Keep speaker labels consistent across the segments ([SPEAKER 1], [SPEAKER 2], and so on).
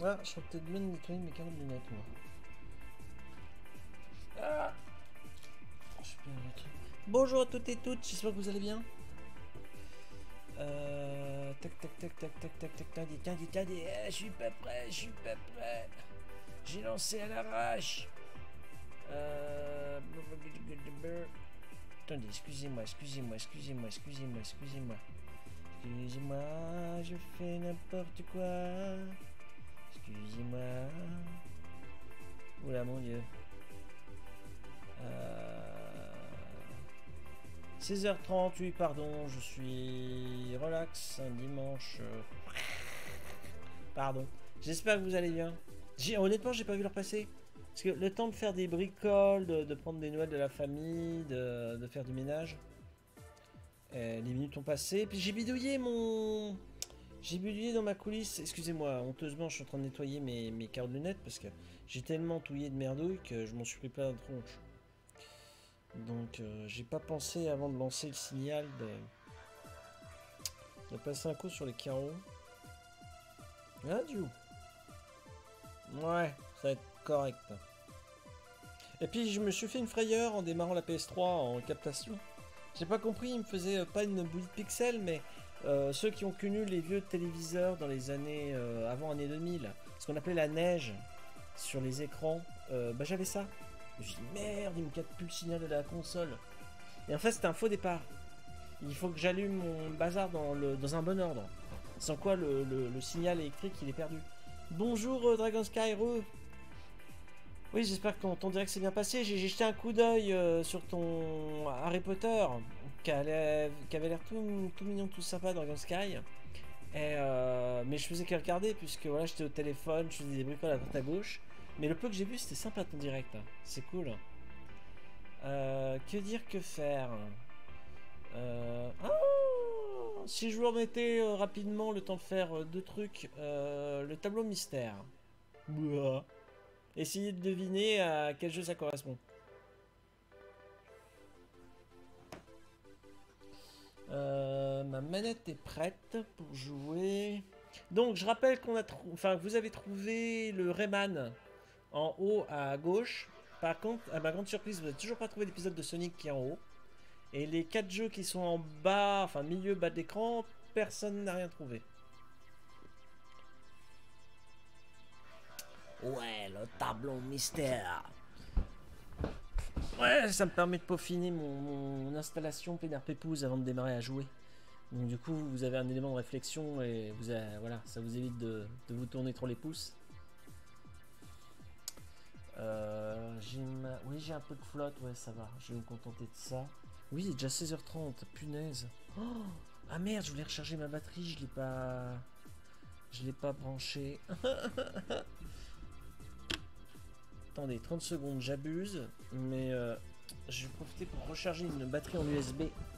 [SPEAKER 1] Ah, je serais peut-être bien de nettoyer mes carreaux de lunettes, moi. Ah, je perds le truc. Bonjour à toutes et toutes, j'espère que vous allez bien. Tac, tac, tac, tac, tac, tac, tac, tac, tac, tac, je suis pas prêt, je suis pas prêt. J'ai lancé à l'arrache. Attendez, excusez-moi, excusez-moi, excusez-moi, excusez-moi, excusez-moi. Excusez-moi, je fais n'importe quoi. Excusez-moi. Oula, mon Dieu. 16h30, oui, pardon, je suis relax, un dimanche. Pardon. J'espère que vous allez bien. Honnêtement, j'ai pas vu leur passer. Parce que le temps de faire des bricoles, de prendre des nouvelles de la famille, de faire du ménage. Les minutes ont passé. Puis j'ai bidouillé mon. J'ai bidouillé dans ma coulisse. Excusez-moi, honteusement, je suis en train de nettoyer mes carreaux de lunettes parce que j'ai tellement touillé de merdouille que je m'en suis pris plein la tronche. Donc j'ai pas pensé avant de lancer le signal de passer un coup sur les carreaux. Ah, du coup. Ouais, ça va être correct. Et puis je me suis fait une frayeur en démarrant la PS3 en captation. J'ai pas compris, il me faisait pas une bouillie de pixels, mais ceux qui ont connu les vieux téléviseurs dans les années avant année 2000, ce qu'on appelait la neige sur les écrans, bah j'avais ça. Je me dis merde, il me capte plus le signal de la console. Et en fait, c'était un faux départ. Il faut que j'allume mon bazar dans un bon ordre. Sans quoi le signal électrique il est perdu. Bonjour Dragon Sky. Oui, j'espère que ton direct s'est bien passé. J'ai jeté un coup d'œil sur ton Harry Potter qui avait l'air tout mignon, tout sympa, Dragon Sky. Mais je faisais que regarder puisque voilà, j'étais au téléphone, je faisais des bricoles à droite à gauche. Mais le peu que j'ai vu, c'était sympa ton direct. C'est cool. Que dire, que faire si je vous remettais rapidement le temps de faire deux trucs, le tableau mystère. Bouah. Essayez de deviner à quel jeu ça correspond. Ma manette est prête pour jouer. Donc je rappelle qu'on a enfin vous avez trouvé le Rayman en haut à gauche. Par contre, à ma grande surprise, vous n'avez toujours pas trouvé l'épisode de Sonic qui est en haut. Et les 4 jeux qui sont en bas, enfin milieu bas d'écran, personne n'a rien trouvé. Ouais, le tableau mystère. Ouais, ça me permet de peaufiner mon installation Pénard Pépouze avant de démarrer à jouer. Donc du coup, vous avez un élément de réflexion et voilà, ça vous évite de vous tourner trop les pouces. Oui, j'ai un peu de flotte, ouais, ça va. Je vais me contenter de ça. Oui, il est déjà 16h30, punaise. Oh, ah merde, je voulais recharger ma batterie, je l'ai pas branché. Attendez, 30 secondes, j'abuse, mais je vais profiter pour recharger une batterie en USB.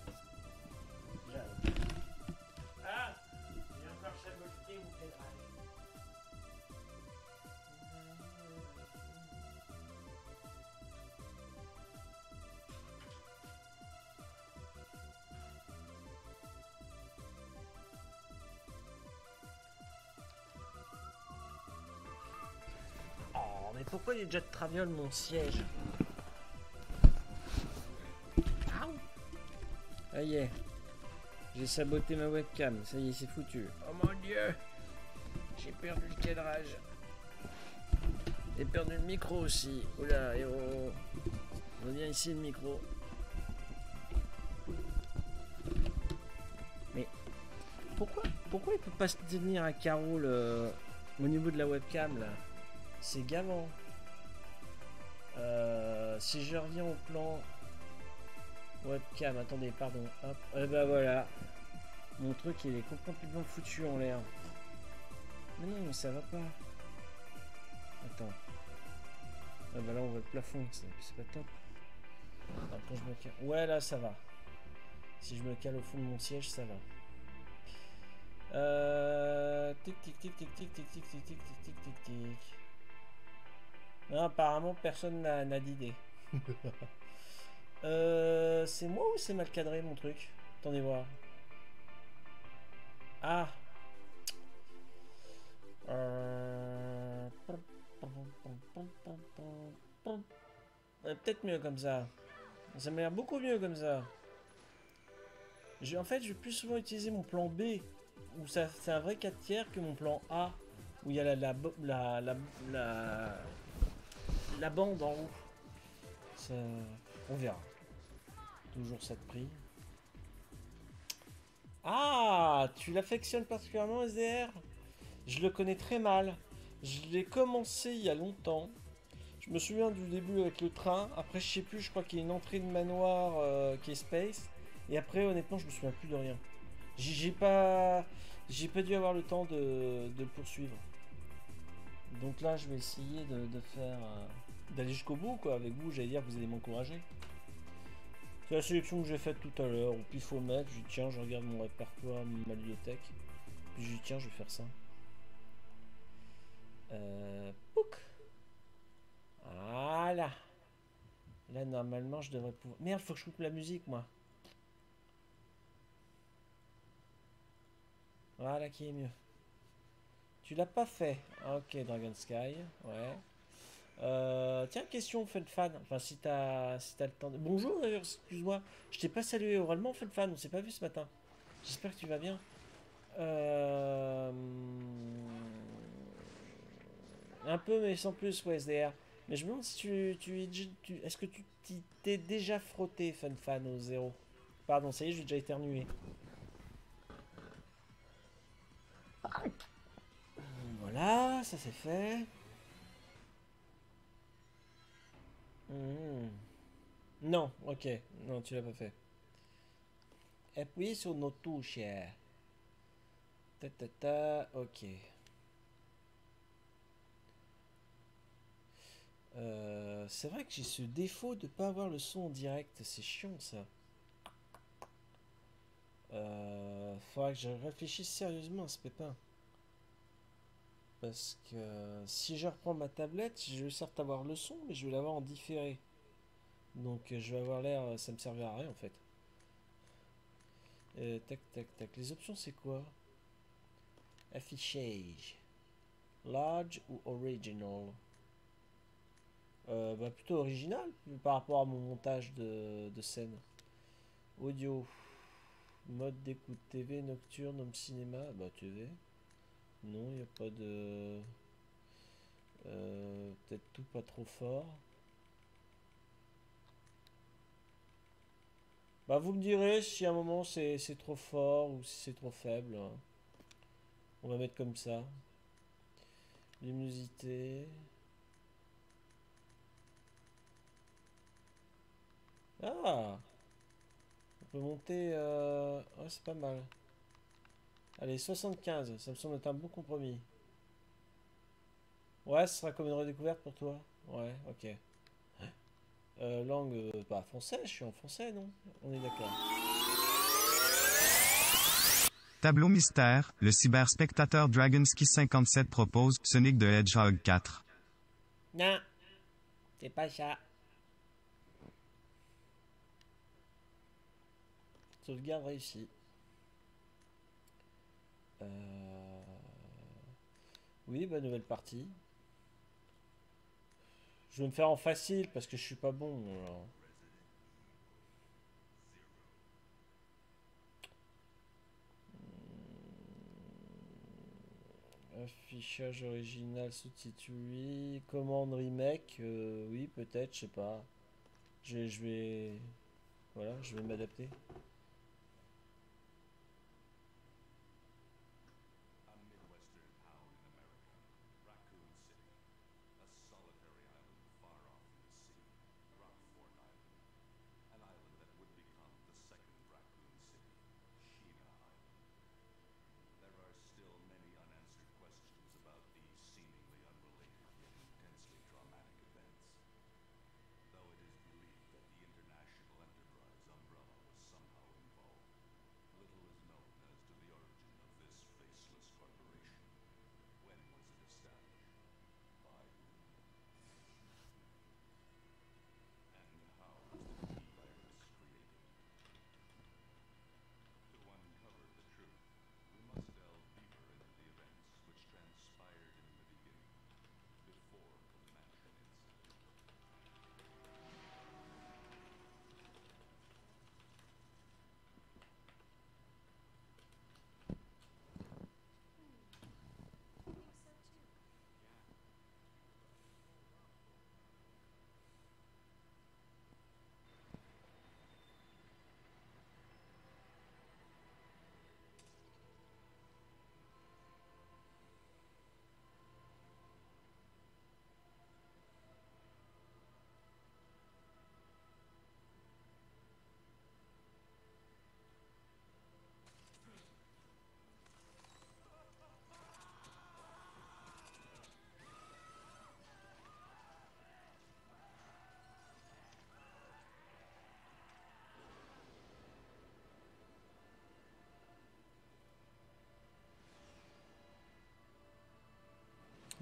[SPEAKER 1] Ah, j'ai encore saboté mon cadrage. Oh, mais pourquoi il est déjà de traviole mon siège? Ah y est. J'ai saboté ma webcam, ça y est, c'est foutu. Oh mon dieu, j'ai perdu le cadrage. J'ai perdu le micro aussi. Oula, oh. On vient ici le micro. Mais pourquoi il peut pas se tenir à carreau au niveau de la webcam là? C'est gavant. Si je reviens au plan webcam, attendez, pardon. Hop, et bah voilà. Mon truc il est complètement foutu en l'air. Mais non, ça va pas. Attends. Ah bah là on voit le plafond, c'est pas top. Alors quand je me cale... Ouais là ça va. Si je me cale au fond de mon siège ça va. Tic tic tic tic tic tic tic tic tic tic tic tic tic. Non, apparemment personne n'a d'idée. C'est moi ou c'est mal cadré mon truc? Attendez voir. Ah. Peut-être mieux comme ça. Ça m'a l'air beaucoup mieux comme ça. En fait, je vais plus souvent utiliser mon plan B, où ça, c'est un vrai 4 tiers, que mon plan A, où il y a la, la bande en haut. Ça, on verra. Toujours ça de prix. Ah, tu l'affectionnes particulièrement, SDR? Je le connais très mal. Je l'ai commencé il y a longtemps. Je me souviens du début avec le train. Après, je sais plus, je crois qu'il y a une entrée de manoir qui est Space. Et après, honnêtement, je me souviens plus de rien. J'ai pas, j'ai pas dû avoir le temps de le poursuivre. Donc là, je vais essayer de faire, d'aller jusqu'au bout, quoi. Avec vous, j'allais dire que vous allez m'encourager. C'est la sélection que j'ai faite tout à l'heure. Au pifomètre, je dis tiens, je regarde mon répertoire, ma bibliothèque. Puis je dis tiens, je vais faire ça. Pouc. Voilà. Là, normalement, je devrais pouvoir. Merde, faut que je coupe la musique, moi. Voilà qui est mieux. Tu l'as pas fait. Ok, Dragon Sky. Ouais. Tiens, question Fun Fan. Enfin, si t'as le temps. Bonjour d'ailleurs, excuse-moi. Je t'ai pas salué oralement, Fun Fan. On s'est pas vu ce matin. J'espère que tu vas bien. Euh... Un peu, mais sans plus, ouais, SDR. Mais je me demande si est-ce que tu t'es déjà frotté, Fun Fan, au zéro? Pardon, ça y est, j'ai déjà éternué. Voilà, ça c'est fait. Hmm. Non, ok. Non, tu l'as pas fait. Appuie sur nos touches. Ta ta ta, ok. C'est vrai que j'ai ce défaut de pas avoir le son en direct. C'est chiant ça. Faudra que je réfléchisse sérieusement à ce pépin. Parce que si je reprends ma tablette, je vais certes avoir le son, mais je vais l'avoir en différé. Donc je vais avoir l'air, ça me servira à rien en fait. Tac tac tac. Les options c'est quoi? Affichage. Large ou original? Bah plutôt original par rapport à mon montage de scène. Audio. Mode d'écoute TV, nocturne, home cinéma. Bah TV. Non, il n'y a pas de... peut-être tout pas trop fort. Bah vous me direz si à un moment c'est trop fort ou si c'est trop faible, hein. On va mettre comme ça. Luminosité. Ah, on peut monter... Ouais, c'est pas mal. Allez, 75, ça me semble être un bon compromis. Ouais, ce sera comme une redécouverte pour toi. Ouais, ok. Langue, bah français, je suis en français, non? On est d'accord.
[SPEAKER 2] Tableau mystère, le cyberspectateur Dragonski 57 propose Sonic the Hedgehog 4.
[SPEAKER 1] Non, c'est pas ça. Sauvegarde réussie. Oui, bah nouvelle partie. Je vais me faire en facile parce que je suis pas bon. Alors. Affichage original, sous-titre oui. Commande remake, oui, peut-être, je sais pas. Je vais. Voilà, je vais m'adapter.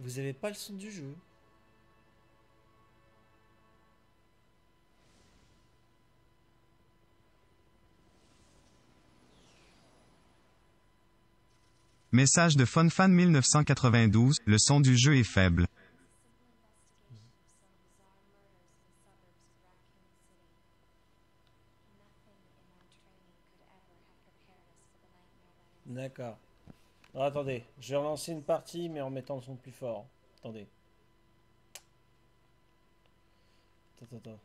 [SPEAKER 1] Vous avez pas le son du jeu.
[SPEAKER 2] Message de FunFan 1992, le son du jeu est faible.
[SPEAKER 1] D'accord. Alors, attendez, je vais relancer une partie mais en mettant le son plus fort. Attendez. Attends.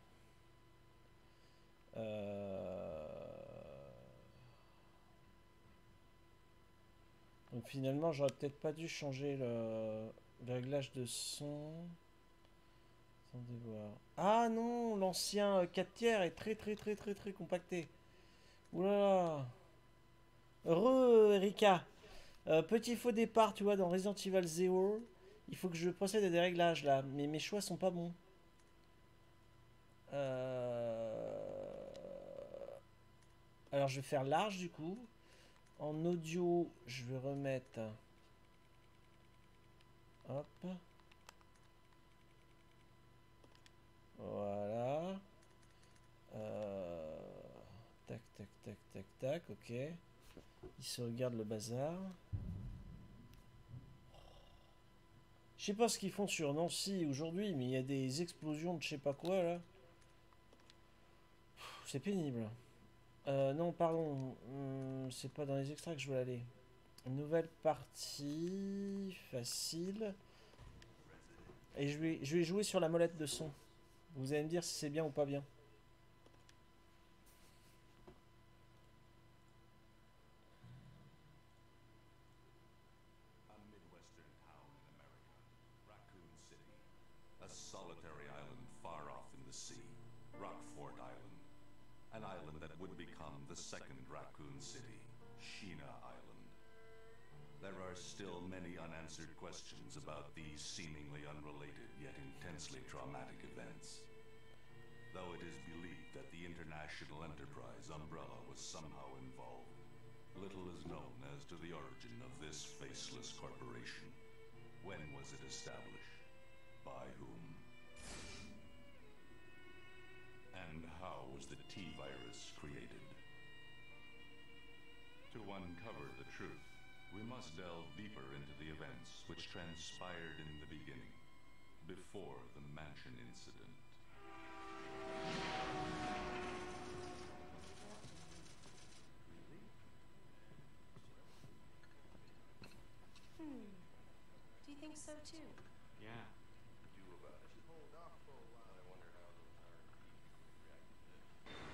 [SPEAKER 1] Donc finalement, j'aurais peut-être pas dû changer le réglage de son. Attendez voir. Ah non, l'ancien 4 tiers est très compacté. Oulala. Heureux, Erika. Petit faux départ, tu vois, dans Resident Evil 0. Il faut que je procède à des réglages là, mais mes choix sont pas bons. Alors je vais faire large du coup. En audio, je vais remettre. Hop. Voilà. Tac, ok. Il se regarde le bazar. Je sais pas ce qu'ils font sur Nancy aujourd'hui, mais il y a des explosions de je sais pas quoi là. C'est pénible. Non, pardon. C'est pas dans les extraits que je veux aller. Nouvelle partie. Facile. Et je vais jouer sur la molette de son. Vous allez me dire si c'est bien ou pas bien.
[SPEAKER 3] An island that would become the second Raccoon City, Sheena Island. There are still many unanswered questions about these seemingly unrelated yet intensely traumatic events. Though it is believed that the international enterprise umbrella was somehow involved, little is known as to the origin of this faceless corporation. When was it established? By whom? And how was the T-virus created? To uncover the truth, we must delve deeper into the events which transpired in the beginning, before the Mansion incident.
[SPEAKER 4] Do you think so too?
[SPEAKER 5] Yeah.
[SPEAKER 3] Do about it. Hold off for a while. I wonder how those reacted.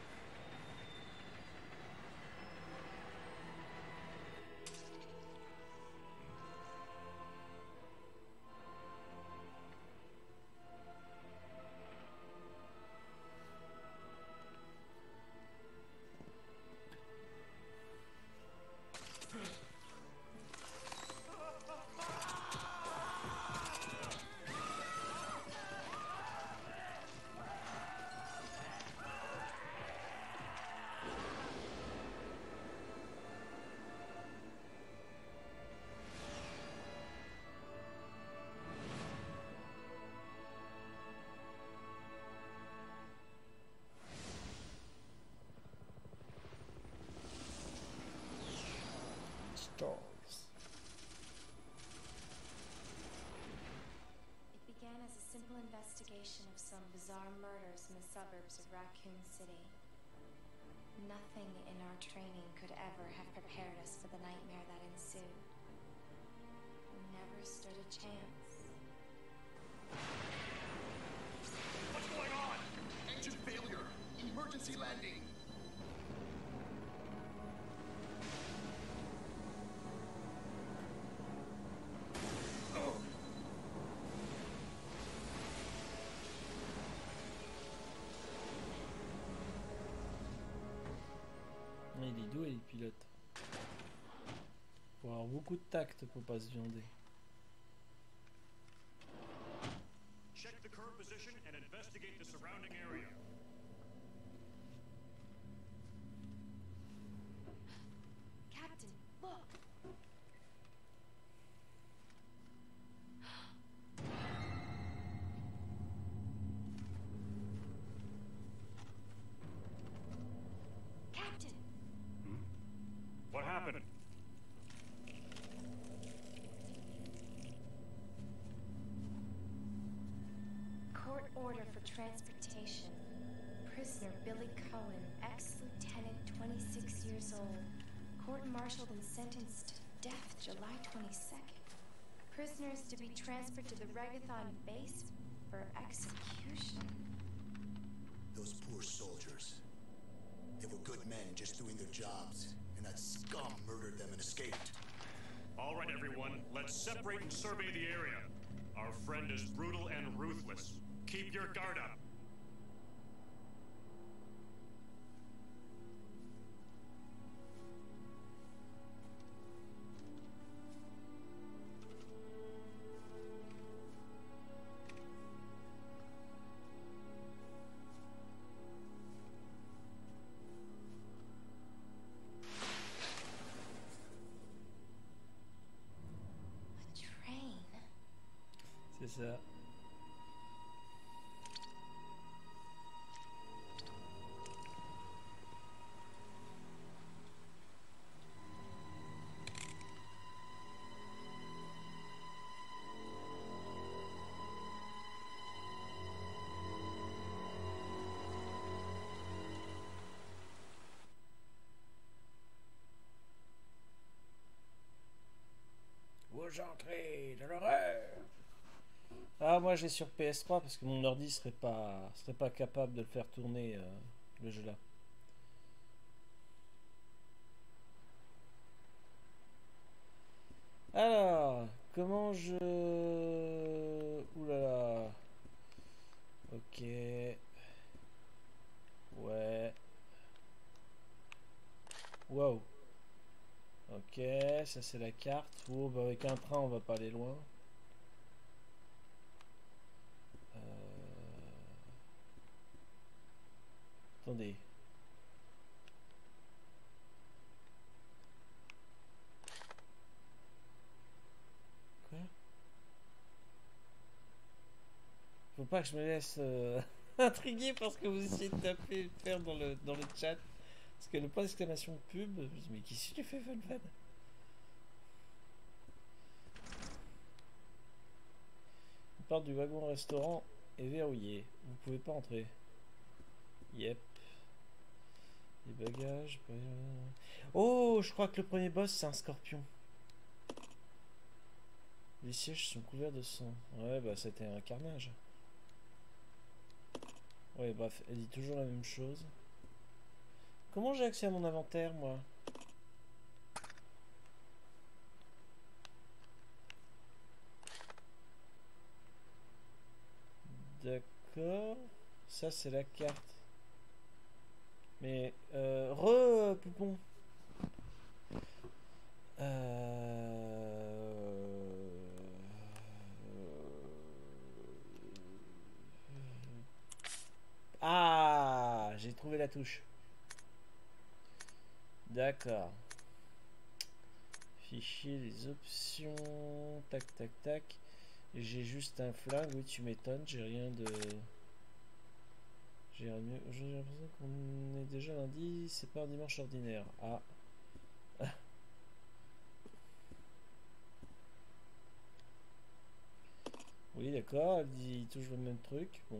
[SPEAKER 1] Stars.
[SPEAKER 4] It began as a simple investigation of some bizarre murders in the suburbs of Raccoon City. Nothing in our training could ever have prepared us for the nightmare that ensued. We never stood a chance.
[SPEAKER 6] What's going on? Engine failure. Emergency landing.
[SPEAKER 1] Il est doux et il pilote. Faut avoir beaucoup de tact pour pas se viander.
[SPEAKER 7] Check the current position and investigate the surrounding area.
[SPEAKER 4] Captain, look! transportation. Prisoner Billy Cohen, ex-lieutenant, 26 years old. Court-martialed and sentenced to death July 22nd. Prisoners to be transferred to the Regathon base for execution.
[SPEAKER 6] Those poor soldiers. They were good men just doing their jobs, and that scum murdered them and escaped.
[SPEAKER 7] All right, everyone, let's separate and survey the area. Our friend is brutal and ruthless. Keep your guard up.
[SPEAKER 1] C'est ça. Vous entrez de l'horreur. Ah, moi j'ai sur PS3 parce que mon ordi serait pas capable de le faire tourner le jeu là. Alors, comment je... Ouh là là. Ok. Ouais. Wow. Ok, ça c'est la carte. Oh, bah avec un train on va pas aller loin. Attendez. Quoi? Faut pas que je me laisse intriguer parce que vous essayez de taper, de faire dans le chat. Parce que le point d'exclamation pub, je me dis, mais qui c'est qui fait fun? La porte du wagon restaurant est verrouillée. Vous pouvez pas entrer. Yep. Les bagages. Oh, je crois que le premier boss c'est un scorpion. Les sièges sont couverts de sang. Ouais, bah c'était un carnage. Ouais, bref, elle dit toujours la même chose. Comment j'ai accès à mon inventaire, moi? D'accord. Ça, c'est la carte. Mais, Poupon. Ah, j'ai trouvé la touche. D'accord. Fichier, les options. Tac, tac, tac. J'ai juste un flingue. Oui, tu m'étonnes. J'ai rien de... J'ai l'impression qu'on est déjà lundi. C'est pas un dimanche ordinaire. Ah. Oui, d'accord. Elle dit toujours le même truc. Bon.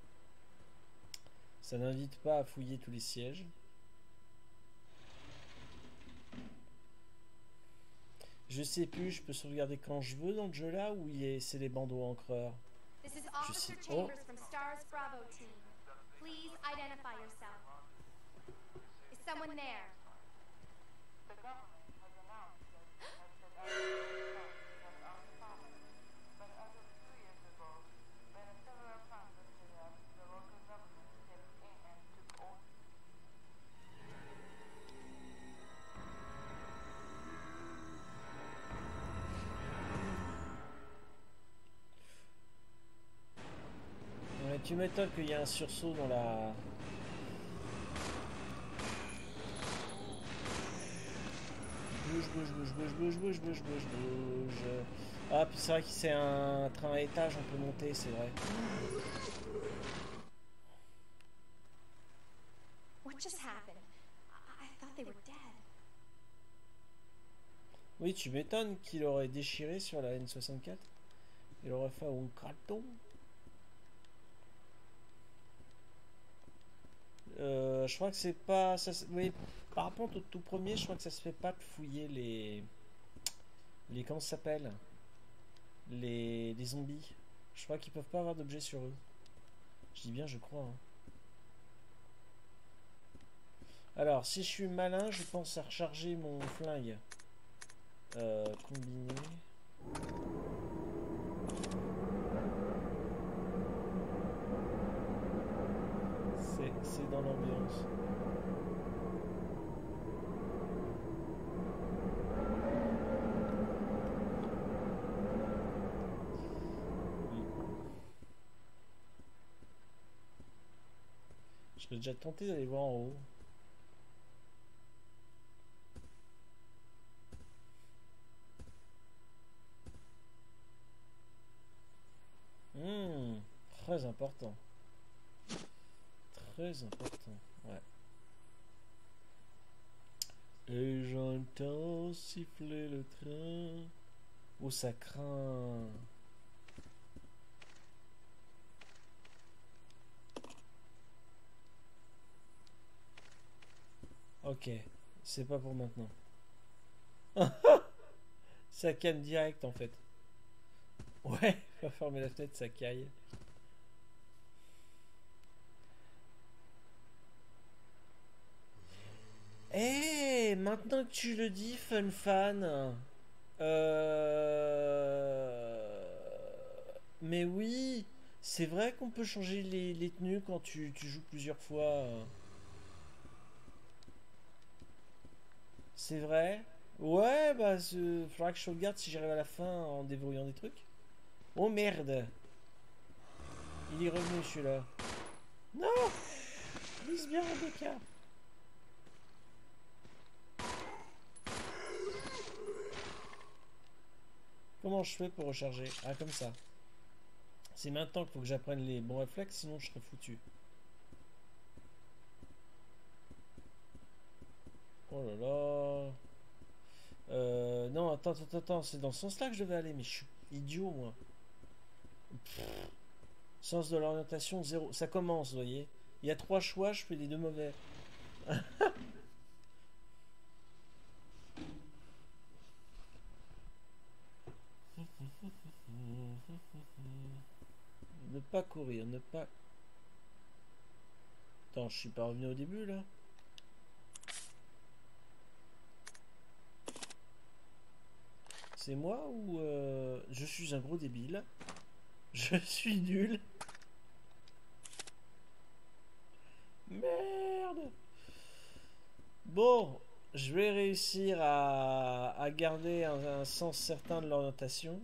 [SPEAKER 1] Ça n'invite pas à fouiller tous les sièges. Je sais plus, je peux sauvegarder quand je veux dans le jeu là ou c'est les bandeaux encreurs?
[SPEAKER 4] This is Officer Chambers from Stars Bravo team. Please identify yourself. Is someone there?
[SPEAKER 5] The government has announced that it has set up that are common, but as of 2 years ago, when several plants were set up, the local government stepped in and took over.
[SPEAKER 1] Ouais, tu m'étonnes qu'il y a un sursaut dans la... Bouge. Ah, puis c'est vrai que c'est un train à étage, on peut monter, c'est vrai.
[SPEAKER 4] What just happened? I thought they were dead.
[SPEAKER 1] Oui, tu m'étonnes qu'il aurait déchiré sur la N64. Il aurait fait un carton. Je crois que c'est pas... Ça, oui, par rapport au tout premier, je crois que ça se fait pas de fouiller les comment ça s'appelle? Les zombies. Je crois qu'ils peuvent pas avoir d'objets sur eux. Je dis bien, je crois. Hein. Alors, si je suis malin, je pense à recharger mon flingue. Combiné. C'est dans l'ambiance. Oui. Je serais déjà tenté d'aller voir en haut. Très important. Très important, ouais. Et j'entends siffler le train. Oh, ça craint. Ok, c'est pas pour maintenant. Ça canne direct en fait. Ouais, va fermer la fenêtre, ça caille. Eh, maintenant que tu le dis, fan. Mais oui, c'est vrai qu'on peut changer les tenues quand tu joues plusieurs fois. C'est vrai. Ouais, bah, faudra que je sauvegarde si j'arrive à la fin en déverrouillant des trucs. Oh merde. Il est revenu celui-là. Non. Lise bien, Rebecca. Comment je fais pour recharger? Ah, comme ça. C'est maintenant qu'il faut que j'apprenne les bons réflexes, sinon je serais foutu. Oh là là. Non, attends. C'est dans ce sens-là que je devais aller, mais je suis idiot, moi. Pff. Sens de l'orientation, 0. Ça commence, vous voyez. Il y a 3 choix, je fais les 2 mauvais. Ne pas courir, ne pas... Attends, je suis pas revenu au début, là. C'est moi ou... Je suis un gros débile. Je suis nul. Merde. Bon, je vais réussir à garder un sens certain de l'orientation.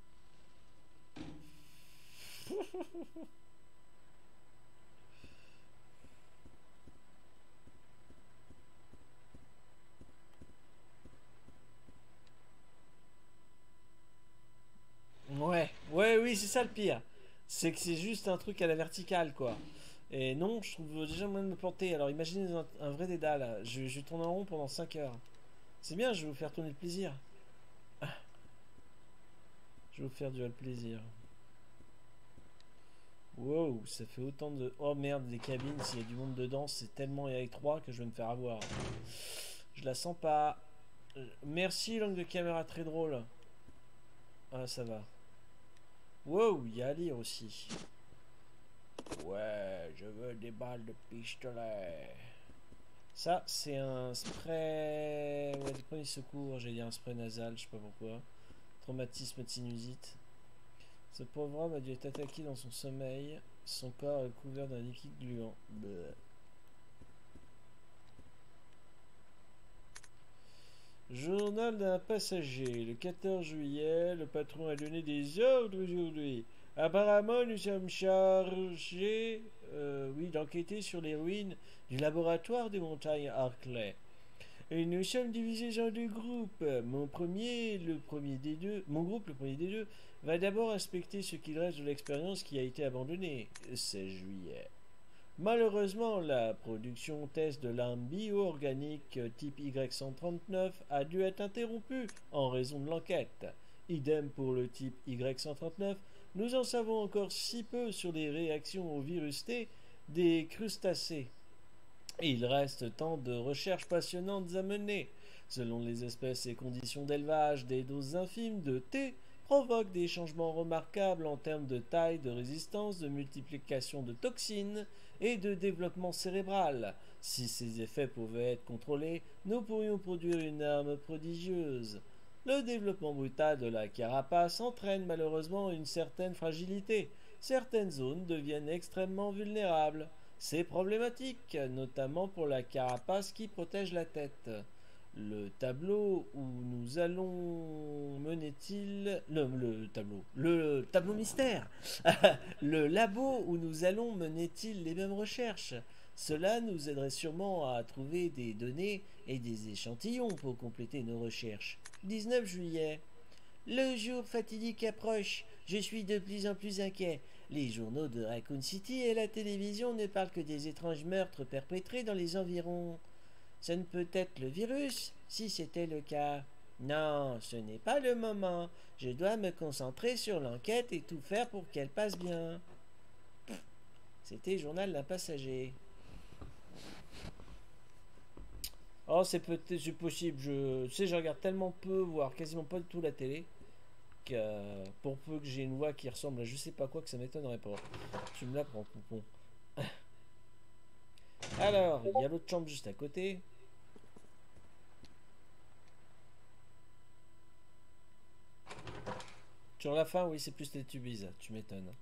[SPEAKER 1] Oui, c'est ça le pire. C'est que c'est juste un truc à la verticale, quoi. Et non, je trouve déjà moyen de me planter. Alors imaginez un vrai dédale. Je tourne en rond pendant 5 heures. C'est bien, je vais vous faire tourner le plaisir. Je vais vous faire du plaisir. Wow, ça fait autant de... Oh merde, des cabines, s'il y a du monde dedans, c'est tellement étroit que je vais me faire avoir. Je la sens pas. Merci, l'angle de caméra très drôle. Ah, ça va. Wow, il y a à lire aussi. Ouais, je veux des balles de pistolet. Ça, c'est un spray... Ouais, des premiers secours, j'allais dire un spray nasal, je sais pas pourquoi. Traumatisme de sinusite. Ce pauvre homme a dû être attaqué dans son sommeil. Son corps est couvert d'un liquide gluant. Bleh. Journal d'un passager. Le 14 juillet, le patron a donné des ordres aujourd'hui. Apparemment, nous sommes chargés d'enquêter sur les ruines du laboratoire des montagnes Harkley. Et nous sommes divisés en 2 groupes. Mon groupe, le premier des deux, va d'abord inspecter ce qu'il reste de l'expérience qui a été abandonnée. 16 juillet. Malheureusement, la production test de l'arme bio-organique type Y139 a dû être interrompue en raison de l'enquête. Idem pour le type Y139, nous en savons encore si peu sur les réactions au virus T des crustacés. Il reste tant de recherches passionnantes à mener. Selon les espèces et conditions d'élevage, des doses infimes de thé provoquent des changements remarquables en termes de taille, de résistance, de multiplication de toxines et de développement cérébral. Si ces effets pouvaient être contrôlés, nous pourrions produire une arme prodigieuse. Le développement brutal de la carapace entraîne malheureusement une certaine fragilité. Certaines zones deviennent extrêmement vulnérables. C'est problématique, notamment pour la carapace qui protège la tête. Le tableau où nous allons mener-il... Le tableau mystère. Le labo où nous allons mener-il les mêmes recherches? Cela nous aiderait sûrement à trouver des données et des échantillons pour compléter nos recherches. 19 juillet. Le jour fatidique approche. Je suis de plus en plus inquiet. Les journaux de Raccoon City et la télévision ne parlent que des étranges meurtres perpétrés dans les environs. Ce ne peut être le virus, si c'était le cas. Non, ce n'est pas le moment. Je dois me concentrer sur l'enquête et tout faire pour qu'elle passe bien. C'était Journal d'un passager. Oh, c'est peut-être possible. Je regarde tellement peu, voire quasiment pas du tout la télé, que pour peu que j'ai une voix qui ressemble à je sais pas quoi, que ça m'étonnerait pas. Tu me la prends, poupon. Alors, il y a l'autre chambre juste à côté. Sur la fin, oui, c'est plus les tubis, tu m'étonnes.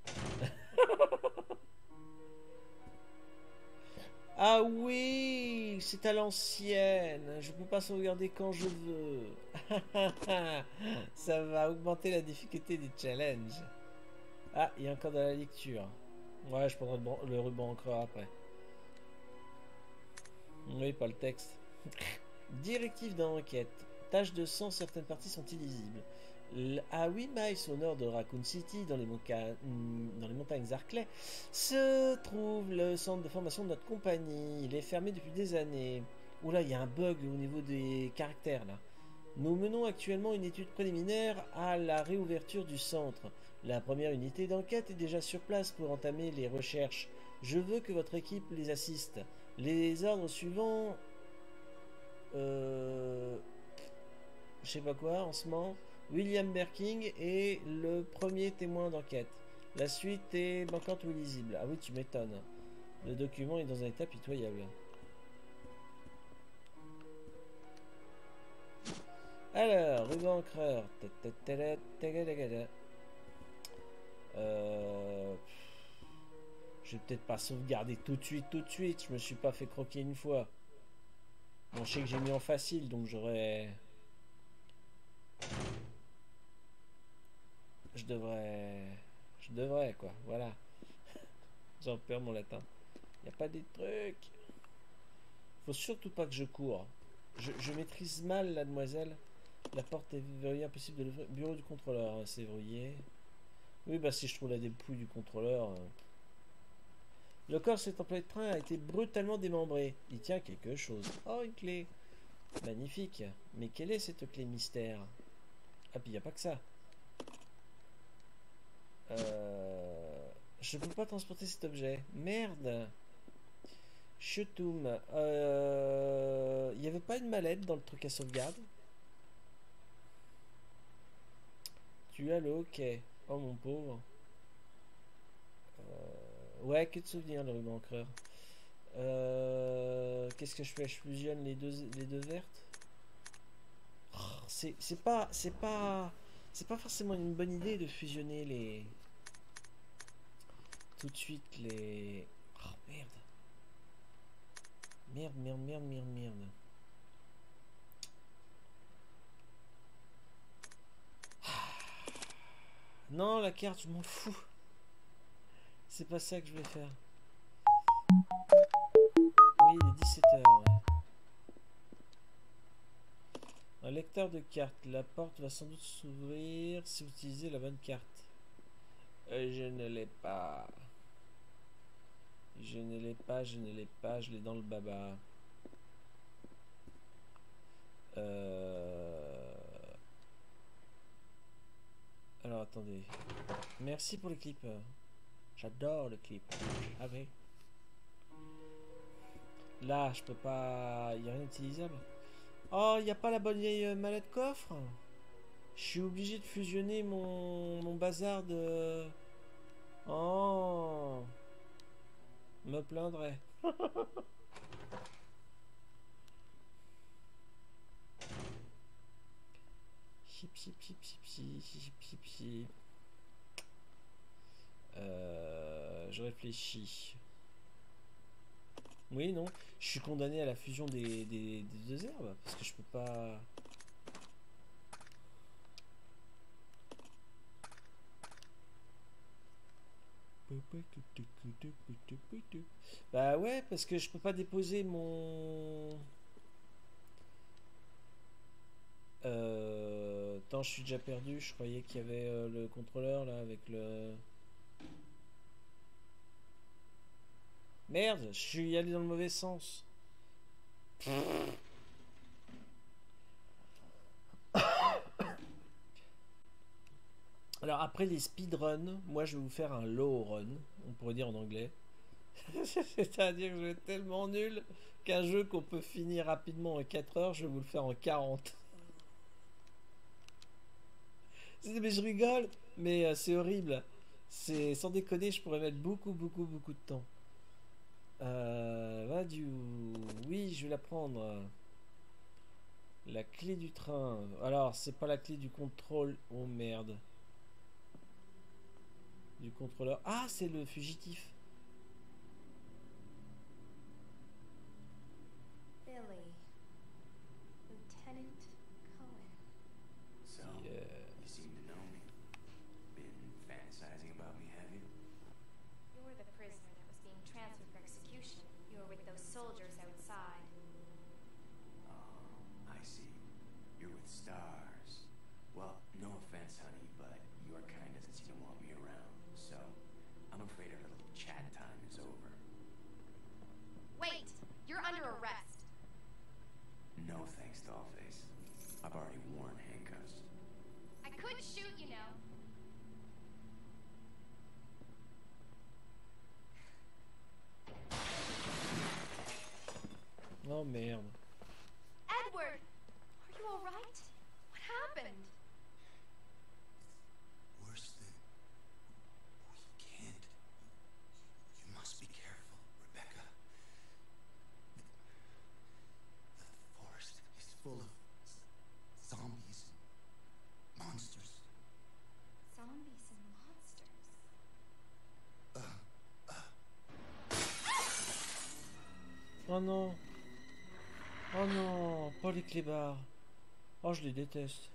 [SPEAKER 1] Ah oui, c'est à l'ancienne. Je peux pas sauvegarder quand je veux. Ça va augmenter la difficulté des challenges. Ah, il y a encore de la lecture. Ouais, je prendrai le ruban encreur après. Oui, pas le texte. Directive d'enquête. Taches de sang, certaines parties sont illisibles. À 8 miles au nord de Raccoon City, dans les montagnes Arclay, se trouve le centre de formation de notre compagnie. Il est fermé depuis des années. Oula, il y a un bug au niveau des caractères là. Nous menons actuellement une étude préliminaire à la réouverture du centre. La première unité d'enquête est déjà sur place pour entamer les recherches. Je veux que votre équipe les assiste. Les ordres suivants... Je sais pas quoi en ce moment. William Berking est le premier témoin d'enquête. La suite est manquante ou illisible. Ah oui, tu m'étonnes. Le document est dans un état pitoyable. Alors, ruban encreur. Je vais peut-être pas sauvegarder tout de suite. Je me suis pas fait croquer une fois. Bon, je sais que j'ai mis en facile, donc j'aurais... Je devrais quoi, voilà. J'en perds mon latin. Y a pas des trucs. Faut surtout pas que je cours. Je maîtrise mal la demoiselle. La porte est verrouillée, impossible de l'ouvrir. Bureau du contrôleur, c'est verrouillé. Oui, bah si je trouve la dépouille du contrôleur. Le corps de cet employé de train a été brutalement démembré. Il tient quelque chose. Oh, une clé. Magnifique. Mais quelle est cette clé mystère? Ah, puis y a pas que ça. Je peux pas transporter cet objet. Merde. Chutoum. Il y avait pas une mallette dans le truc à sauvegarde? Tu as le hockey. Oh mon pauvre. Ouais, que de souvenirs le ruban encreur. Qu'est-ce que je fais? Je fusionne les deux vertes. Oh, c'est pas forcément une bonne idée de fusionner les... Tout de suite les... Oh merde. Merde. Non, la carte, je m'en fous. C'est pas ça que je vais faire. Oui, il est 17h. Ouais. Un lecteur de cartes. La porte va sans doute s'ouvrir si vous utilisez la bonne carte. Je ne l'ai pas. Je l'ai dans le baba. Alors attendez. Merci pour le clip. J'adore le clip. Ah oui. Là, je peux pas... Il n'y a rien d'utilisable. Oh, il n'y a pas la bonne vieille mallette coffre. Je suis obligé de fusionner mon bazar de... Oh. Me plaindrais. Chip, chip, chip, chip, chip, chip, chip, chip. Je réfléchis. Oui, non. Je suis condamné à la fusion des deux herbes. Parce que je peux pas... Bah ouais, parce que je peux pas déposer mon... Attends, je suis déjà perdu. Je croyais qu'il y avait le contrôleur là avec le... Merde, je suis allé dans le mauvais sens. Alors après les speedruns, moi je vais vous faire un low run, on pourrait dire en anglais. C'est-à-dire que je vais être tellement nul qu'un jeu qu'on peut finir rapidement en 4 heures, je vais vous le faire en 40. Mais je rigole, mais c'est horrible. C'est sans déconner, je pourrais mettre beaucoup de temps. Oui, je vais la prendre. La clé du train. Alors, c'est pas la clé du contrôle. Oh merde. Du contrôleur. Ah, c'est le fugitif.
[SPEAKER 4] Billy. Lieutenant Cohen.
[SPEAKER 8] So, you seem to know me. Been fantasizing about me, have you?
[SPEAKER 4] You're the prisoner that was being transferred for execution. You were with those soldiers outside.
[SPEAKER 8] Oh, I see. You're with stars. Well, no offense, honey, but your kind doesn't seem to want me around. So, I'm afraid our little chat time is over.
[SPEAKER 4] Wait! You're under arrest!
[SPEAKER 8] No thanks, Dollface. I've already worn handcuffs.
[SPEAKER 4] I could shoot, you know.
[SPEAKER 1] Oh merde.
[SPEAKER 4] Edward! Are you alright? What happened?
[SPEAKER 6] Worse than... We can't. You must be careful, Rebecca. The forest is full of zombies and monsters.
[SPEAKER 4] Zombies and monsters.
[SPEAKER 1] Oh non. Oh non, pas les clébards. Oh, je les déteste.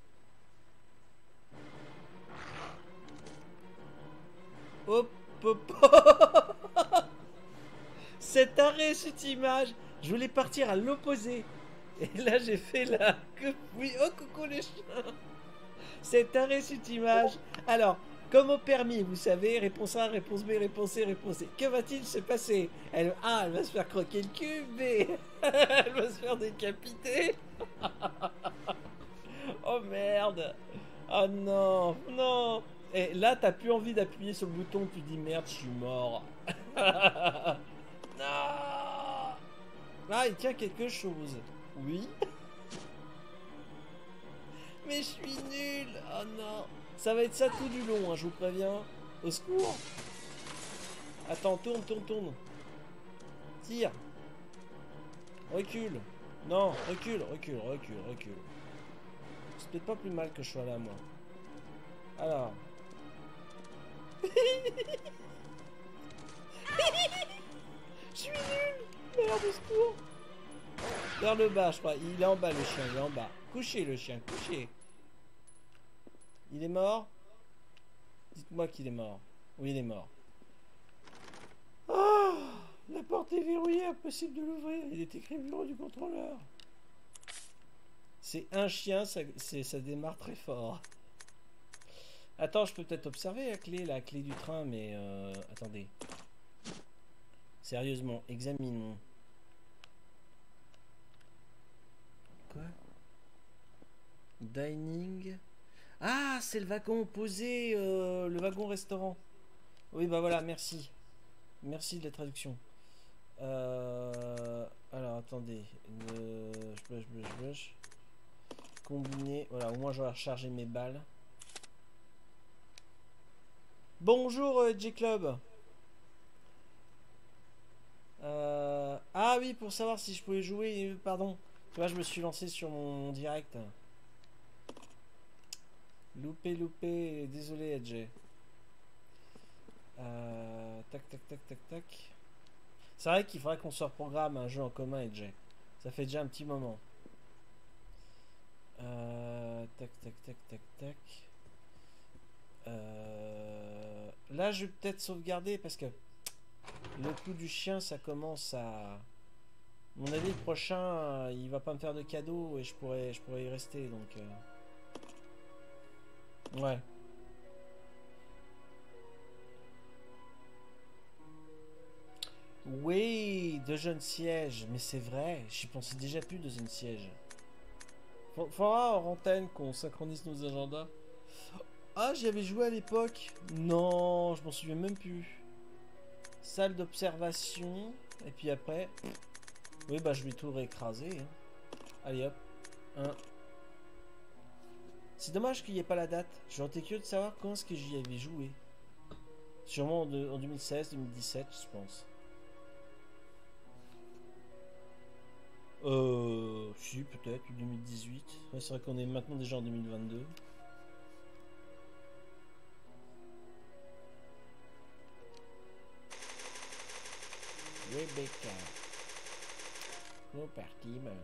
[SPEAKER 1] Hop, hop. Cet arrêt, cette image. Je voulais partir à l'opposé. Et là, j'ai fait la... Oui, oh, coucou les chiens. Cet arrêt, cette image. Alors, comme au permis, vous savez, réponse A, réponse B, réponse C, réponse C. Que va-t-il se passer? Elle va se faire croquer le cul. B, elle va se faire décapiter. Oh merde. Oh non, non. Et là, t'as plus envie d'appuyer sur le bouton, tu dis merde, je suis mort. Non. Ah, il tient quelque chose. Oui. Mais je suis nul. Oh non. Ça va être ça tout du long, hein, je vous préviens. Au secours. Attends, tourne. Tire. Recule. Non, recule. C'est peut-être pas plus mal que je sois là, moi. Alors. Je suis nul. Merde, au secours. Vers le bas, je crois. Il est en bas, le chien. Il est en bas. Couchez, le chien. Couchez. Il est mort? Dites-moi qu'il est mort. Oui, il est mort. Ah, la porte est verrouillée. Impossible de l'ouvrir. Il est écrit bureau du contrôleur. C'est un chien. Ça démarre très fort. Attends, je peux peut-être observer la clé du train, mais attendez. Sérieusement, examinons. Quoi? Dining. Ah, c'est le wagon opposé, le wagon restaurant. Oui, bah voilà, merci. Merci de la traduction. Alors attendez, je blush. Combiner, voilà, au moins je vais recharger mes balles. Bonjour J-Club. Ah oui, pour savoir si je pouvais jouer, pardon. Tu vois, je me suis lancé sur mon direct. Loupé, désolé Edge. Tac, tac, tac, tac, tac. C'est vrai qu'il faudrait qu'on se reprogramme un jeu en commun, Edge. Ça fait déjà un petit moment. Tac, tac, tac, tac, tac. Là, je vais peut-être sauvegarder parce que le coup du chien, ça commence à... mon avis, le prochain, il va pas me faire de cadeau et je pourrais y rester, donc... Ouais. Oui, de jeunes sièges, mais c'est vrai, j'y pensais déjà plus de jeunes sièges. Faudra en antenne qu'on synchronise nos agendas. Ah, j'y avais joué à l'époque. Non, je m'en souviens même plus. Salle d'observation. Et puis après... oui, bah je vais tout réécraser. Hein. Allez hop. 1. C'est dommage qu'il n'y ait pas la date. J'aurais été curieux de savoir quand est-ce que j'y avais joué. Sûrement en 2016, 2017, je pense. Si, peut-être, 2018. Ouais, c'est vrai qu'on est maintenant déjà en 2022. Rebecca. C'est parti, ben.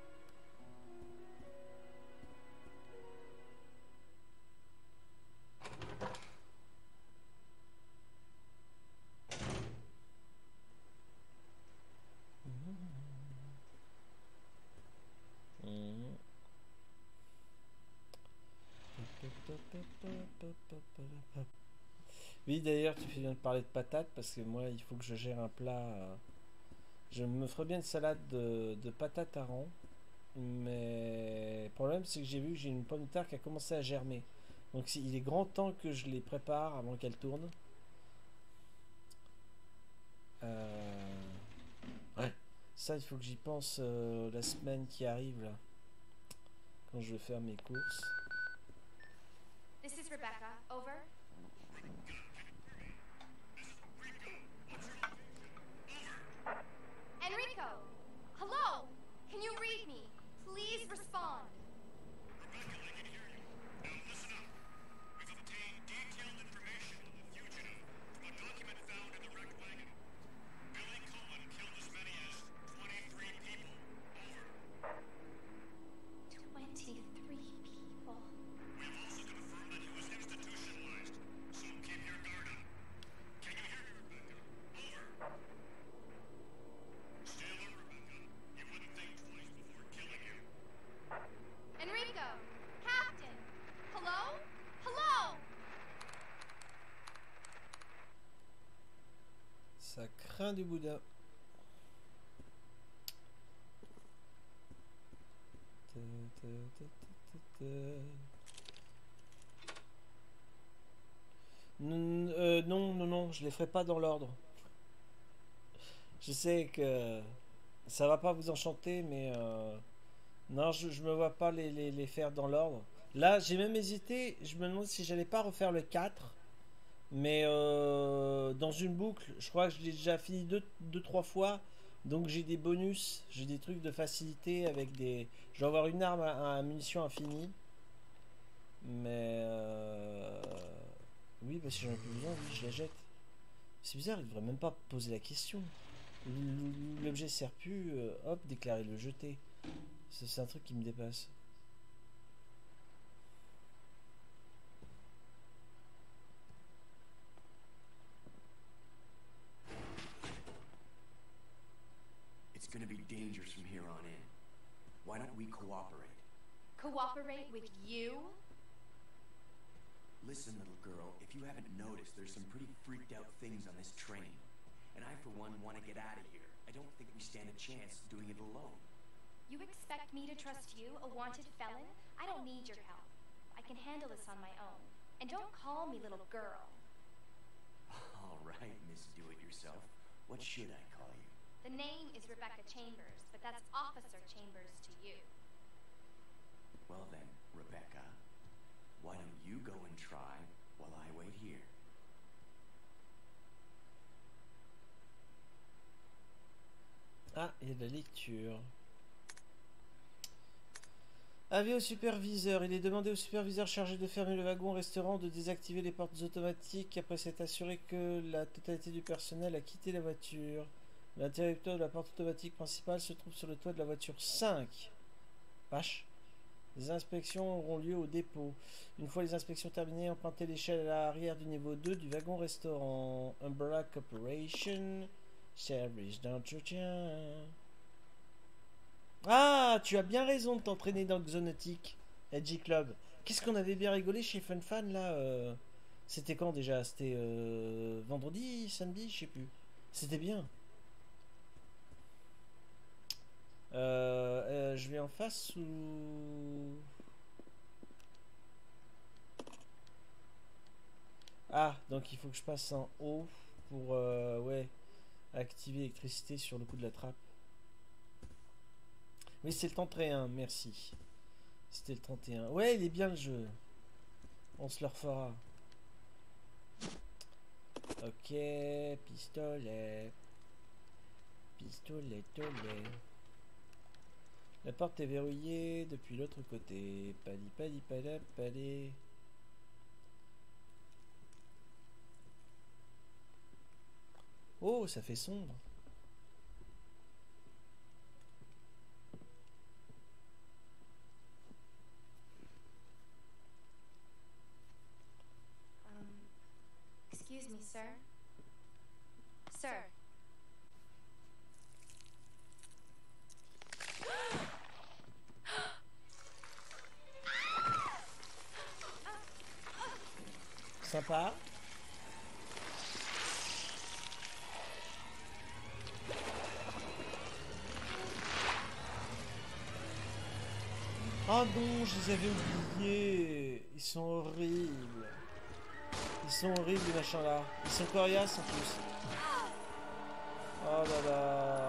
[SPEAKER 1] Oui, d'ailleurs, tu fais bien de parler de patates parce que moi, il faut que je gère un plat. Je me ferais bien une salade de patates à rang. Mais le problème, c'est que j'ai vu que j'ai une pomme de terre qui a commencé à germer. Donc, il est grand temps que je les prépare avant qu'elle tourne. Ouais. Ça, il faut que j'y pense la semaine qui arrive là. Quand je vais faire mes courses.
[SPEAKER 4] This is Rebecca. Over. Enrico! Hello! Can you read me? Please respond.
[SPEAKER 7] Rebecca, I can hear you. Now listen up. We've obtained detailed information on the fugitive from a document found in the wrecked wagon. Billy Cohen killed as many as 23 people. Over.
[SPEAKER 4] 23 people.
[SPEAKER 7] We have also confirmed that he was institutionalized, so keep your guard up. Can you hear me, Rebecca? Over. Stay alert, Rebecca. You wouldn't think twice before killing him.
[SPEAKER 4] Enrico! Captain! Hello? Hello!
[SPEAKER 1] Ça craint du boudin. Non, je les ferai pas dans l'ordre. Je sais que ça va pas vous enchanter, mais non, je me vois pas les faire dans l'ordre. Là, j'ai même hésité, je me demande si j'allais pas refaire le 4, mais dans une boucle, je crois que je l'ai déjà fini 2-3 fois, donc j'ai des bonus, j'ai des trucs de facilité avec des... Je vais avoir une arme à munitions infinie, mais oui, parce que j'en ai plus besoin, oui, je la jette. C'est bizarre, il devrait même pas poser la question. L'objet sert plus, hop, déclarer le jeter. C'est un truc qui me dépasse.
[SPEAKER 8] It's gonna be dangerous from here on in. Why don't we cooperate?
[SPEAKER 4] Cooperate with you?
[SPEAKER 8] Listen, little girl, if you haven't noticed, there's some pretty freaked out things on this train. And I, for one, want to get out of here. I don't think we stand a chance doing it alone.
[SPEAKER 4] You expect me to trust you, a wanted felon? I don't need your help. I can handle this on my own. And don't call me little girl.
[SPEAKER 8] All right, Miss Do-It-Yourself. What should I call you?
[SPEAKER 4] The name is Rebecca Chambers, but that's Officer Chambers to you.
[SPEAKER 8] Well then, Rebecca, why don't you go and try while I wait here?
[SPEAKER 1] Ah, il y a de la lecture. Avis au superviseur. Il est demandé au superviseur chargé de fermer le wagon-restaurant de désactiver les portes automatiques après s'être assuré que la totalité du personnel a quitté la voiture. L'interrupteur de la porte automatique principale se trouve sur le toit de la voiture 5. Vache. Les inspections auront lieu au dépôt. Une fois les inspections terminées, empruntez l'échelle à l'arrière du niveau 2 du wagon-restaurant. Umbrella Corporation. Service d'entretien. Ah, tu as bien raison de t'entraîner dans Xonotic, Edgy Club. Qu'est-ce qu'on avait bien rigolé chez Fun Fan là C'était quand déjà? C'était vendredi, samedi, je sais plus. C'était bien. Je vais en face ou... Ah, donc il faut que je passe en haut pour ouais, activer l'électricité sur le coup de la trappe. Oui, c'est le 31, merci. C'était le 31. Ouais, il est bien le jeu. On se le refera. Ok, pistolet. Pistolet, tolet. La porte est verrouillée depuis l'autre côté. Pali, pali, pala, palé. Oh, ça fait sombre.
[SPEAKER 4] Excuse me, sir. Sir.
[SPEAKER 1] Sympa. Ah non, je les avais oubliés. Ils sont horribles. Ils sont horribles les machins là. Ils sont coriaces en plus. Oh là là.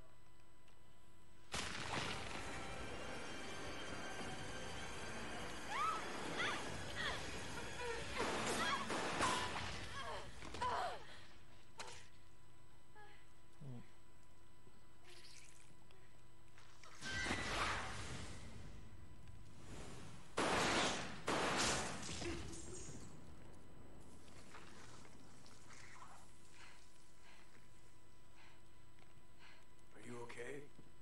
[SPEAKER 8] Are you okay?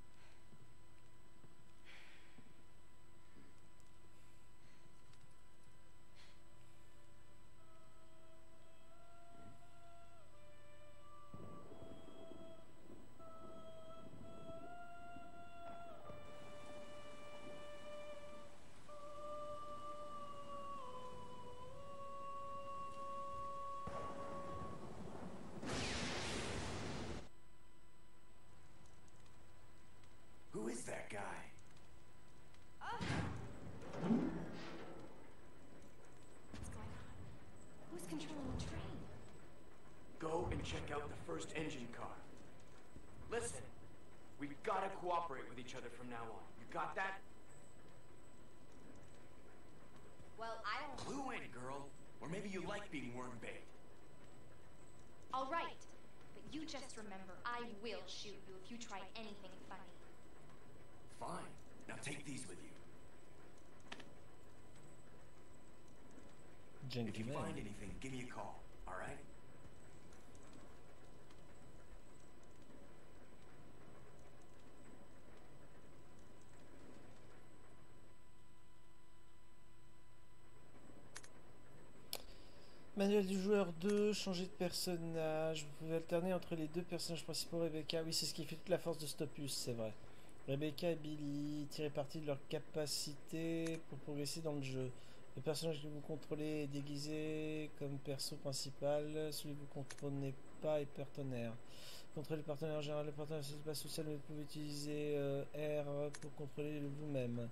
[SPEAKER 8] Who is that guy?
[SPEAKER 4] What's going on? Who's controlling the train?
[SPEAKER 8] Go and check out the first engine car. Listen, we've got to cooperate with each other from now on. You got that?
[SPEAKER 4] Well, I don't...
[SPEAKER 8] Clue in, girl. Or maybe you like being worm bait.
[SPEAKER 4] All right. But you just remember, I will shoot you if you try anything funny.
[SPEAKER 8] Fine. Now take these with you. If you
[SPEAKER 1] Gentleman.
[SPEAKER 8] find anything, give me a call. All right?
[SPEAKER 1] Manuel du joueur 2, changer de personnage. Vous pouvez alterner entre les deux personnages principaux, Rebecca. Oui, c'est ce qui fait toute la force de Stopus, c'est vrai. Rebecca et Billy, tirez parti de leur capacité pour progresser dans le jeu. Le personnage que vous contrôlez est déguisé comme perso principal. Celui que vous contrôlez pas est partenaire. Contrôlez le partenaire en général. Le partenaire c'est pas social, mais vous pouvez utiliser R pour contrôler vous-même.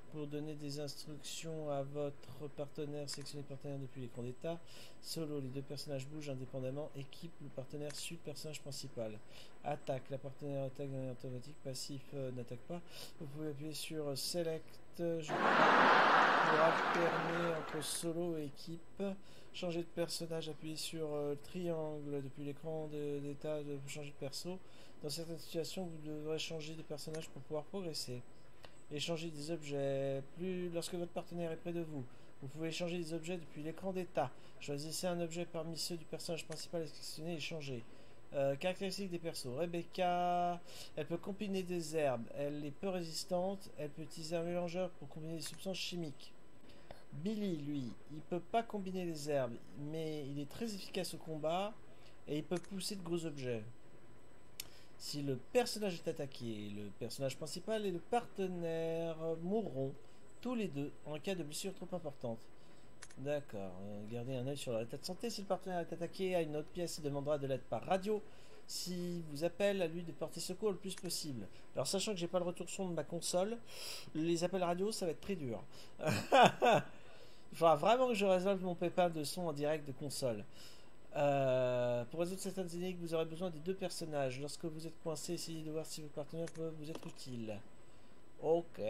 [SPEAKER 1] pour donner des instructions à votre partenaire, sélectionnez le partenaire depuis l'écran d'état. Solo, les deux personnages bougent indépendamment. Équipe, le partenaire suit le personnage principal. Attaque, la partenaire attaque de manière automatique. Passif, n'attaque pas. Vous pouvez appuyer sur Select, je crois, pour alterner entre solo et équipe. Changer de personnage, appuyez sur triangle depuis l'écran d'état pour changer de perso. Dans certaines situations, vous devrez changer de personnage pour pouvoir progresser. Échanger des objets. Lorsque votre partenaire est près de vous, vous pouvez échanger des objets depuis l'écran d'état. Choisissez un objet parmi ceux du personnage principal à sélectionner et changer. Caractéristiques des persos. Rebecca, elle peut combiner des herbes. Elle est peu résistante. Elle peut utiliser un mélangeur pour combiner des substances chimiques. Billy, lui, il peut pas combiner les herbes, mais il est très efficace au combat et il peut pousser de gros objets. Si le personnage est attaqué, le personnage principal et le partenaire mourront tous les deux en cas de blessure trop importante. D'accord. Gardez un œil sur leur état de santé. Si le partenaire est attaqué à une autre pièce, il demandera de l'aide par radio. Si vous appelle à lui de porter secours le plus possible. Alors sachant que j'ai pas le retour son de ma console, les appels radio ça va être très dur. Il faudra vraiment que je résolve mon pépin de son en direct de console. Pour résoudre certaines énigmes, vous aurez besoin des deux personnages. Lorsque vous êtes coincé, essayez de voir si vos partenaires peuvent vous être utiles. Ok.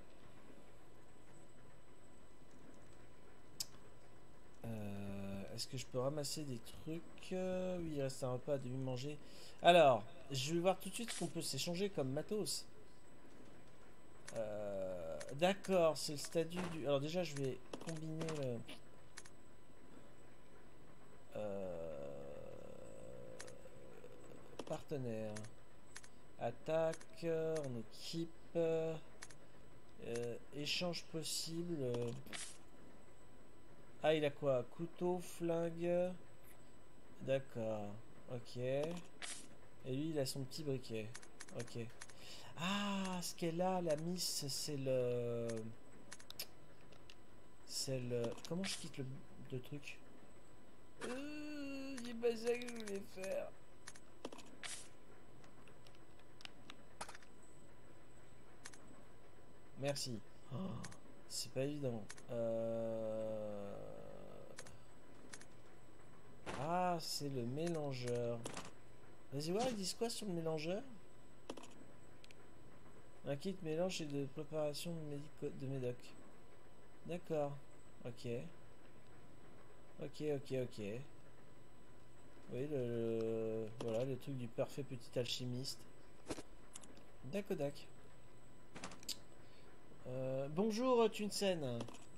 [SPEAKER 1] Est-ce que je peux ramasser des trucs? Oui, il reste un repas à demi-manger. Alors, je vais voir tout de suite ce qu'on peut s'échanger comme matos. D'accord, c'est le statut du... Alors déjà, je vais combiner le... partenaire. Attaque, en équipe. Échange possible. Ah, il a quoi? Couteau, flingue. D'accord. Ok. Et lui, il a son petit briquet. Ok. Ah, ce qu'elle a, la miss, c'est le... C'est le... Comment je quitte le truc? C'est pas ça que je voulais faire. Merci. Oh, c'est pas évident. Ah, c'est le mélangeur. Vas-y voir, ils disent quoi sur le mélangeur? Un kit mélange et de préparation de médoc. D'accord. Ok. Ok. Oui, voilà, le truc du parfait petit alchimiste. D'accord. Bonjour Tunsen.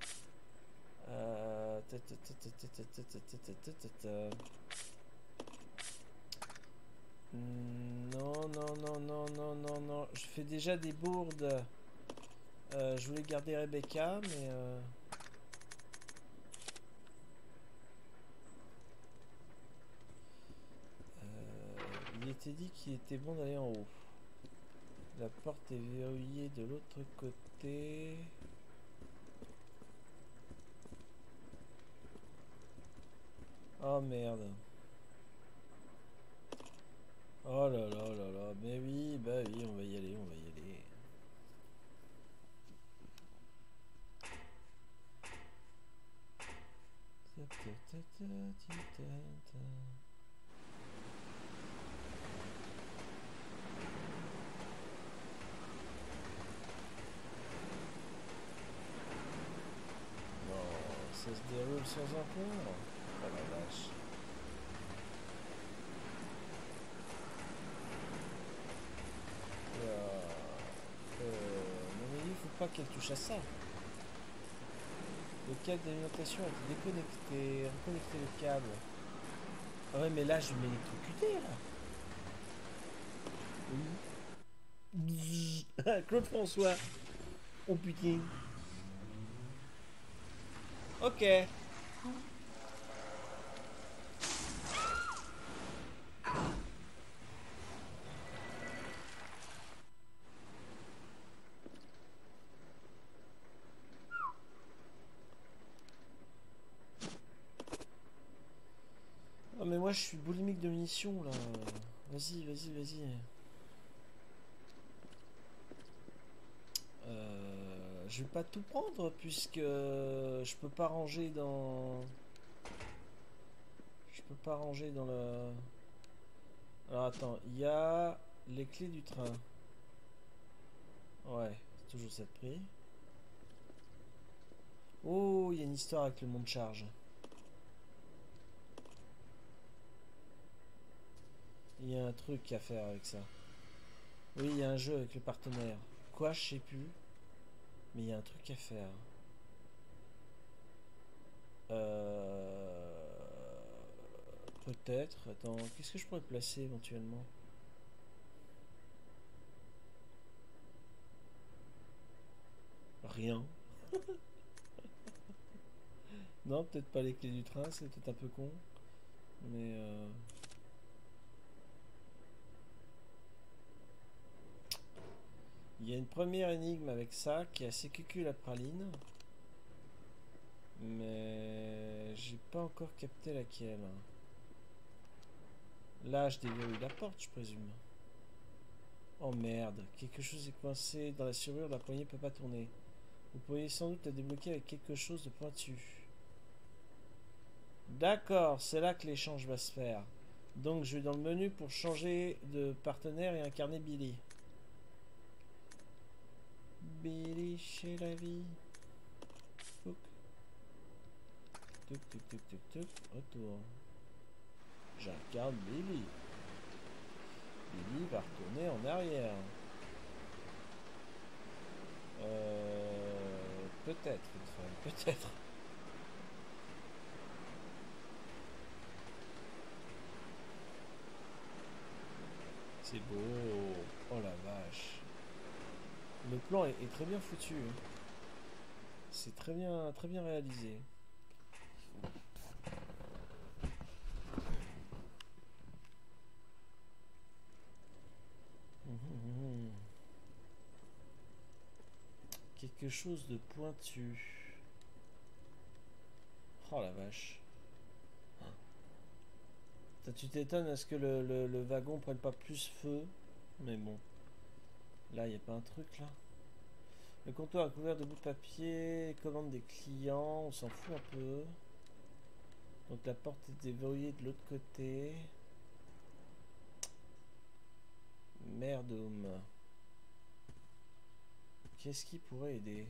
[SPEAKER 1] Non. Je fais déjà des bourdes. Je voulais garder Rebecca, mais... il était dit qu'il était bon d'aller en haut. La porte est verrouillée de l'autre côté. Oh merde. Oh là là. Mais oui, bah oui, on va y aller. Ça se déroule sans encombre. Oh la vache. Non mais il faut pas qu'elle touche à ça. Le câble d'alimentation a été déconnecté. Reconnecter le câble. Ah ouais mais là je vais m'électrocuter là. Oui. Claude François. Oh putain. Ok. Oh mais moi je suis boulimique de munitions là. Vas-y. Je vais pas tout prendre puisque je peux pas ranger dans... Je peux pas ranger dans le... Alors attends, il y a les clés du train. Ouais, c'est toujours ça de prix. Oh, il y a une histoire avec le monde charge. Il y a un truc à faire avec ça. Oui, il y a un jeu avec le partenaire. Quoi, je sais plus. Mais il y a un truc à faire. Peut-être. Attends, qu'est-ce que je pourrais placer éventuellement? Rien. Non, peut-être pas les clés du train, c'est peut-être un peu con. Mais il y a une première énigme avec ça qui est assez cucul la praline. Mais j'ai pas encore capté laquelle. Là, je déverrouille la porte, je présume. Oh merde, quelque chose est coincé dans la serrure, la poignée peut pas tourner. Vous pourriez sans doute la débloquer avec quelque chose de pointu. D'accord, c'est là que l'échange va se faire. Donc je vais dans le menu pour changer de partenaire et incarner Billy. Billy chez la vie. Fouc. Tuc tuc tuc tuc tuc. Retour. J'incarne Billy. Billy va retourner en arrière. Peut-être une fois, peut-être. C'est beau. Oh la vache. Le plan est très bien foutu. C'est très bien réalisé. Quelque chose de pointu. Oh la vache. Tu t'étonnes à ce que le wagon prenne pas plus feu. Mais bon. Là, il n'y a pas un truc là. Le comptoir est couvert de bouts de papier. Commande des clients. On s'en fout un peu. Donc la porte est déverrouillée de l'autre côté. Merdome. Qu'est-ce qui pourrait aider?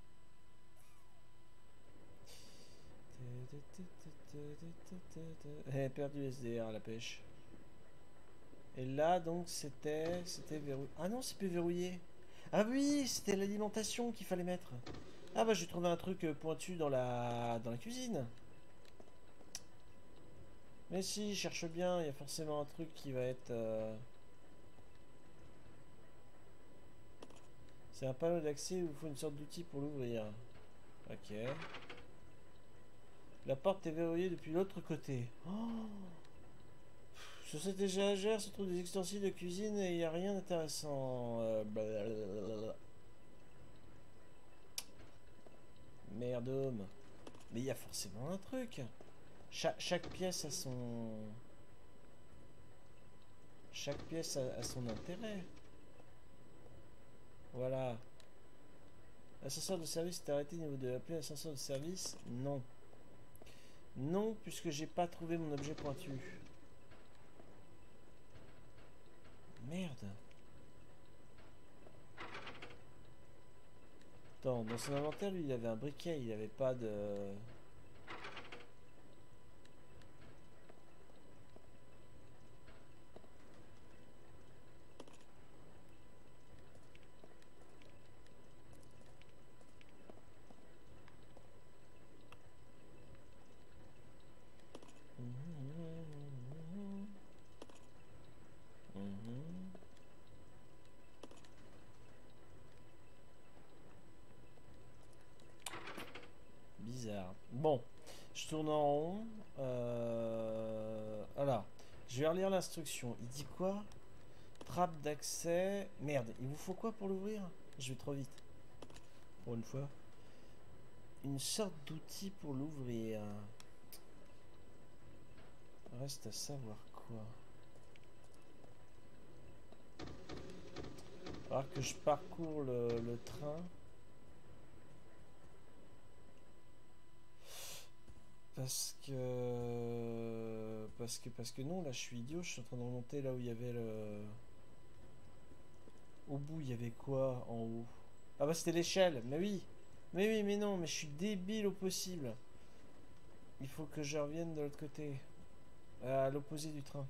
[SPEAKER 1] Perdu SDR à la pêche. Et là donc c'était verrouillé. Ah non, c'est plus verrouillé. Ah oui, c'était l'alimentation qu'il fallait mettre. Ah bah j'ai trouvé un truc pointu dans la cuisine. Mais si, je cherche bien, il y a forcément un truc qui va être... C'est un panneau d'accès où il faut une sorte d'outil pour l'ouvrir. Ok. La porte est verrouillée depuis l'autre côté. Oh, sur cette étagère se trouvent des ustensiles de cuisine et il n'y a rien d'intéressant. Merdome. Mais il y a forcément un truc. Chaque pièce a son... Chaque pièce a son intérêt. Voilà. L'ascenseur de service est arrêté au niveau de l'appeler ascenseur de service. Non. Non, puisque j'ai pas trouvé mon objet pointu. Merde. Attends, dans son inventaire, lui, il avait un briquet, il avait pas de... Bizarre. Bon, je tourne en rond. Alors, je vais relire l'instruction. Il dit quoi? Trappe d'accès. Merde, il vous faut quoi pour l'ouvrir? Je vais trop vite. Pour une fois. Une sorte d'outil pour l'ouvrir. Reste à savoir quoi. Alors que je parcours le train. Parce que non, là je suis idiot, je suis en train de remonter là où il y avait le... Au bout, il y avait quoi en haut? Ah bah c'était l'échelle, mais oui. Mais oui, mais non, mais je suis débile au possible. Il faut que je revienne de l'autre côté. À l'opposé du train.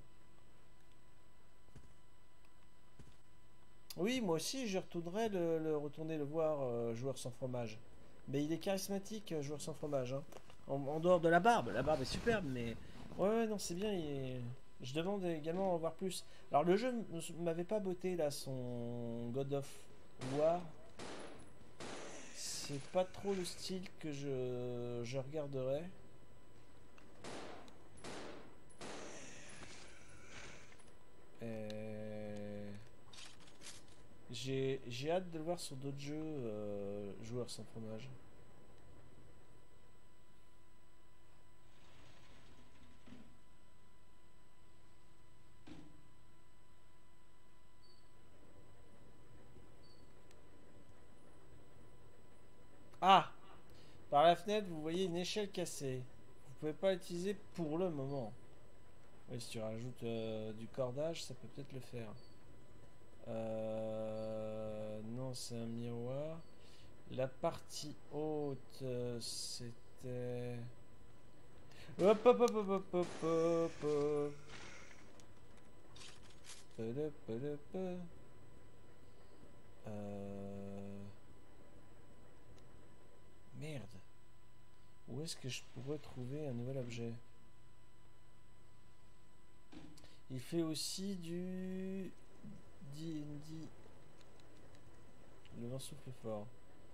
[SPEAKER 1] Oui, moi aussi, je retournerai retourner le voir, joueur sans fromage. Mais il est charismatique, joueur sans fromage. Hein. En dehors de la barbe. La barbe est superbe, mais... Ouais, ouais, non, c'est bien. Je demande également à en voir plus. Alors, le jeu m'avait pas botté, là, son God of War. C'est pas trop le style que je regarderais. J'ai hâte de le voir sur d'autres jeux, joueurs sans fromage. Ah! Par la fenêtre, vous voyez une échelle cassée. Vous pouvez pas l'utiliser pour le moment. Oui, si tu rajoutes du cordage, ça peut peut-être le faire. Non, c'est un miroir. La partie haute, c'était... Hop, hop, hop, hop, hop, hop, hop, hop. Padap, padap, padap. Merde. Où est-ce que je pourrais trouver un nouvel objet? Il fait aussi du... D&D. Le vent souffle fort.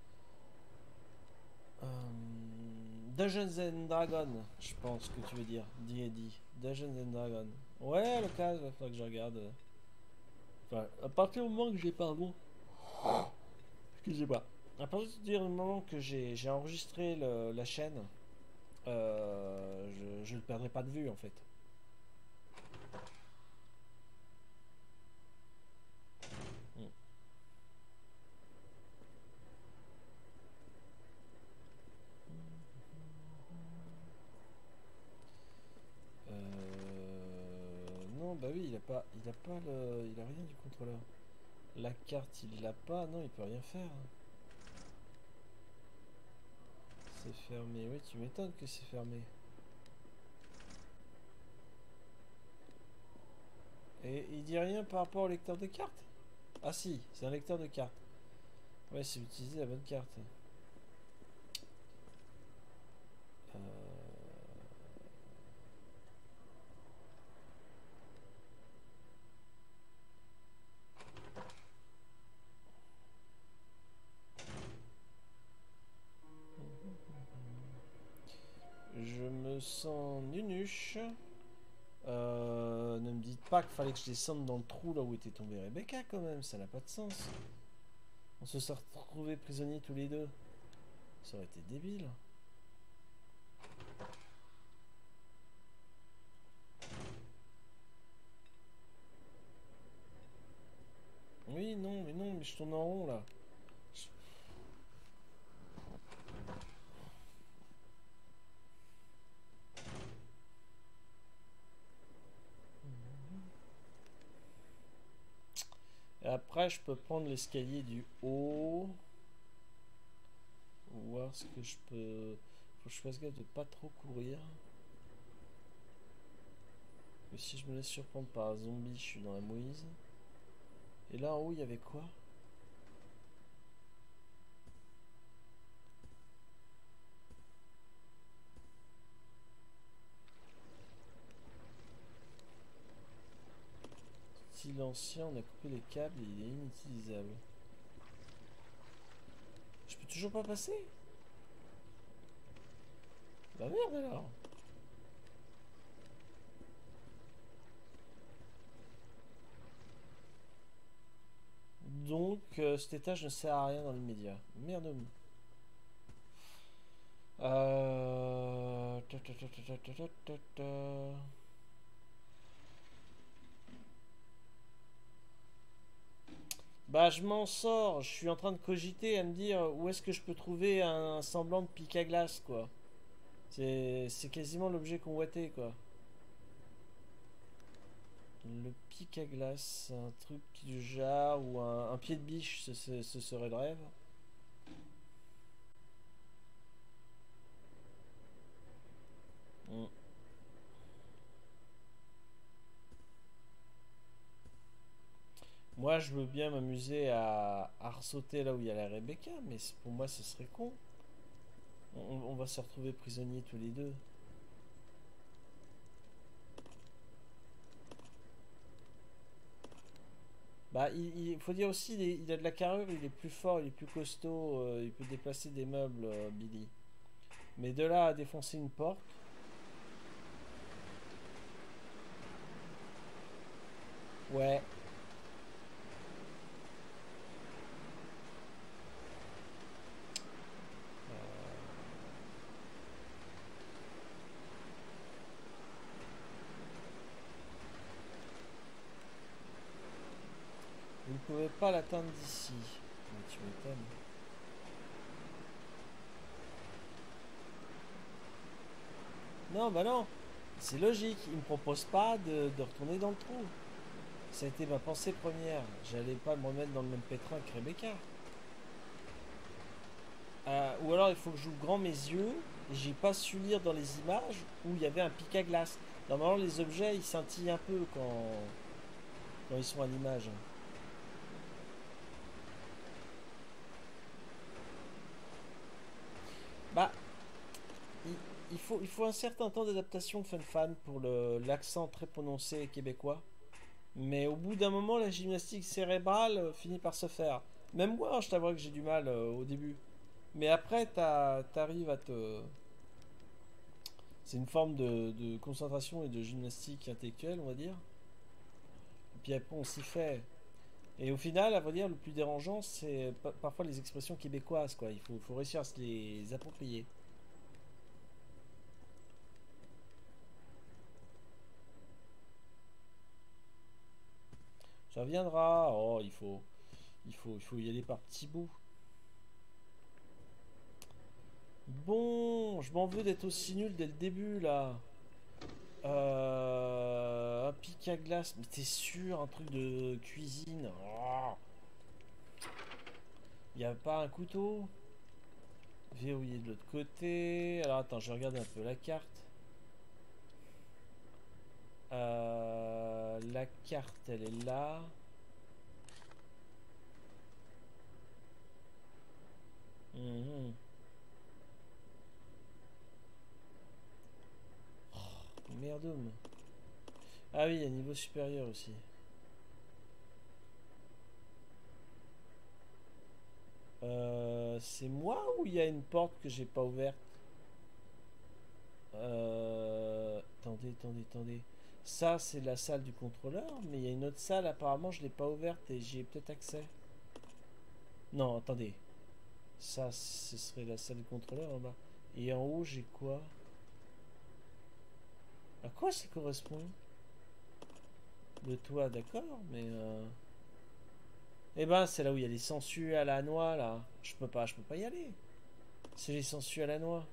[SPEAKER 1] Dungeons and Dragons, je pense que tu veux dire. D&D. Dungeons and Dragons. Ouais, à l'occasion, il faudra que je regarde. Enfin, à partir du moment que j'ai... Pardon. Excusez-moi. À partir du moment que j'ai enregistré la chaîne, je ne perdrai pas de vue, en fait. Non, bah oui, il a rien du contrôleur. La carte, il l'a pas. Non, il peut rien faire. C'est fermé. Oui, tu m'étonnes que c'est fermé. Et il dit rien par rapport au lecteur de cartes? Ah si, c'est un lecteur de cartes. Ouais, c'est utiliser la bonne carte. Je me sens nunuche. Ne me dites pas qu'il fallait que je descende dans le trou là où était tombée Rebecca quand même, ça n'a pas de sens. On se serait retrouvés prisonniers tous les deux. Ça aurait été débile. Oui, non, mais je tourne en rond là. Et après, je peux prendre l'escalier du haut. Voir ce que je peux... Faut que je fasse gaffe de pas trop courir. Et si je me laisse surprendre par un zombie, je suis dans la mouise. Et là en haut, il y avait quoi? L'ancien, on a coupé les câbles et il est inutilisable. Je peux toujours pas passer? Bah merde alors. Donc cet étage ne sert à rien dans l'immédiat. Merde. Bah je m'en sors, je suis en train de cogiter à me dire où est-ce que je peux trouver un semblant de pic à glace quoi. C'est quasiment l'objet convoité, quoi. Le pic à glace, un truc du genre, ou un pied de biche, ce serait le rêve. Mm. Moi, je veux bien m'amuser à ressauter là où il y a la Rebecca, mais pour moi, ce serait con. On va se retrouver prisonniers tous les deux. Bah, il faut dire aussi, il a de la carrure, il est plus fort, il est plus costaud, il peut déplacer des meubles, Billy. Mais de là à défoncer une porte. Ouais. Vous ne pouvez pas l'atteindre d'ici. Mais tu m'étonnes. Non, bah non. C'est logique. Il me propose pas de retourner dans le trou. Ça a été ma pensée première. J'allais pas me remettre dans le même pétrin que Rebecca. Ou alors il faut que j'ouvre grand mes yeux et j'ai pas su lire dans les images où il y avait un pic à glace. Normalement les objets ils scintillent un peu quand ils sont à l'image. Bah il faut un certain temps d'adaptation fan pour l'accent très prononcé québécois. Mais au bout d'un moment la gymnastique cérébrale finit par se faire. Même moi je t'avoue que j'ai du mal au début. Mais après t'arrives à te... C'est une forme de concentration et de gymnastique intellectuelle, on va dire. Et puis après, on s'y fait. Et au final, à vrai dire, le plus dérangeant, c'est parfois les expressions québécoises, quoi. Faut réussir à se les approprier. Ça viendra. Oh, il faut y aller par petits bouts. Bon, je m'en veux d'être aussi nul dès le début, là. Un pic à glace. Mais t'es sûr, un truc de cuisine. Oh. Y a pas un couteau? Verrouillé de l'autre côté. Alors attends, je regarde un peu la carte. La carte, elle est là. Mhm. Oh, merdoum. Ah oui, il y a un niveau supérieur aussi. C'est moi ou il y a une porte que j'ai pas ouverte? Attendez. Ça, c'est la salle du contrôleur, mais il y a une autre salle, apparemment, je l'ai pas ouverte et j'y ai peut-être accès. Non, attendez. Ça, ce serait la salle du contrôleur en bas. Et en haut, j'ai quoi? À quoi ça correspond? Le toit, d'accord, mais... Eh ben, c'est là où il y a les sangsues à la noix, là. Je peux pas y aller. C'est les sangsues à la noix.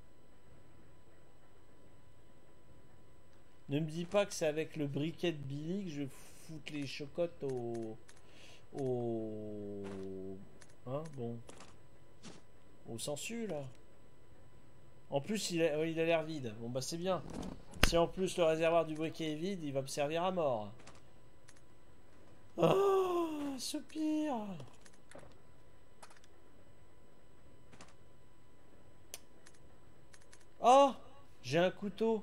[SPEAKER 1] Ne me dis pas que c'est avec le briquet de Billy que je vais foutre les chocottes Hein, bon. Au sangsues, là. En plus, il a l'air vide. Bon, bah, c'est bien. Si en plus le réservoir du briquet est vide, il va me servir à mort. Oh, soupir. Oh, j'ai un couteau.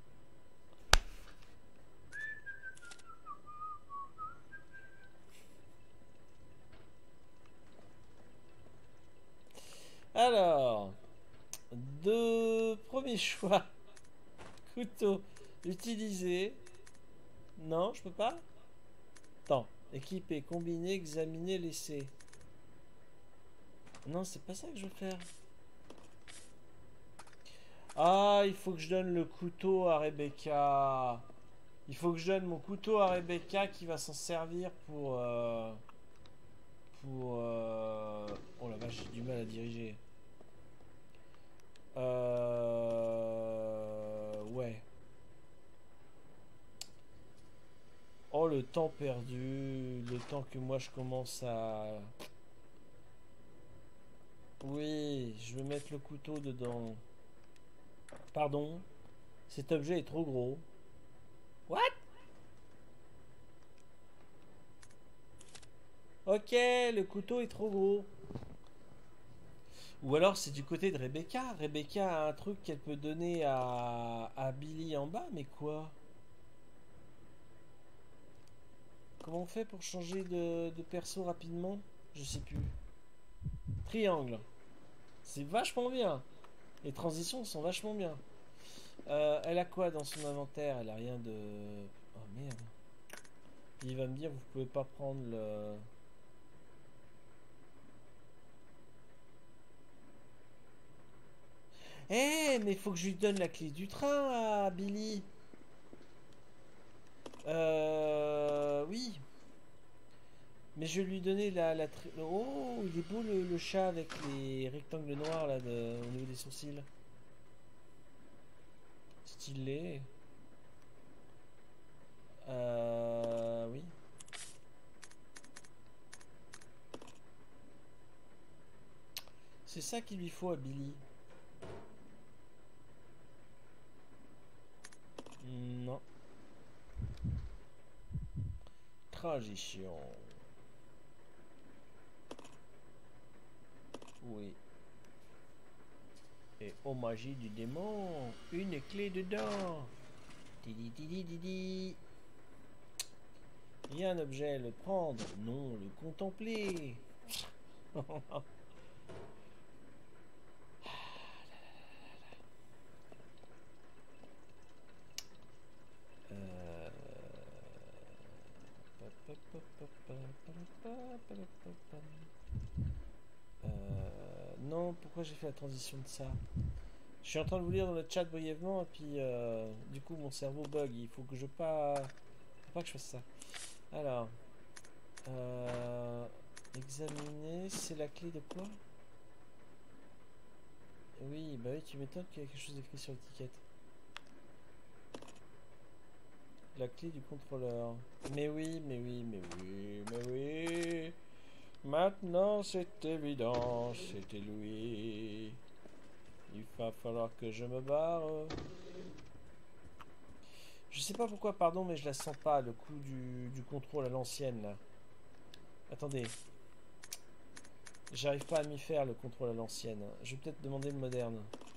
[SPEAKER 1] Alors, deux premiers choix. Couteau utilisé. Non, je peux pas. Attends, équiper, combiner, examiner, laisser. Non, c'est pas ça que je veux faire. Ah, il faut que je donne le couteau à Rebecca. Il faut que je donne mon couteau à Rebecca qui va s'en servir pour... Oh la vache, j'ai du mal à diriger. temps perdu, le temps que moi je commence à... Oui, je vais mettre le couteau dedans. Pardon, cet objet est trop gros. What? Ok, le couteau est trop gros. Ou alors c'est du côté de Rebecca. Rebecca a un truc qu'elle peut donner à Billy en bas, mais quoi? Comment on fait pour changer de perso rapidement? Je sais plus. Triangle. C'est vachement bien. Les transitions sont vachement bien. Elle a quoi dans son inventaire? Elle a rien de... Oh merde. Il va me dire, vous pouvez pas prendre le... Eh, mais faut que je lui donne la clé du train à Billy. Oui. Mais je vais lui donner Oh, il est beau le chat avec les rectangles noirs là au niveau des sourcils. Stylé. Oui. C'est ça qu'il lui faut à Billy. Non. Transition. Oui. Et oh magie du démon, une clé dedans. Didi didi didi. Il y a un objet, le prendre, non, le contempler. Non, pourquoi j'ai fait la transition de ça? Je suis en train de vous lire dans le chat brièvement et puis du coup mon cerveau bug. Il faut que je pas que je fasse ça. Alors, examiner, c'est la clé de quoi? Oui, bah oui, tu m'étonnes qu'il y a quelque chose d'écrit sur l'étiquette. La clé du contrôleur. Mais oui, mais oui, mais oui, mais oui. Maintenant c'est évident, c'était Louis. Il va falloir que je me barre. Je sais pas pourquoi, pardon, mais je la sens pas, le coup du contrôle à l'ancienne là. Attendez. J'arrive pas à m'y faire le contrôle à l'ancienne. Je vais peut-être demander le moderne.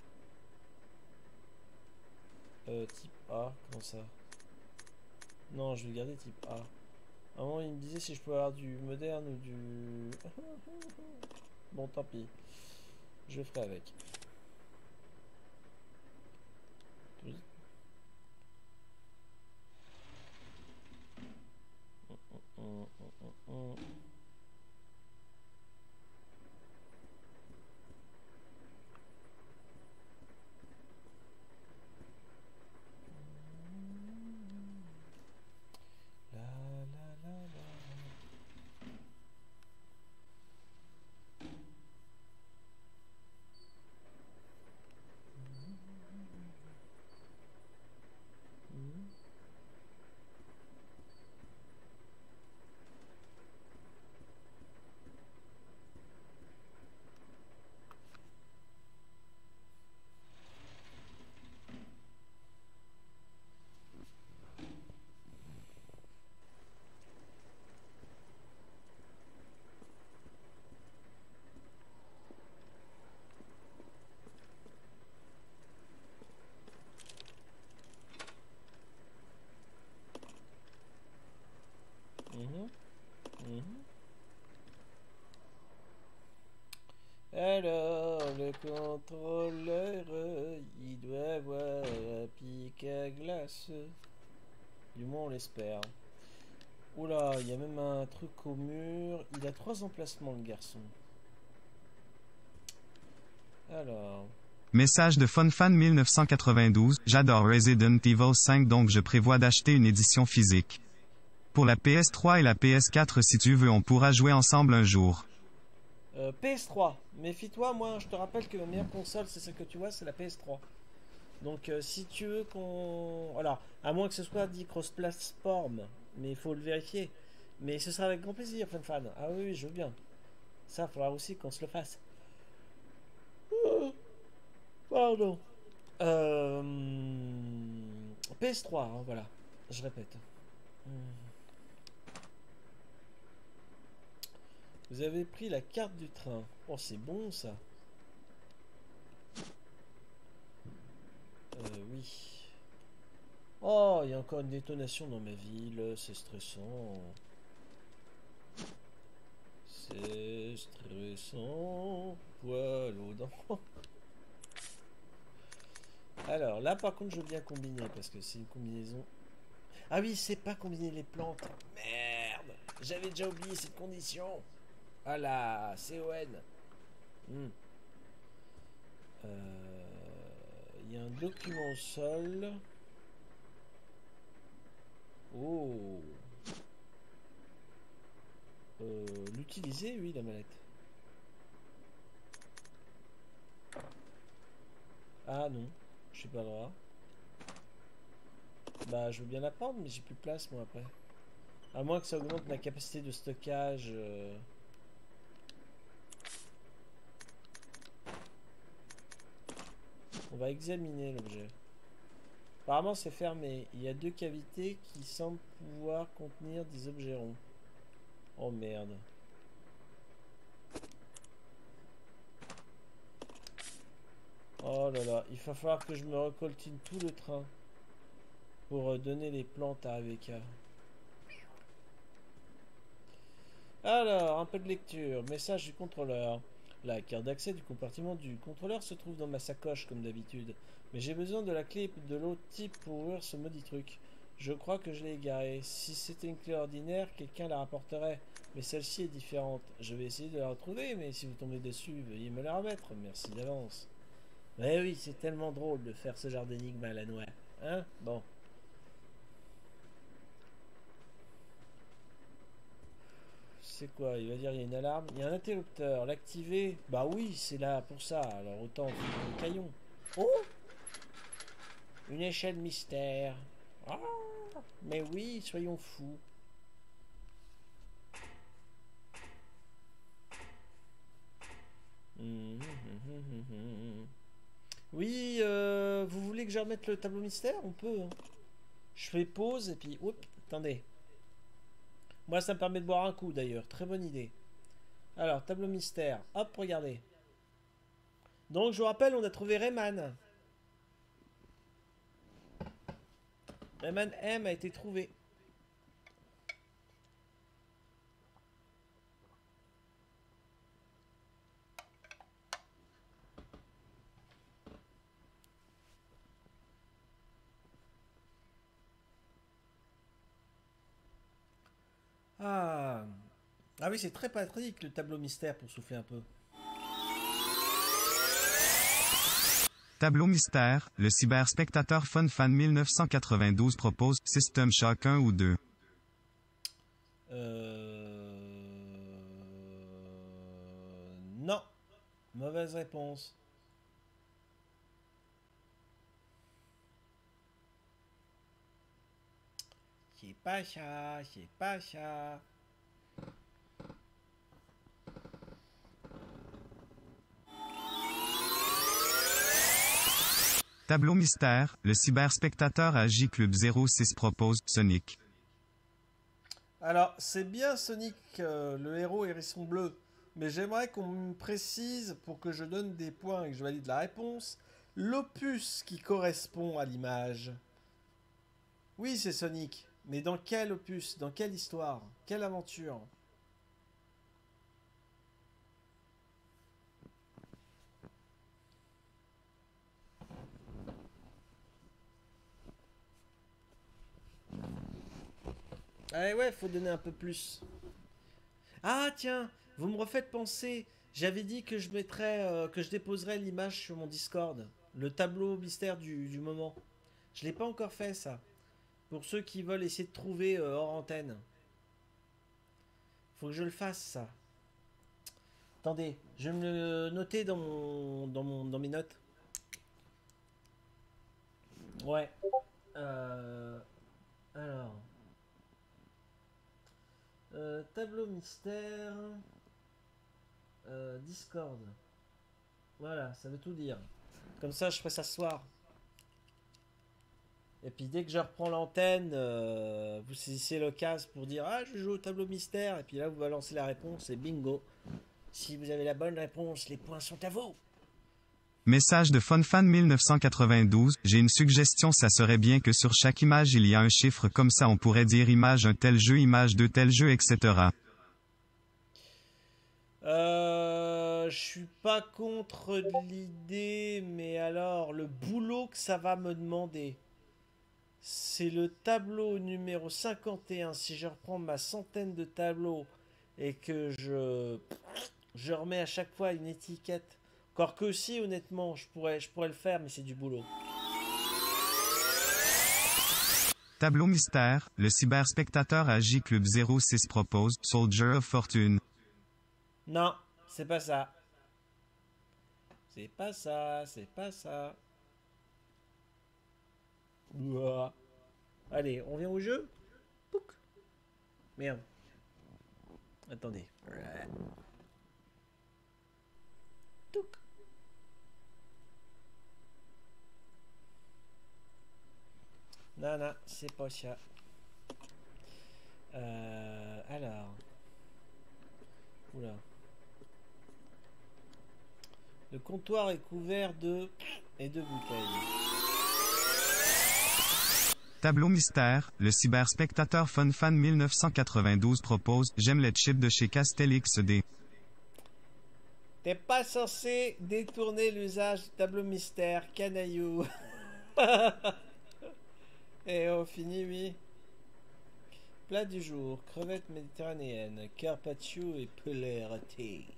[SPEAKER 1] Type A, comment ça? Non, je vais garder type A. À un moment, il me disait si je pouvais avoir du moderne ou du... Bon, tant pis. Je le ferai avec. Alors, le contrôleur, il doit avoir un pic à glace. Du moins, on l'espère. Oula, il y a même un truc au mur. Il a 3 emplacements, le garçon. Alors...
[SPEAKER 2] Message de FunFan 1992, j'adore Resident Evil 5 donc je prévois d'acheter une édition physique. Pour la PS3 et la PS4 si tu veux on pourra jouer ensemble un jour.
[SPEAKER 1] PS3, méfie-toi, moi je te rappelle que la meilleure console c'est celle que tu vois, c'est la PS3. Donc si tu veux qu'on... Alors, à moins que ce soit dit cross-platform, mais il faut le vérifier. Mais ce sera avec grand plaisir, fan. Ah oui, je veux bien. Ça, il faudra aussi qu'on se le fasse. Pardon. PS3, hein, voilà. Je répète. Vous avez pris la carte du train. Oh, c'est bon ça. Oui. Oh, il y a encore une détonation dans ma ville. C'est stressant. C'est stressant. Poil aux dents. Alors, là, par contre, je veux bien combiner parce que c'est une combinaison. Ah oui, c'est pas combiner les plantes. Merde. J'avais déjà oublié cette condition. Ah là, CON. Il y a un document au sol. Oh. L'utiliser, oui, la mallette. Ah non, je suis pas le droit. Bah, je veux bien la prendre, mais j'ai plus de place, moi, après. À moins que ça augmente ma capacité de stockage. On va examiner l'objet. Apparemment, c'est fermé. Il y a 2 cavités qui semblent pouvoir contenir des objets ronds. Oh merde. Oh là là, il va falloir que je me recoltine tout le train pour donner les plantes à Rebecca. Alors, un peu de lecture. Message du contrôleur. La carte d'accès du compartiment du contrôleur se trouve dans ma sacoche comme d'habitude. Mais j'ai besoin de la clé de l'autre type pour ouvrir ce maudit truc. Je crois que je l'ai égarée. Si c'était une clé ordinaire, quelqu'un la rapporterait. Mais celle-ci est différente. Je vais essayer de la retrouver, mais si vous tombez dessus, veuillez me la remettre. Merci d'avance. Mais oui, c'est tellement drôle de faire ce genre d'énigme à la noix. Hein? Bon. C'est quoi? Il va dire il y a une alarme. Il y a un interrupteur. L'activer? Bah oui, c'est là pour ça. Alors autant foutre le caillon. Oh! Une échelle mystère. Ah! Mais oui, soyons fous. Oui, vous voulez que je remette le tableau mystère? On peut. Hein. Je fais pause et puis... Oups, attendez. Moi, ça me permet de boire un coup, d'ailleurs. Très bonne idée. Alors, tableau mystère. Hop, regardez. Donc, je vous rappelle, on a trouvé Rayman. Rayman M a été trouvé. Ah, ah oui, c'est très pratique le tableau mystère pour souffler un peu.
[SPEAKER 2] Tableau mystère, le cyberspectateur FunFan 1992 propose System Shock 1 ou 2.
[SPEAKER 1] Non. Mauvaise réponse. C'est pas ça, c'est pas ça.
[SPEAKER 2] Tableau mystère, le cyberspectateur AJ Club 06 propose Sonic.
[SPEAKER 1] Alors, c'est bien Sonic, le héros hérisson bleu. Mais j'aimerais qu'on me précise, pour que je donne des points et que je valide la réponse, l'opus qui correspond à l'image. Oui, c'est Sonic. Mais dans quel opus? Dans quelle histoire? Quelle aventure? Ah ouais, faut donner un peu plus. Ah tiens, vous me refaites penser. J'avais dit que je mettrais, que je déposerais l'image sur mon Discord. Le tableau mystère du moment. Je l'ai pas encore fait ça. Pour ceux qui veulent essayer de trouver hors antenne. Faut que je le fasse ça. Attendez, je vais me le noter dans mes notes. Ouais. Alors. Tableau mystère. Discord. Voilà, ça veut tout dire. Comme ça, je ferai ça ce soir. Et puis dès que je reprends l'antenne, vous saisissez l'occasion pour dire ah je joue au tableau mystère. Et puis là vous balancez la réponse et bingo. Si vous avez la bonne réponse, les points sont à vous.
[SPEAKER 2] Message de FunFan 1992, j'ai une suggestion, ça serait bien que sur chaque image il y a un chiffre, comme ça on pourrait dire image un tel jeu, image de tel jeu, etc.
[SPEAKER 1] Je suis pas contre l'idée, mais alors le boulot que ça va me demander, c'est le tableau numéro 51. Si je reprends ma centaine de tableaux et que je remets à chaque fois une étiquette, encore que si honnêtement je pourrais le faire, mais c'est du boulot.
[SPEAKER 2] Tableau mystère, le cyberspectateur à J Club 06 propose Soldier of Fortune.
[SPEAKER 1] Non, c'est pas ça. C'est pas ça, c'est pas ça. Ouah. Allez, on vient au jeu. Pouc. Merde. Attendez. Touc. Non, non, c'est pas ça. Alors. Oula. Le comptoir est couvert de bouteilles.
[SPEAKER 2] Tableau mystère, le cyberspectateur FunFan 1992 propose j'aime les chips de chez Castel XD.
[SPEAKER 1] T'es pas censé détourner l'usage du tableau mystère, canaillou. Et on finit, oui. Plat du jour, crevettes méditerranéennes, carpaccio et poulet rôti.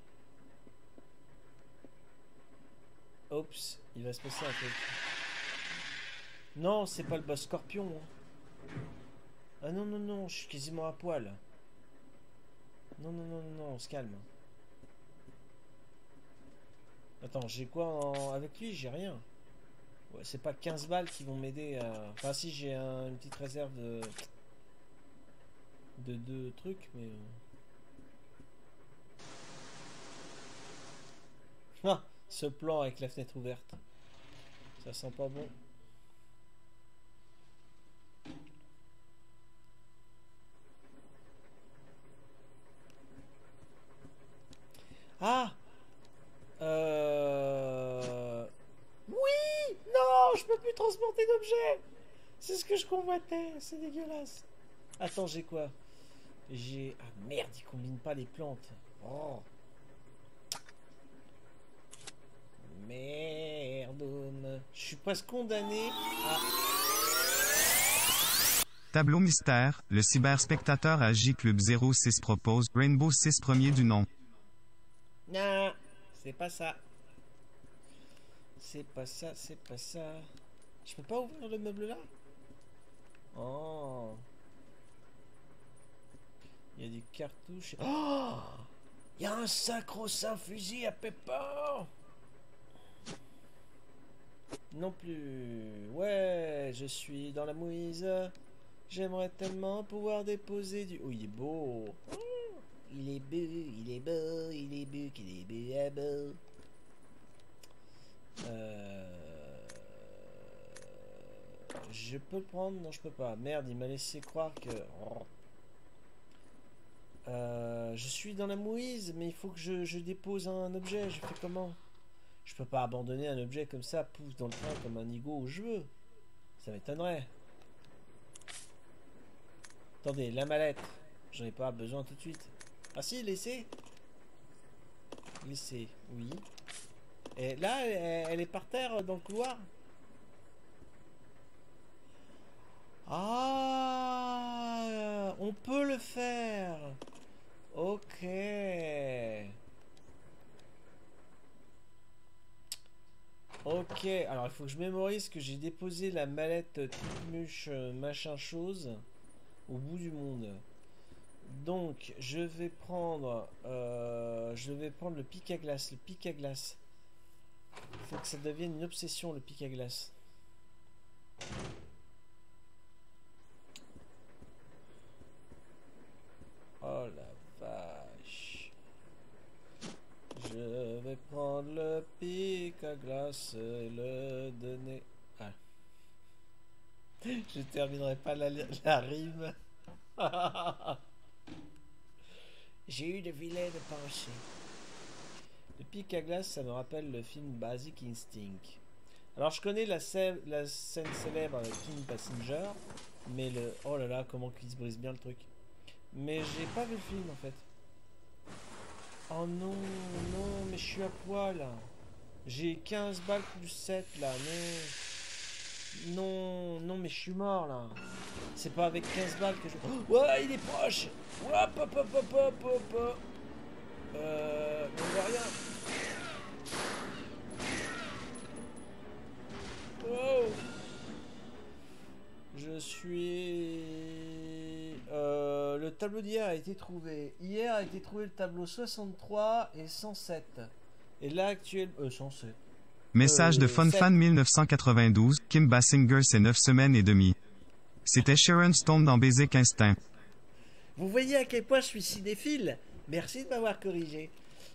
[SPEAKER 1] Oups, il va se passer un truc. Non, c'est pas le boss scorpion. Hein. Ah non, non, non, je suis quasiment à poil. Non, non, non, non, on se calme. Attends, j'ai quoi avec lui? J'ai rien. Ouais, c'est pas 15 balles qui vont m'aider à... Enfin si, j'ai une petite réserve de 2 trucs, mais... Ah, ce plan avec la fenêtre ouverte. Ça sent pas bon. Ah Oui. Non, je peux plus transporter d'objets. C'est ce que je convoitais. C'est dégueulasse. Attends, j'ai quoi? J'ai... Ah merde, il combine pas les plantes. Oh. Merde. Je suis presque condamné à...
[SPEAKER 2] Tableau mystère, le cyberspectateur à J Club 06 propose Rainbow 6 premier du nom.
[SPEAKER 1] Non, c'est pas ça. C'est pas ça, c'est pas ça. Je peux pas ouvrir le meuble là? Oh. Il y a des cartouches. Oh. Il y a un sacro-saint fusil à pépin. Non plus. Ouais, je suis dans la mouise. J'aimerais tellement pouvoir déposer du... Oh, il est beau. Oh, il est beau, il est beau, il est beau, il est beau, à beau. Je peux le prendre? Non, je peux pas. Merde, il m'a laissé croire que... je suis dans la mouise, mais il faut que je dépose un objet. Je fais comment? Je peux pas abandonner un objet comme ça, pouf, dans le train comme un nigo où je veux. Ça m'étonnerait. Attendez, la mallette. J'en ai pas besoin tout de suite. Ah si, laissez. Laissez, oui. Et là, elle est par terre dans le couloir. Ah, on peut le faire. Ok. Ok, alors il faut que je mémorise que j'ai déposé la mallette Titmuche machin chose au bout du monde. Donc je vais prendre le pic à glace. Le pic à glace. Il faut que ça devienne une obsession, le pic à glace. Oh là Je vais prendre le pic à glace et le donner. Ah. Je terminerai pas la rime. J'ai eu de vilaines pensées. Le pic à glace, ça me rappelle le film Basic Instinct. Alors je connais la scène célèbre avec Kim Passenger, mais le... Oh là là, comment qu'il se brise bien le truc. Mais j'ai pas vu le film en fait. Oh non, non, mais je suis à poil. J'ai 15 balles plus 7 là, non. Non, non, mais je suis mort là. C'est pas avec 15 balles que je... Oh, ouais, il est proche. Hop, hop, hop, hop, hop, hop, hop. On voit rien. Oh. Je suis... le tableau d'hier a été trouvé. Hier a été trouvé le tableau 63 et 107. Et là, actuellement... 107.
[SPEAKER 2] Message de
[SPEAKER 1] 7.
[SPEAKER 2] FunFan 1992, Kim Basinger c'est 9 semaines et demie. C'était Sharon Stone dans Basic Instinct.
[SPEAKER 1] Vous voyez à quel point je suis cinéphile. Merci de m'avoir corrigé.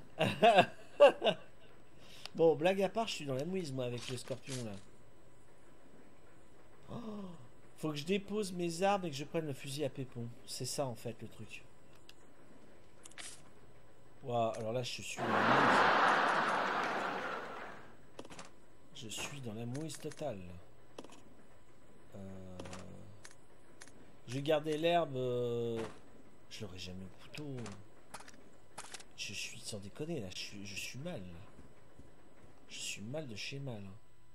[SPEAKER 1] Bon, blague à part, je suis dans la mouise, moi, avec le scorpion, là. Oh, faut que je dépose mes armes et que je prenne le fusil à pépon. C'est ça, en fait, le truc. Waouh, alors là, je suis dans la mouise. Je suis dans la mouise totale. Je vais garder l'herbe. Je l'aurai jamais au couteau. Je suis sans déconner là. Je suis mal. Je suis mal de chez mal.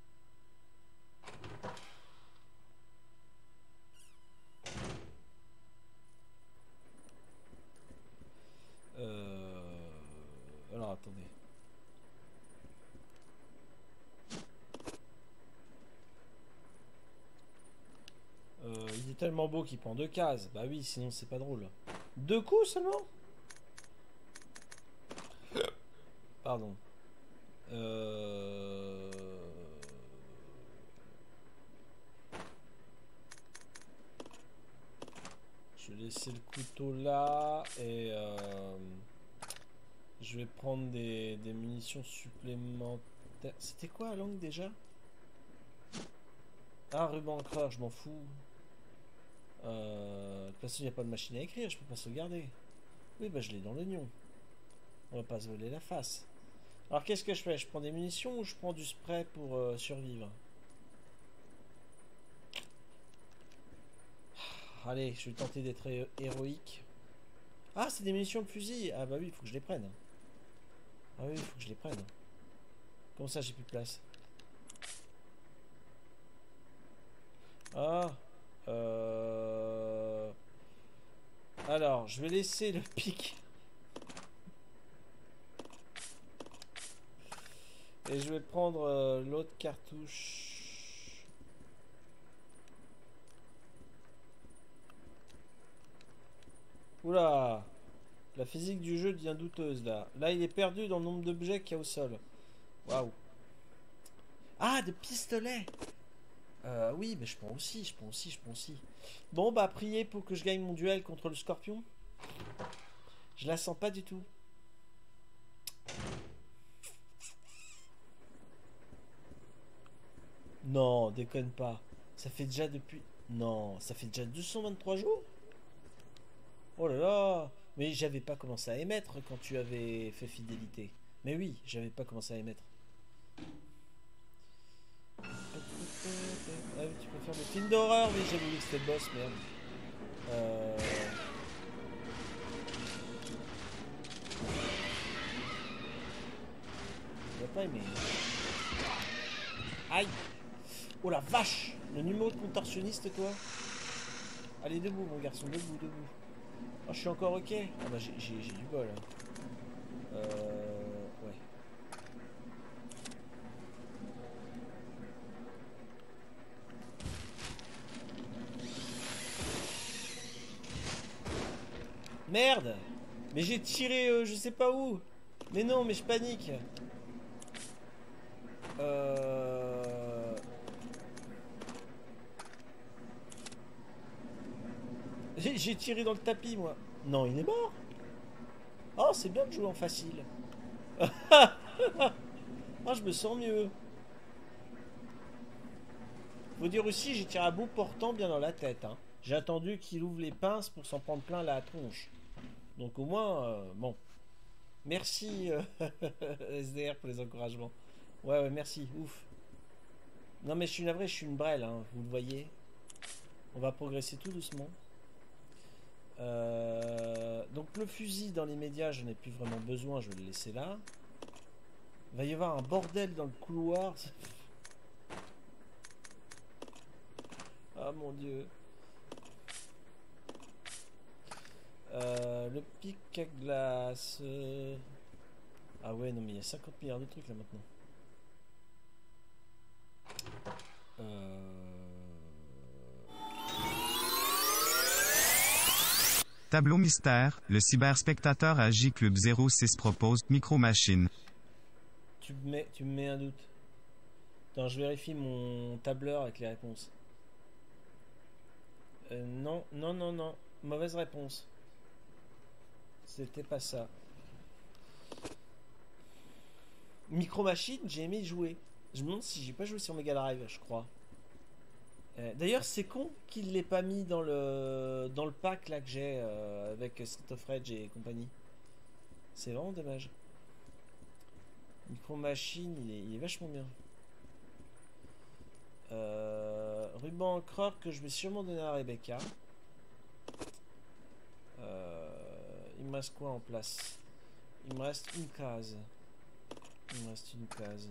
[SPEAKER 1] Alors attendez. Il est tellement beau qu'il prend 2 cases. Bah oui, sinon c'est pas drôle. 2 coups seulement? Pardon. Je vais laisser le couteau là et je vais prendre des munitions supplémentaires. C'était quoi la langue déjà? Ah, ruban encreur, je m'en fous. De toute façon, il n'y a pas de machine à écrire, je peux pas sauvegarder. Oui, bah je l'ai dans l'oignon. On va pas se voler la face. Alors qu'est-ce que je fais? Je prends des munitions ou je prends du spray pour survivre? Allez, je vais tenter d'être héroïque. Ah, c'est des munitions de fusil. Ah bah oui, il faut que je les prenne. Ah oui, il faut que je les prenne. Comment ça, j'ai plus de place? Ah. Alors, je vais laisser le pic. Et je vais prendre l'autre cartouche. Oula! La physique du jeu devient douteuse là. Là, il est perdu dans le nombre d'objets qu'il y a au sol. Waouh! Ah, de pistolets! Oui, mais je prends aussi. Bon, bah, priez pour que je gagne mon duel contre le scorpion. Je la sens pas du tout. Non, déconne pas. Ça fait déjà depuis... Non, ça fait déjà 223 jours? Oh là là! Mais j'avais pas commencé à émettre quand tu avais fait fidélité. Mais oui, j'avais pas commencé à émettre. Ah oui, tu peux faire des films d'horreur, oui, j'avais oublié que c'était le boss, merde. Je vais pas aimer. Aïe! Oh la vache! Le numéro de contorsionniste, toi? Allez, debout, mon garçon, debout. Oh, je suis encore ok? Ah bah, j'ai du bol. Hein. Ouais. Merde! Mais j'ai tiré je sais pas où! Mais non, mais je panique! J'ai tiré dans le tapis, moi! Non, il est mort! Oh, c'est bien de jouer en facile! Ah, je me sens mieux. Faut dire aussi, j'ai tiré à bout portant bien dans la tête. Hein. J'ai attendu qu'il ouvre les pinces pour s'en prendre plein la tronche. Donc au moins, bon. Merci SDR pour les encouragements. Ouais, ouais, merci. Ouf. Non mais je suis navré, je suis une brêle, hein, vous le voyez. On va progresser tout doucement. Donc le fusil dans les médias, je n'ai plus vraiment besoin, je vais le laisser là. Il va y avoir un bordel dans le couloir. Ah mon dieu. Le pic à glace. Ah ouais, non mais il y a 50 milliards de trucs là maintenant.
[SPEAKER 2] Tableau mystère, le cyberspectateur à J Club 06 propose Micro Machine.
[SPEAKER 1] Tu me mets un doute. Attends, je vérifie mon tableur avec les réponses. Non, non, non, non. Mauvaise réponse. C'était pas ça. Micro Machine, j'ai aimé y jouer. Je me demande si j'ai pas joué sur Mega Drive, je crois. D'ailleurs, c'est con qu'il l'ait pas mis dans le pack là que j'ai avec Street of Rage et compagnie. C'est vraiment dommage. Micro Machine, il est vachement bien. Ruban encreur que je vais sûrement donner à Rebecca. Il me reste quoi en place? Il me reste une case. Il me reste une case.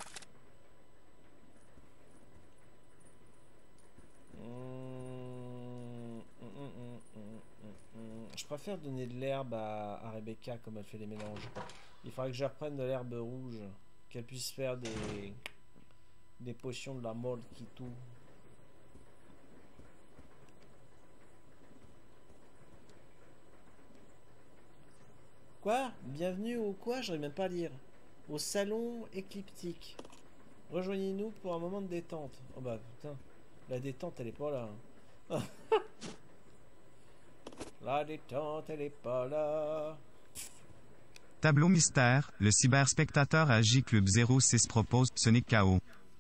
[SPEAKER 1] Je préfère donner de l'herbe à Rebecca comme elle fait les mélanges. Il faudrait que je reprenne de l'herbe rouge. Qu'elle puisse faire des potions de la mort qui tout. Quoi? Bienvenue au quoi? J'arrive même pas à lire. Au salon écliptique. Rejoignez-nous pour un moment de détente. Oh bah putain. La détente elle est pas là. Hein. La détente elle est pas là.
[SPEAKER 2] Tableau mystère, le cyberspectateur à J Club 06 propose Sonic KO.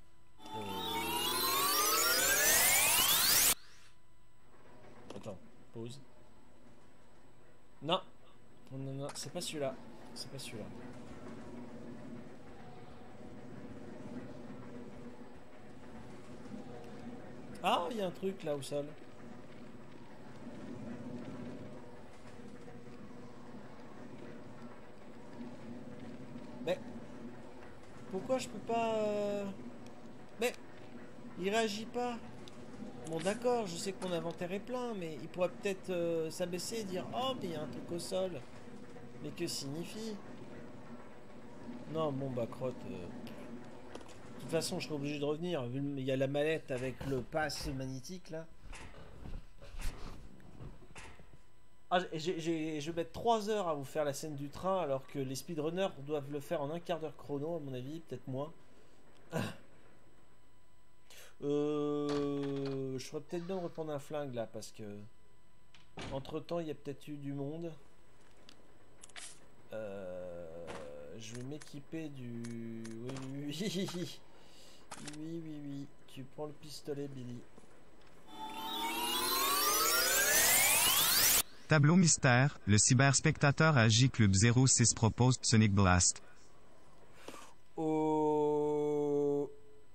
[SPEAKER 1] Attends, pause. Non. Non, non, non, c'est pas celui-là. C'est pas celui-là. Ah, il y a un truc là au sol. Mais pourquoi je peux pas Mais il réagit pas. Bon d'accord, je sais que mon inventaire est plein, mais il pourrait peut-être s'abaisser et dire oh mais il y a un truc au sol. Mais que signifie? Non bon bah crotte. De toute façon je serai obligé de revenir, vu il y a la mallette avec le pass magnétique là. Ah, je vais mettre 3 heures à vous faire la scène du train alors que les speedrunners doivent le faire en un quart d'heure chrono à mon avis, peut-être moins. Je ferais peut-être bien de reprendre un flingue là parce que entre temps il y a peut-être eu du monde. Je vais m'équiper du... Oui. Oui. Tu prends le pistolet Billy.
[SPEAKER 2] Tableau mystère, le cyberspectateur à J Club 06 propose Sonic Blast.
[SPEAKER 1] Oh...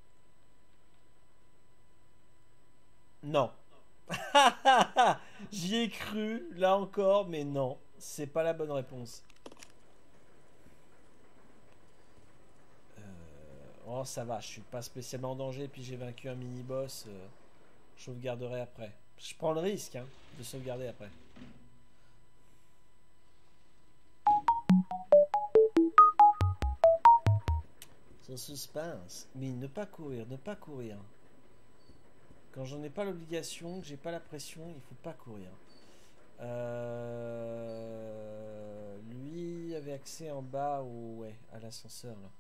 [SPEAKER 1] Non. J'y ai cru, là encore, mais non. C'est pas la bonne réponse. Oh, ça va, je suis pas spécialement en danger, puis j'ai vaincu un mini-boss. Je sauvegarderai après. Je prends le risque hein, de sauvegarder après. Ce suspense. Mais ne pas courir, ne pas courir. Quand j'en ai pas l'obligation, que j'ai pas la pression, il faut pas courir. Lui avait accès en bas ouais, à l'ascenseur là.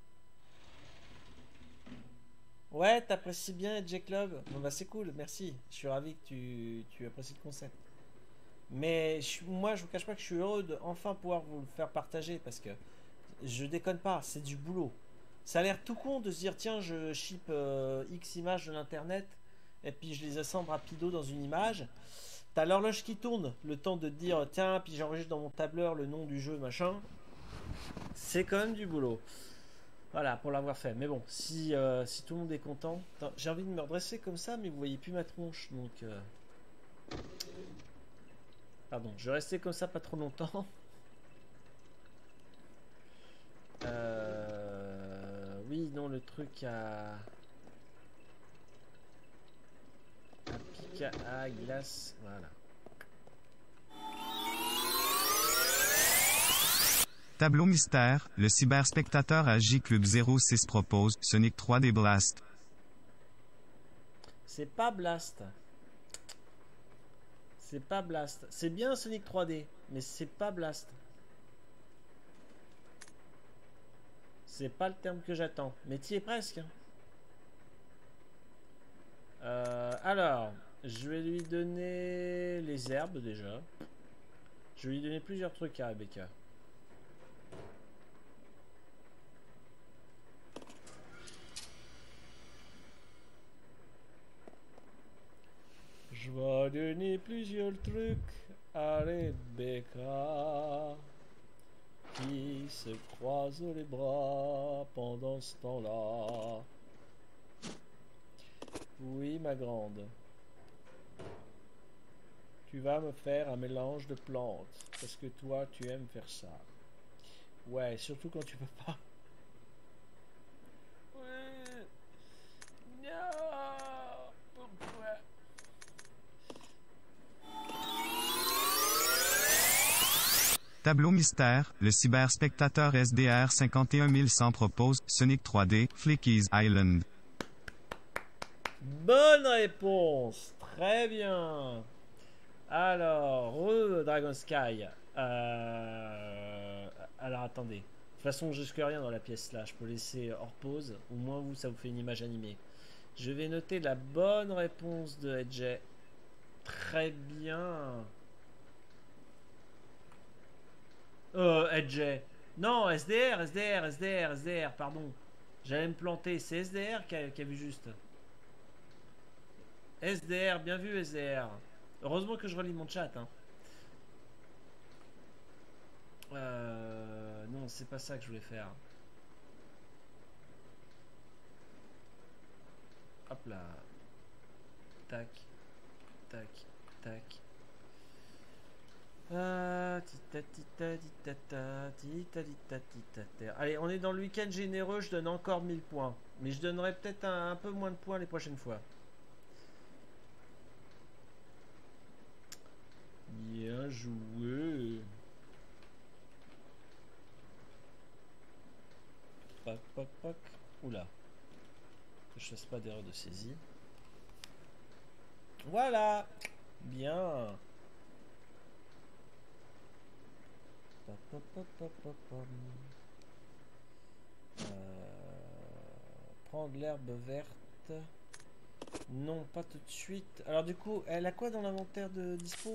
[SPEAKER 1] Ouais, t'apprécies bien J Club. Bon bah c'est cool, merci. Je suis ravi que tu apprécies le concept. Mais moi je vous cache pas que je suis heureux de enfin pouvoir vous le faire partager parce que je déconne pas, c'est du boulot. Ça a l'air tout con de se dire tiens, je ship X images de l'internet et puis je les assemble rapido dans une image. T'as l'horloge qui tourne, le temps de te dire tiens, puis j'enregistre dans mon tableur le nom du jeu, machin. C'est quand même du boulot. Voilà, pour l'avoir fait. Mais bon, si tout le monde est content. Attends, j'ai envie de me redresser comme ça, mais vous voyez plus ma tronche, donc... Pardon, je vais rester comme ça pas trop longtemps. Oui, non, le truc à pic à glace, voilà.
[SPEAKER 2] Tableau mystère, le cyberspectateur à J-Club 06 propose Sonic 3D Blast.
[SPEAKER 1] C'est pas Blast. C'est pas Blast. C'est bien Sonic 3D, mais c'est pas Blast. C'est pas le terme que j'attends, mais t'y es presque. Alors, je vais lui donner les herbes déjà. Je vais lui donner plusieurs trucs à Rebecca. Je vais donner plusieurs trucs à Rebecca qui se croise les bras pendant ce temps-là. Oui, ma grande. Tu vas me faire un mélange de plantes parce que toi, tu aimes faire ça. Ouais, surtout quand tu peux pas. Ouais. Non. Pourquoi?
[SPEAKER 2] Tableau mystère, le cyberspectateur SDR 51100 propose Sonic 3D, Flickies Island.
[SPEAKER 1] Bonne réponse. Très bien. Alors, Dragon Sky. Alors, attendez. De toute façon, je risque rien dans la pièce là. Je peux laisser hors pause. Au moins, vous, ça vous fait une image animée. Je vais noter la bonne réponse de Edge. Très bien. Edge. Non, SDR, pardon. J'allais me planter. C'est SDR qui a vu juste. SDR, bien vu SDR. Heureusement que je relis mon chat. Hein. Non, c'est pas ça que je voulais faire. Hop là. Tac. Tac. Tac. Allez, on est dans le week-end généreux, je donne encore 1000 points. Mais je donnerai peut-être un peu moins de points les prochaines fois. Bien joué. Pac, pac, pac. Oula. Que je fasse pas d'erreur de saisie. Voilà. Bien. Prendre l'herbe verte. Non, pas tout de suite. Alors du coup, elle a quoi dans l'inventaire de dispo?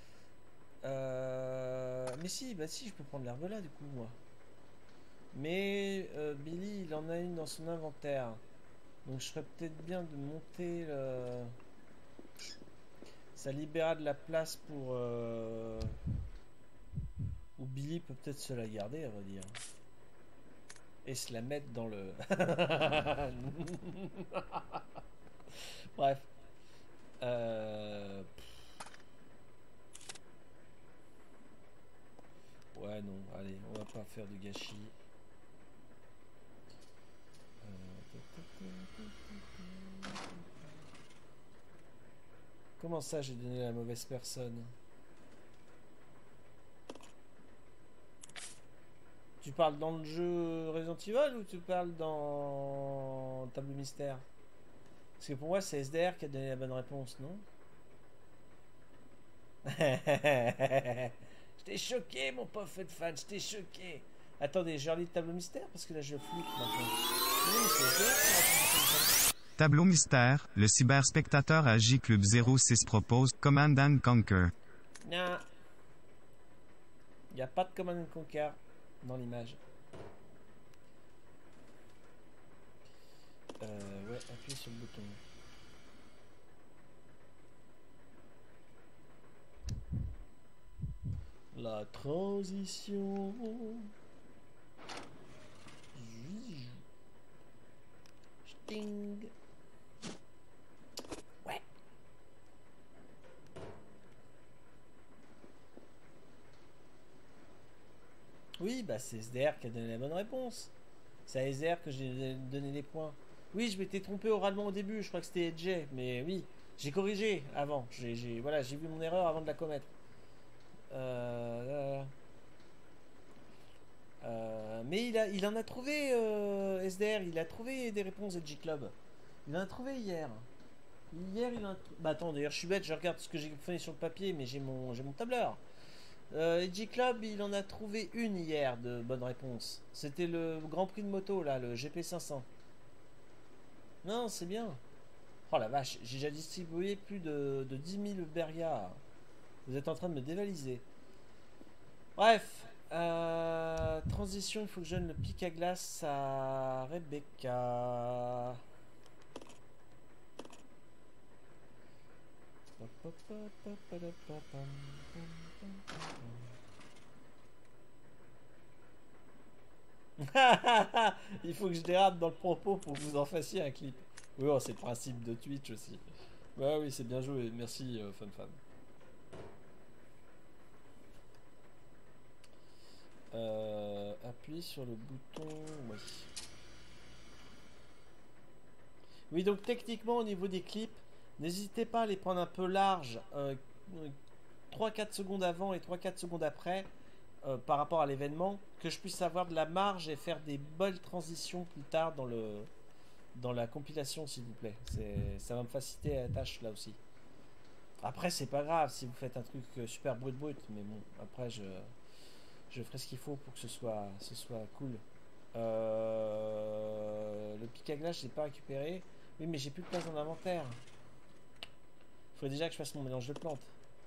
[SPEAKER 1] Mais si, bah si, je peux prendre l'herbe là du coup, moi. Mais Billy, il en a une dans son inventaire. Donc je ferais peut-être bien de monter le... Ça libérera de la place pour... Ou Billy peut peut-être se la garder, à vrai dire. Et se la mettre dans le... Bref. Ouais, non, allez, on va pas faire de gâchis. Comment ça, j'ai donné la mauvaise personne? Tu parles dans le jeu Resident Evil ou tu parles dans Tableau Mystère? Parce que pour moi, c'est SDR qui a donné la bonne réponse, non? J'étais choqué, mon pauvre fan, j'étais choqué. Attendez, je relis le Tableau Mystère parce que là, je flippe maintenant. Oui, c'est SDR qui a répondu.
[SPEAKER 2] Tableau mystère, le cyberspectateur à J-Club 06 propose Command and Conquer.
[SPEAKER 1] Non. Il n'y a pas de Command and Conquer dans l'image. Ouais, appuyez sur le bouton. La transition. Sting. Ouais. Oui, bah c'est SDR qui a donné la bonne réponse. C'est à SDR que j'ai donné les points. Oui, je m'étais trompé oralement au début, je crois que c'était Edge, mais oui, j'ai corrigé avant. Voilà, j'ai vu mon erreur avant de la commettre. Mais il en a trouvé, SDR, il a trouvé des réponses Edgy Club. Il en a trouvé hier. Hier, il en a... Bah attends, d'ailleurs, je suis bête, je regarde ce que j'ai fait sur le papier, mais j'ai mon tableur. Edgy Club, il en a trouvé une hier de bonne réponse. C'était le Grand Prix de moto, là, le GP500. Non, c'est bien. Oh la vache, j'ai déjà distribué plus de 10 000 Beria. Vous êtes en train de me dévaliser. Bref, transition, il faut que je donne le pic à glace à Rebecca. Il faut que je dérape dans le propos pour que vous en fassiez un clip. Oui, oh, c'est le principe de Twitch aussi. Bah oui, c'est bien joué. Merci, FunFan. Appuie sur le bouton. Oui. Oui, donc techniquement, au niveau des clips, n'hésitez pas à les prendre un peu large. 3-4 secondes avant et 3-4 secondes après. Par rapport à l'événement, que je puisse avoir de la marge et faire des bonnes transitions plus tard dans la compilation, s'il vous plaît. Ça va me faciliter la tâche là aussi. Après, c'est pas grave si vous faites un truc super brut, mais bon, après je ferai ce qu'il faut pour que ce soit cool. Le pic à glace, j'ai pas récupéré. Oui, mais j'ai plus de place dans l'inventaire. Il faut déjà que je fasse mon mélange de plantes.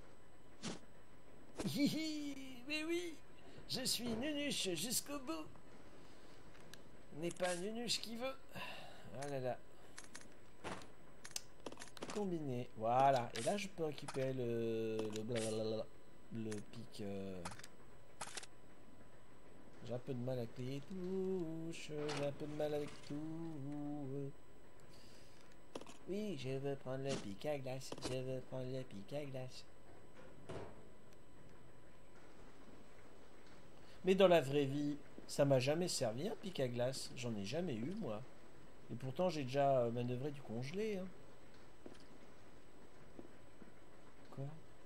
[SPEAKER 1] Hihi, mais oui, je suis nunuche jusqu'au bout. N'est pas nunuche qui veut. Ah là là. Combiner, voilà. Et là, je peux récupérer le pic. J'ai un peu de mal avec les touches. J'ai un peu de mal avec tout. Oui, je veux prendre le pic à glace. Je veux prendre le pic à glace. Mais dans la vraie vie, ça m'a jamais servi un pic à glace. J'en ai jamais eu, moi. Et pourtant, j'ai déjà manœuvré du congelé. Hein. Quoi?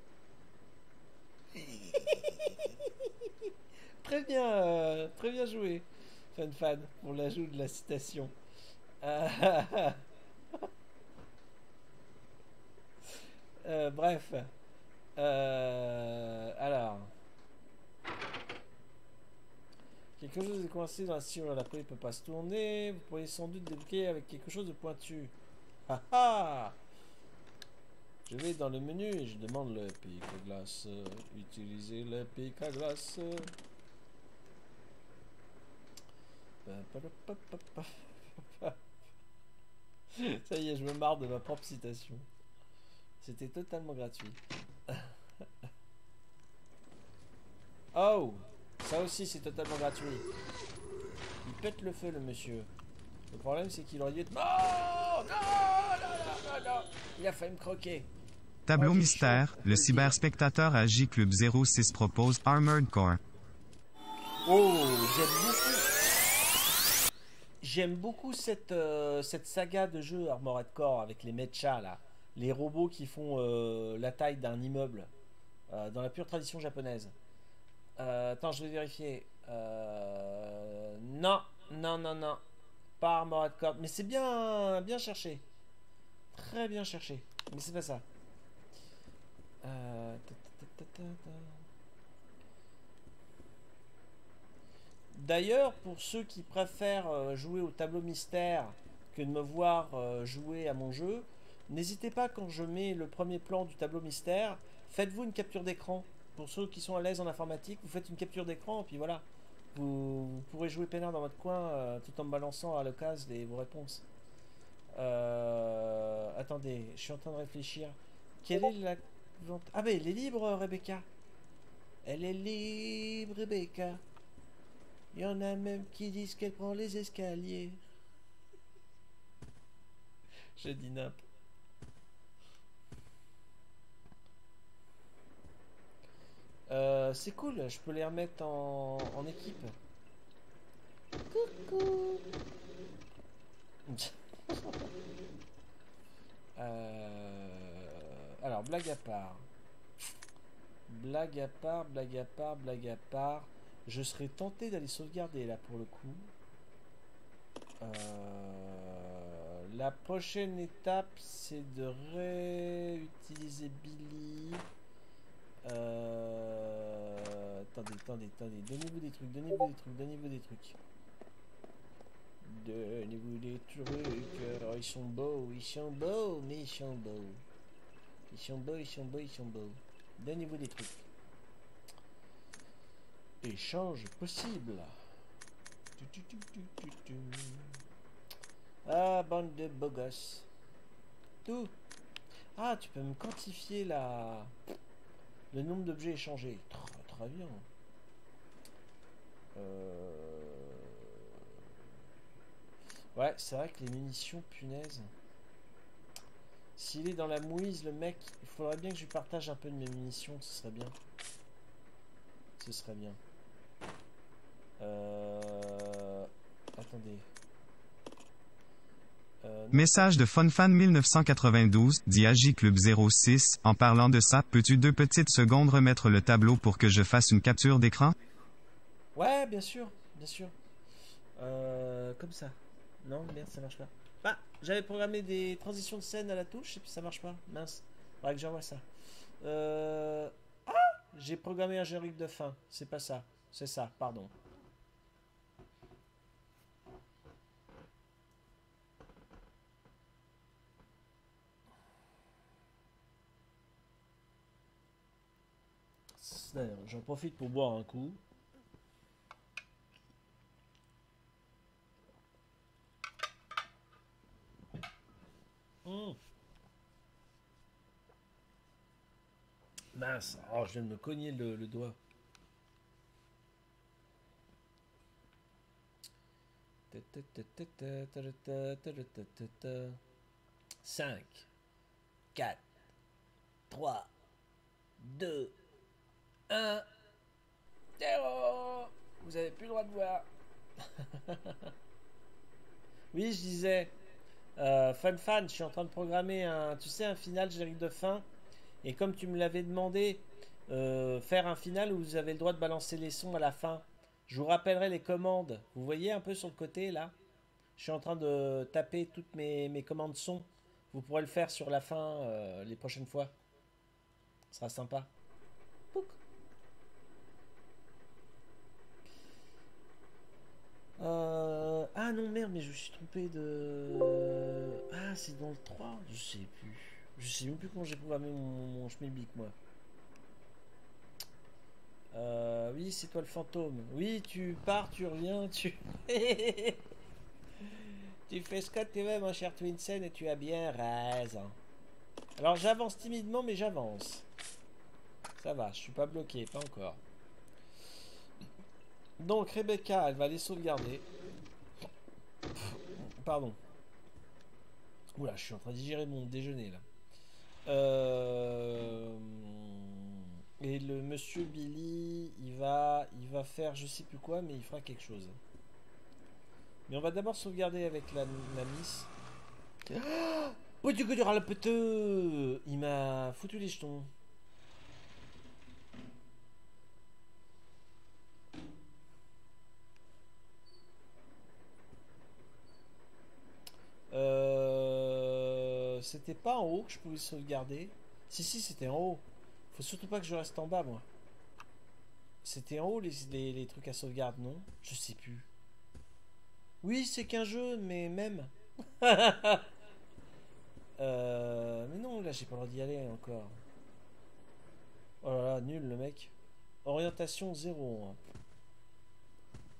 [SPEAKER 1] Très bien joué, FunFan, pour l'ajout de la citation. Bref. Alors. Quelque chose est coincé dans la sciure, la prise ne peut pas se tourner. Vous pourriez sans doute débloquer avec quelque chose de pointu. Ah ah! Je vais dans le menu et je demande le pic à glace. Utilisez le pic à glace. Ça y est, je me marre de ma propre citation. C'était totalement gratuit. Oh! Ça aussi, c'est totalement gratuit. Il pète le feu, le monsieur. Le problème, c'est qu'il aurait dû être... Non! Non! Il a failli me croquer.
[SPEAKER 2] Tableau mystère, le cyberspectateur à J Club 06 propose Armored Core.
[SPEAKER 1] Oh, j'aime beaucoup cette saga de jeu Armored Core avec les mechas là. Les robots qui font la taille d'un immeuble. Dans la pure tradition japonaise. Attends, je vais vérifier. Non. Pas Armored Core. Mais c'est bien cherché. Très bien cherché. Mais c'est pas ça. D'ailleurs, pour ceux qui préfèrent jouer au tableau mystère que de me voir jouer à mon jeu, n'hésitez pas quand je mets le premier plan du tableau mystère, faites-vous une capture d'écran. Pour ceux qui sont à l'aise en informatique, vous faites une capture d'écran et puis voilà. Vous pourrez jouer peinard dans votre coin tout en me balançant à l'occasion vos réponses. Attendez, je suis en train de réfléchir. Quelle est la vente? Ah ben elle est libre, Rebecca. Elle est libre, Rebecca. Il y en a même qui disent qu'elle prend les escaliers. Je dis n'importe. C'est cool, je peux les remettre en équipe. Coucou. Alors, blague à part. Blague à part, blague à part, blague à part. Je serais tenté d'aller sauvegarder là pour le coup. La prochaine étape, c'est de réutiliser Billy. Attendez. Donnez-vous des trucs, donnez-vous des trucs, donnez-vous des trucs. Donnez-vous des trucs. Alors, ils sont beaux, mais ils sont beaux. Ils sont beaux. Donnez-vous des trucs. Échange possible. Ah, bande de beaux gosses. Tout. Ah, tu peux me quantifier le nombre d'objets échangés. Très bien. Ouais, c'est vrai que les munitions, punaise. S'il est dans la mouise, le mec, il faudrait bien que je lui partage un peu de mes munitions, ce serait bien. Ce serait bien. Attendez.
[SPEAKER 2] Message de FunFan 1992, dit Club 06, en parlant de ça, peux-tu 2 petites secondes remettre le tableau pour que je fasse une capture d'écran?
[SPEAKER 1] Ouais, bien sûr, bien sûr. Comme ça. Non, merde, ça marche pas. Ah, j'avais programmé des transitions de scène à la touche et puis ça marche pas. Mince. Faudrait que j'envoie ça. Ah, j'ai programmé un générique de fin. C'est pas ça. C'est ça, pardon. J'en profite pour boire un coup. Mince, oh, je viens de me cogner le doigt. Cinq, 4, 3, 2, 1, 0. Vous avez plus le droit de voir. Oui, je disais, fan, je suis en train de programmer un final générique de fin. Et comme tu me l'avais demandé, faire un final où vous avez le droit de balancer les sons à la fin. Je vous rappellerai les commandes. Vous voyez un peu sur le côté là? Je suis en train de taper toutes mes commandes son. Vous pourrez le faire sur la fin les prochaines fois. Ce sera sympa. Pouc. Ah non, merde, mais je me suis trompé de... Ah, c'est dans le 3. Je sais plus. Je sais même plus comment j'ai programmé mon schmilblick, moi. Oui, c'est toi le fantôme. Oui, tu pars, tu reviens, tu... Tu fais ce que tu veux, mon cher Twinsen, et tu as bien raison. Alors, j'avance timidement, mais j'avance. Ça va, je suis pas bloqué, pas encore. Donc, Rebecca, elle va les sauvegarder. Pardon. Oula, je suis en train de digérer mon déjeuner, là. Et le monsieur Billy, il va faire je sais plus quoi, mais il fera quelque chose. Mais on va d'abord sauvegarder avec la miss. Oh, du coup, le peteux, il m'a foutu les jetons. C'était pas en haut que je pouvais sauvegarder. Si, c'était en haut. Faut surtout pas que je reste en bas, moi. C'était en haut les trucs à sauvegarde, non? Je sais plus. Oui, c'est qu'un jeu, mais même. Mais non, là, j'ai pas le droit d'y aller encore. Oh là là, nul le mec. Orientation 0.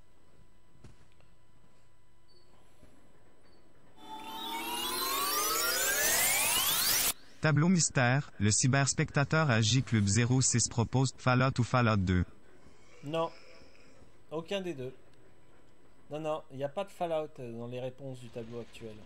[SPEAKER 2] Tableau mystère, le cyberspectateur à J-Club 06 propose Fallout ou Fallout 2.
[SPEAKER 1] Non. Aucun des deux. Non, non, il n'y a pas de Fallout dans les réponses du tableau actuel.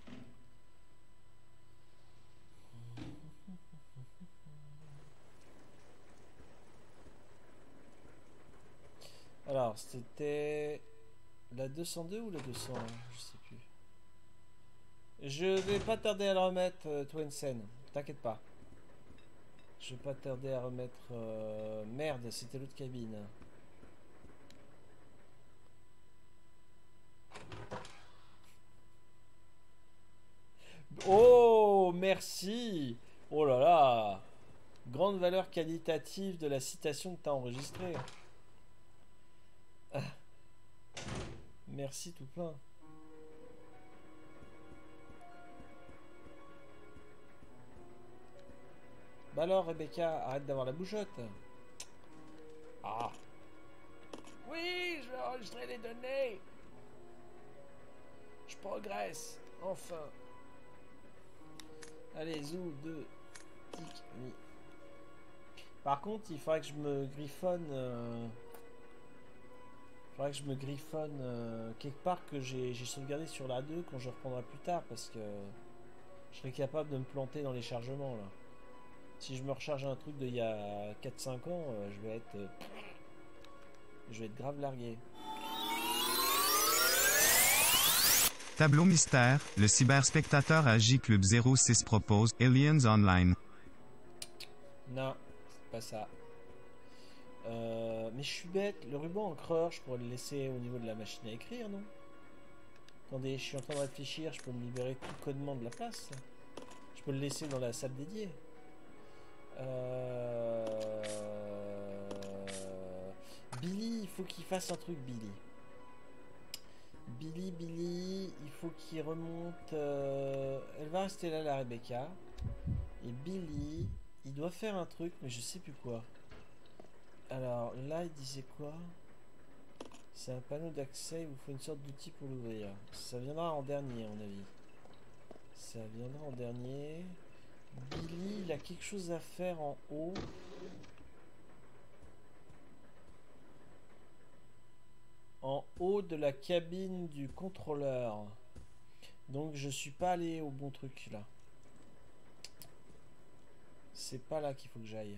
[SPEAKER 1] Alors, c'était la 202 ou la 200? Je sais plus. Je vais pas tarder à le remettre, Twensen. T'inquiète pas. Je vais pas tarder à remettre... Merde, c'était l'autre cabine. Oh, merci. Oh là là. Grande valeur qualitative de la citation que t'as enregistrée. Ah. Merci tout plein. Bah alors, Rebecca, arrête d'avoir la bougeotte. Ah. Oui, je vais enregistrer les données. Je progresse. Enfin. Allez, zou, 2. Tic, mi. Par contre, il faudrait que je me griffonne... faudrait que je me griffonne quelque part que j'ai sauvegardé sur la 2 quand je reprendrai plus tard parce que je serais capable de me planter dans les chargements là. Si je me recharge un truc d'il y a 4-5 ans, je vais être grave largué.
[SPEAKER 2] Tableau mystère, le cyberspectateur à J-Club 06 propose Aliens Online.
[SPEAKER 1] Non, c'est pas ça. Mais je suis bête, le ruban encreur, je pourrais le laisser au niveau de la machine à écrire, non? Attendez, je suis en train de réfléchir, je peux me libérer tout codement de la place. Je peux le laisser dans la salle dédiée. Billy, il faut qu'il fasse un truc, Billy. Billy, il faut qu'il remonte... Elle va rester là, la Rebecca. Et Billy, il doit faire un truc, mais je sais plus quoi. Alors, là, il disait quoi? C'est un panneau d'accès, il vous faut une sorte d'outil pour l'ouvrir. Ça viendra en dernier, à mon avis. Ça viendra en dernier. Billy, il a quelque chose à faire en haut. En haut de la cabine du contrôleur. Donc je suis pas allé au bon truc là. C'est pas là qu'il faut que j'aille.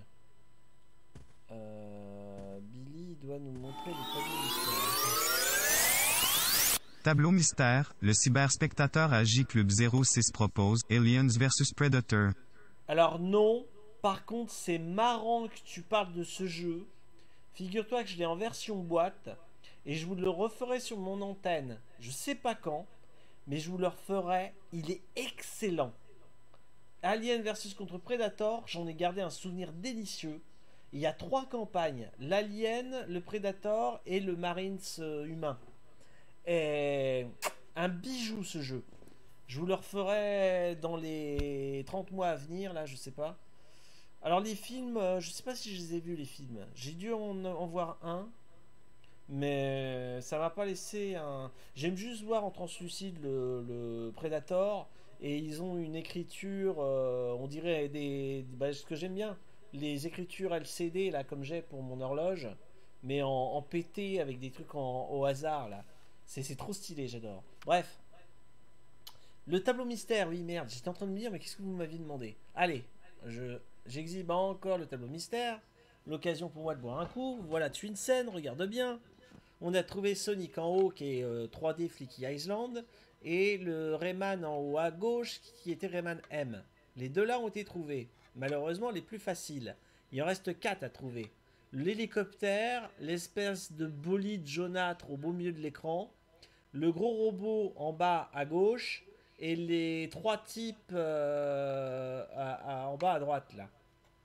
[SPEAKER 1] Billy doit nous montrer le tableau mystère.
[SPEAKER 2] Tableau mystère, le cyberspectateur à J-Club 06 propose Aliens vs Predator.
[SPEAKER 1] Alors non, par contre c'est marrant que tu parles de ce jeu. Figure-toi que je l'ai en version boîte et je vous le referai sur mon antenne. Je sais pas quand, mais je vous le referai. Il est excellent. Alien versus contre Predator, j'en ai gardé un souvenir délicieux. Il y a 3 campagnes, l'Alien, le Predator et le Marines humain. Et un bijou ce jeu. Je vous le referai dans les 30 mois à venir, là, je sais pas. Alors les films, je sais pas si je les ai vus les films. J'ai dû en voir un, mais ça m'a pas laissé un... J'aime juste voir en translucide le Predator, et ils ont une écriture, on dirait ce que j'aime bien, les écritures LCD, là, comme j'ai pour mon horloge, mais en pété avec des trucs au hasard, là. C'est trop stylé, j'adore. Bref. Le tableau mystère, oui, merde, j'étais en train de me dire, mais qu'est-ce que vous m'aviez demandé? Allez, j'exhibe encore le tableau mystère. L'occasion pour moi de boire un coup. Voilà Twinsen, regarde bien. On a trouvé Sonic en haut, qui est 3D Flicky Island, et le Rayman en haut à gauche, qui était Rayman M. Les deux là ont été trouvés. Malheureusement, les plus faciles. Il en reste 4 à trouver. L'hélicoptère, l'espèce de bolide jaunâtre au beau milieu de l'écran, le gros robot en bas à gauche, et les 3 types en bas à droite là.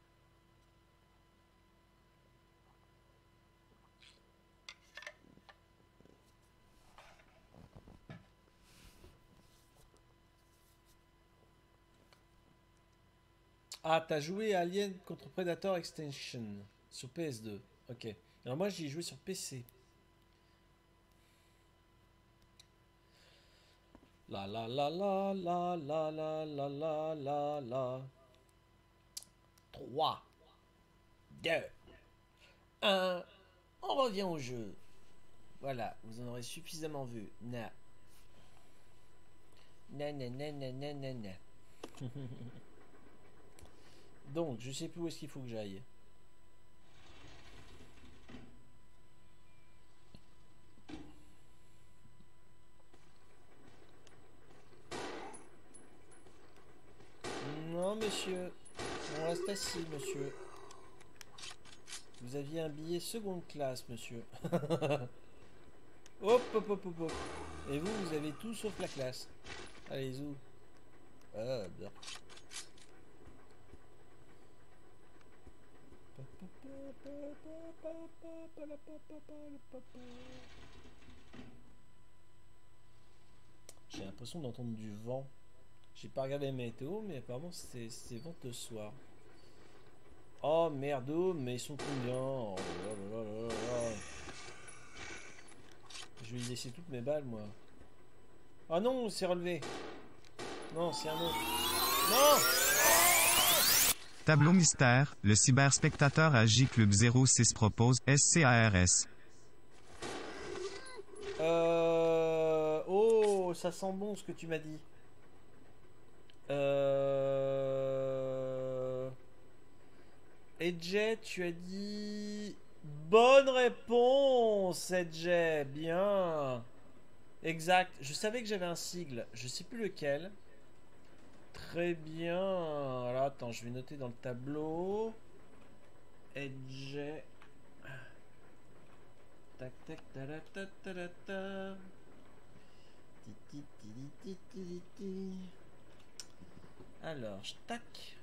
[SPEAKER 1] Ah, t'as joué à Alien contre Predator Extinction sur PS2. Ok. Alors moi, j'y ai joué sur PC. La la la la la la la la la la la. 3, 2, 1. On revient au jeu. Voilà, vous en aurez suffisamment vu. Na. Na na na na na na na. Donc, je sais plus où est-ce qu'il faut que j'aille. Non, monsieur. On reste assis, monsieur. Vous aviez un billet seconde classe, monsieur. Hop, hop, hop, hop, hop. Et vous, vous avez tout sauf la classe. Allez, où? Ah, bien. J'ai l'impression d'entendre du vent. J'ai pas regardé la météo, mais apparemment c'est vent ce soir. Oh merde, mais ils sont combien? Oh là là là là là. Je vais y laisser toutes mes balles, moi. Ah non, c'est relevé. Non, c'est un autre. Non!
[SPEAKER 2] Tableau mystère, le cyberspectateur à J Club 06 propose SCARS.
[SPEAKER 1] Oh, ça sent bon ce que tu m'as dit. Edge, tu as dit... Bonne réponse, Edge. Bien. Exact. Je savais que j'avais un sigle. Je sais plus lequel. Très bien. Alors, attends, je vais noter dans le tableau. Edge. Tac, tac, ta ta ta ta ta. Ti ti ti ti ti ti. Alors, tac,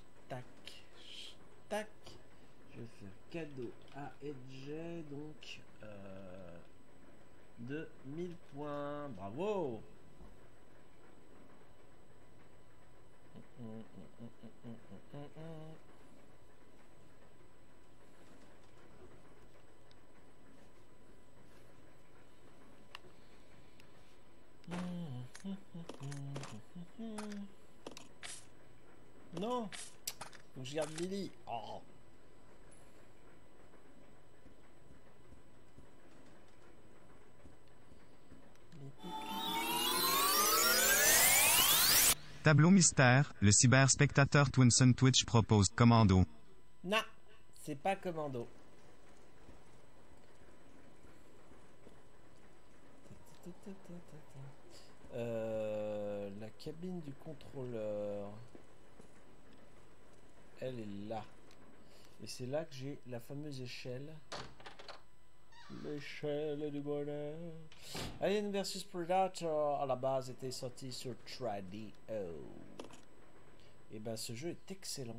[SPEAKER 1] tac. Je vais faire cadeau à Edge, donc de 1000 points. Bravo! Non! Faut que je garde Billy. Oh.
[SPEAKER 2] Tableau mystère, le cyberspectateur Twinson Twitch propose Commando.
[SPEAKER 1] Non, c'est pas Commando. La cabine du contrôleur. Elle est là. Et c'est là que j'ai la fameuse échelle. L'échelle du bonheur. Alien vs Predator à la base était sorti sur 3DO. Et ben ce jeu est excellent.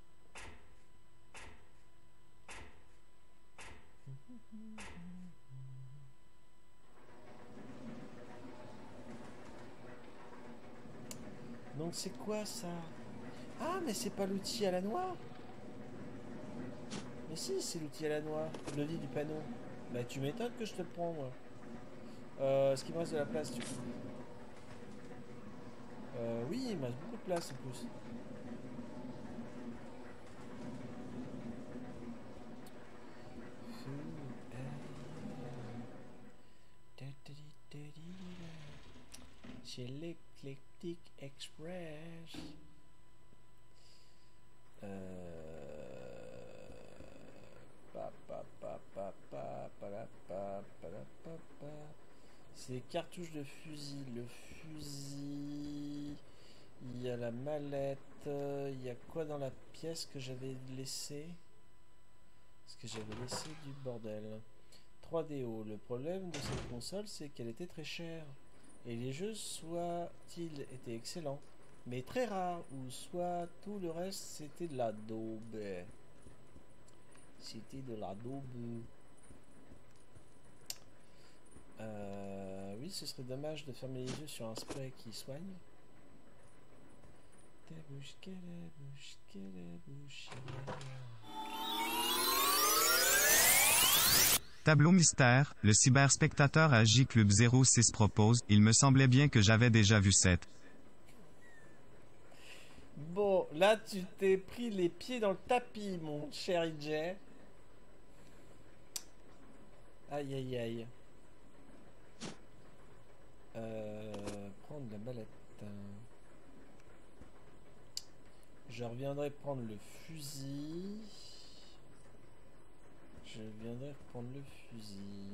[SPEAKER 1] Donc c'est quoi ça? Ah mais c'est pas l'outil à la noix. Mais si, c'est l'outil à la noix. Le lit du panneau. Bah tu m'étonnes que je te le prends moi. Est-ce qu'il me reste de la place du coup? Oui, il me reste beaucoup de place en plus. Chez l'Eclectic Express. C'est les cartouches de fusil. Le fusil. Il y a la mallette. Il y a quoi dans la pièce que j'avais laissé? Parce que j'avais laissé du bordel. 3DO. Le problème de cette console, c'est qu'elle était très chère. Et les jeux, soit-ils étaient excellents, mais très rares, ou soit tout le reste, c'était de la daube. C'était de la daube. Oui, ce serait dommage de fermer les yeux sur un spray qui soigne.
[SPEAKER 2] Tableau mystère, le cyberspectateur à J Club 06 propose, il me semblait bien que j'avais déjà vu cette.
[SPEAKER 1] Bon, là tu t'es pris les pieds dans le tapis, mon cher EJ. Aïe aïe aïe. Prendre la mallette. Je reviendrai prendre le fusil. Je viendrai prendre le fusil.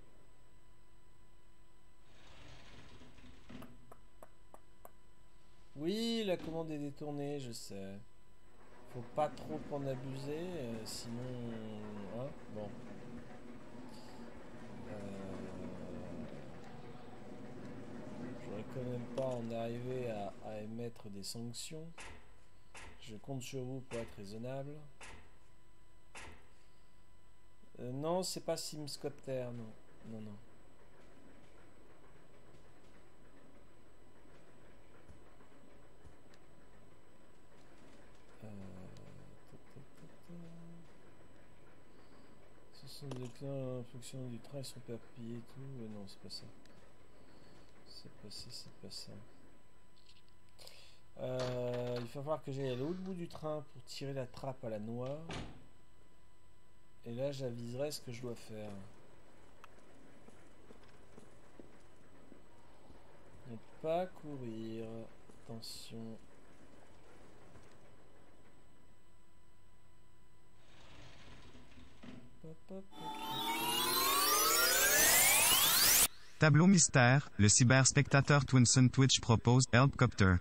[SPEAKER 1] Oui, la commande est détournée, je sais. Faut pas trop en abuser, sinon... Hein, bon. J'aurais quand même pas en arriver à émettre des sanctions. Je compte sur vous pour être raisonnable. Non, c'est pas Simscopter, non. Non, non. Ce sont des clients en fonction du train, ils sont perpillés et tout. Non, c'est pas ça. C'est pas ça, c'est pas ça. Il va falloir que j'aille à l'autre bout du train pour tirer la trappe à la noix. Et là, j'aviserai ce que je dois faire. Ne pas courir. Attention.
[SPEAKER 2] Tableau mystère, le cyberspectateur Twinson Twitch propose Helpcopter.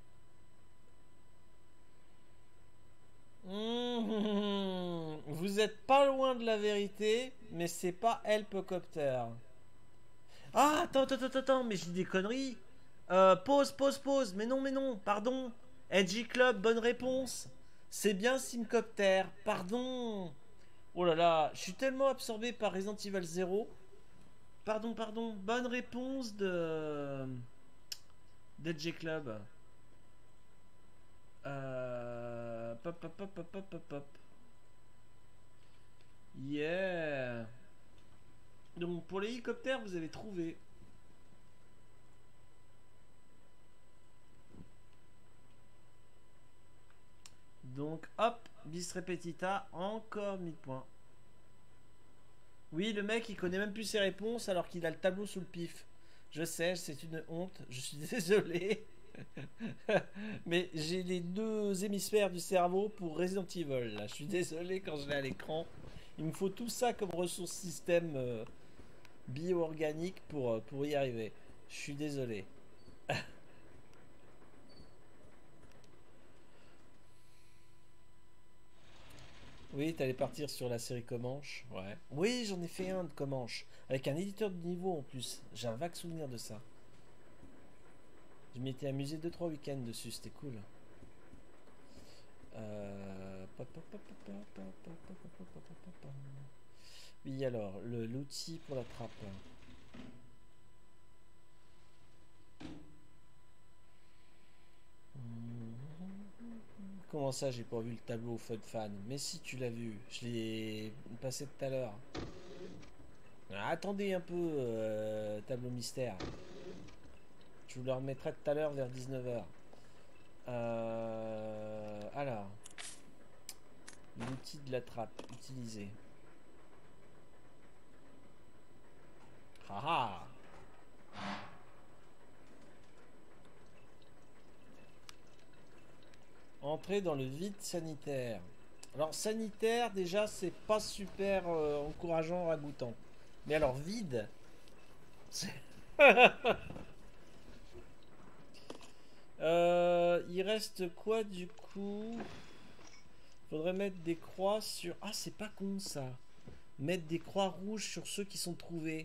[SPEAKER 1] Vous êtes pas loin de la vérité, mais c'est pas Helpcopter. Ah, attends, mais je dis des conneries. Pause. Mais non, pardon. Edgy Club, bonne réponse. C'est bien Simcopter, pardon. Oh là là, je suis tellement absorbé par Resident Evil 0. Pardon. Bonne réponse de d'Edgy Club. Pop. Yeah. Donc pour les hélicoptères, vous avez trouvé. Donc hop, bis repetita, encore 1000 points. Oui, le mec il connaît même plus ses réponses alors qu'il a le tableau sous le pif. Je sais, c'est une honte, je suis désolé. Mais j'ai les deux hémisphères du cerveau pour Resident Evil là. Je suis désolé quand je l'ai à l'écran. Il me faut tout ça comme ressource système bio-organique pour y arriver. Je suis désolé. Oui, t'allais partir sur la série Comanche. Ouais. Oui, j'en ai fait un de Comanche. Avec un éditeur de niveau en plus. J'ai un vague souvenir de ça. Je m'étais amusé 2-3 week-ends dessus, c'était cool. Oui, alors, l'outil pour la trappe. Comment ça, j'ai pas vu le tableau Fun Fan? Mais si, tu l'as vu. Je l'ai passé tout à l'heure. Attendez un peu, tableau mystère. Je vous le remettrai tout à l'heure vers 19h. Alors. L'outil de la trappe. Utilisé. Ah ah. Entrer dans le vide sanitaire. Alors sanitaire déjà c'est pas super encourageant, ragoûtant. Mais alors vide. Il reste quoi du coup? Faudrait mettre des croix sur... Ah c'est pas con ça. Mettre des croix rouges sur ceux qui sont trouvés.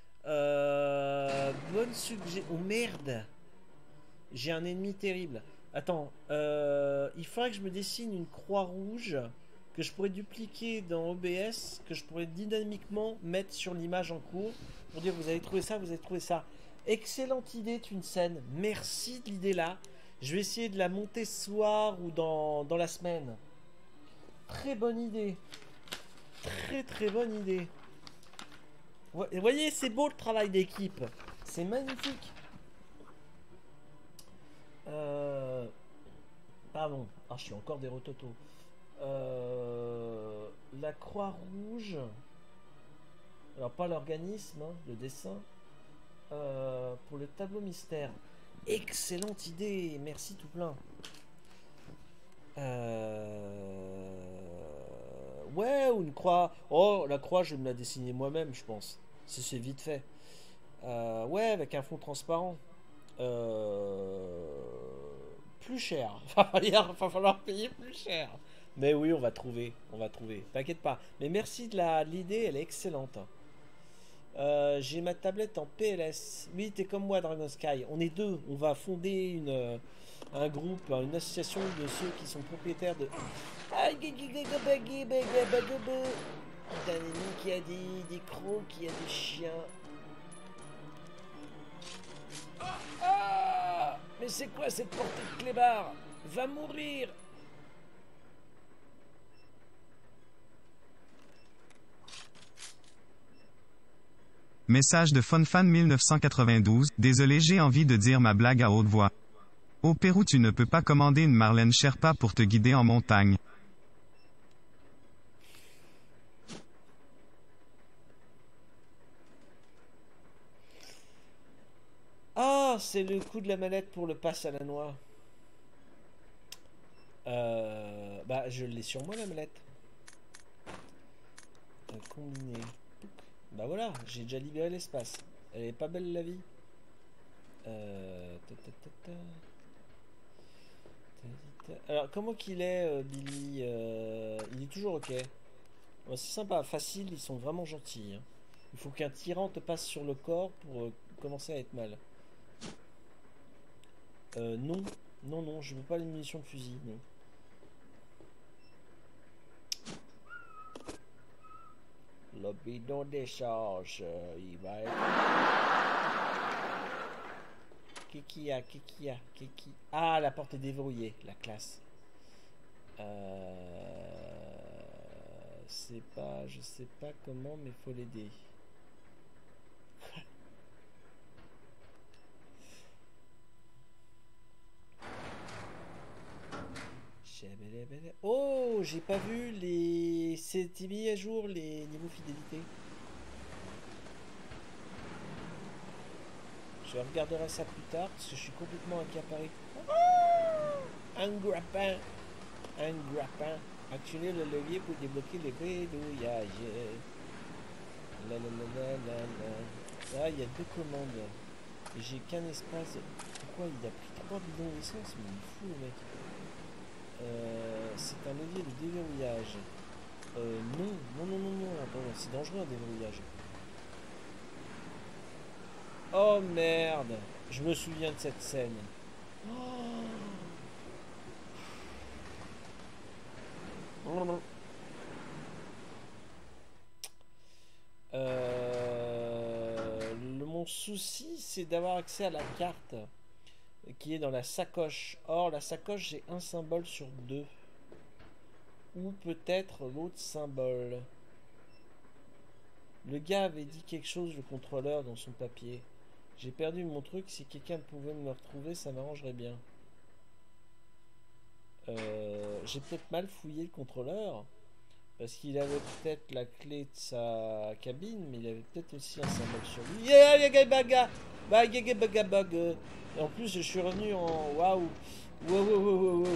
[SPEAKER 1] Bonne suggestion. Oh merde. J'ai un ennemi terrible. Attends, il faudrait que je me dessine une croix rouge que je pourrais dupliquer dans OBS, que je pourrais dynamiquement mettre sur l'image en cours pour dire vous avez trouvé ça, vous avez trouvé ça. Excellente idée, Twinsen. Merci de l'idée là. Je vais essayer de la monter ce soir ou dans la semaine. Très bonne idée. Très bonne idée. Vous voyez, c'est beau le travail d'équipe. C'est magnifique. Pardon. Oh Ah, je suis encore des rototos. La Croix-Rouge. Alors, pas l'organisme, hein, le dessin. Pour le tableau mystère. Excellente idée, merci tout plein. Ouais, ou une croix. Oh, la croix, je vais me la dessiner moi-même, je pense. C'est vite fait. Ouais, avec un fond transparent. Plus cher. Va falloir payer plus cher. Mais oui, on va trouver. On va trouver. T'inquiète pas. Mais merci de l'idée, elle est excellente. J'ai ma tablette en PLS. Oui, t'es comme moi, Dragon Sky. On est deux. On va fonder un groupe, une association de ceux qui sont propriétaires de. D'un ennemi qui a des crocs, qui a des chiens. Ah! Mais c'est quoi cette portée de clébard? Va mourir!
[SPEAKER 2] Message de FunFan 1992. Désolé, j'ai envie de dire ma blague à haute voix. Au Pérou, tu ne peux pas commander une Marlène Sherpa pour te guider en montagne.
[SPEAKER 1] Ah, c'est le coup de la mallette pour le pass à la noix. Bah, je l'ai sur moi, la mallette. Combiné. Bah voilà, j'ai déjà libéré l'espace. Elle est pas belle la vie. Alors, comment qu'il est, Billy? Il est toujours ok. Bon, c'est sympa, facile, ils sont vraiment gentils. Hein. Il faut qu'un tyran te passe sur le corps pour commencer à être mal. Non. Non, non, je veux pas les munitions de fusil, non. Le bidon décharge, il va être... Qu'est-ce qu'il y a? Ah, la porte est déverrouillée, la classe. C'est pas... Je sais pas comment, mais faut l'aider. Oh, j'ai pas vu les... C'était mis à jour les niveaux fidélité. Je regarderai ça plus tard parce que je suis complètement accaparé. Un grappin. Un grappin. Actionnez le levier pour débloquer les bidouillages. La la la la la la. Ah, il y a deux commandes. J'ai qu'un espace. Pourquoi il a pris 3 bidons d'essence? Mais il est fou le mec. C'est un levier de déverrouillage. Non. Attends, c'est dangereux un déverrouillage. Oh merde. Je me souviens de cette scène. Mon souci, c'est d'avoir accès à la carte qui est dans la sacoche. Or, la sacoche, j'ai un symbole sur 2. Ou peut-être l'autre symbole. Le gars avait dit quelque chose, le contrôleur, dans son papier. J'ai perdu mon truc. Si quelqu'un pouvait me le retrouver, ça m'arrangerait bien. J'ai peut-être mal fouillé le contrôleur. Parce qu'il avait peut-être la clé de sa cabine, mais il avait peut-être aussi un symbole sur lui. Et en plus, je suis revenu en waouh. Wow.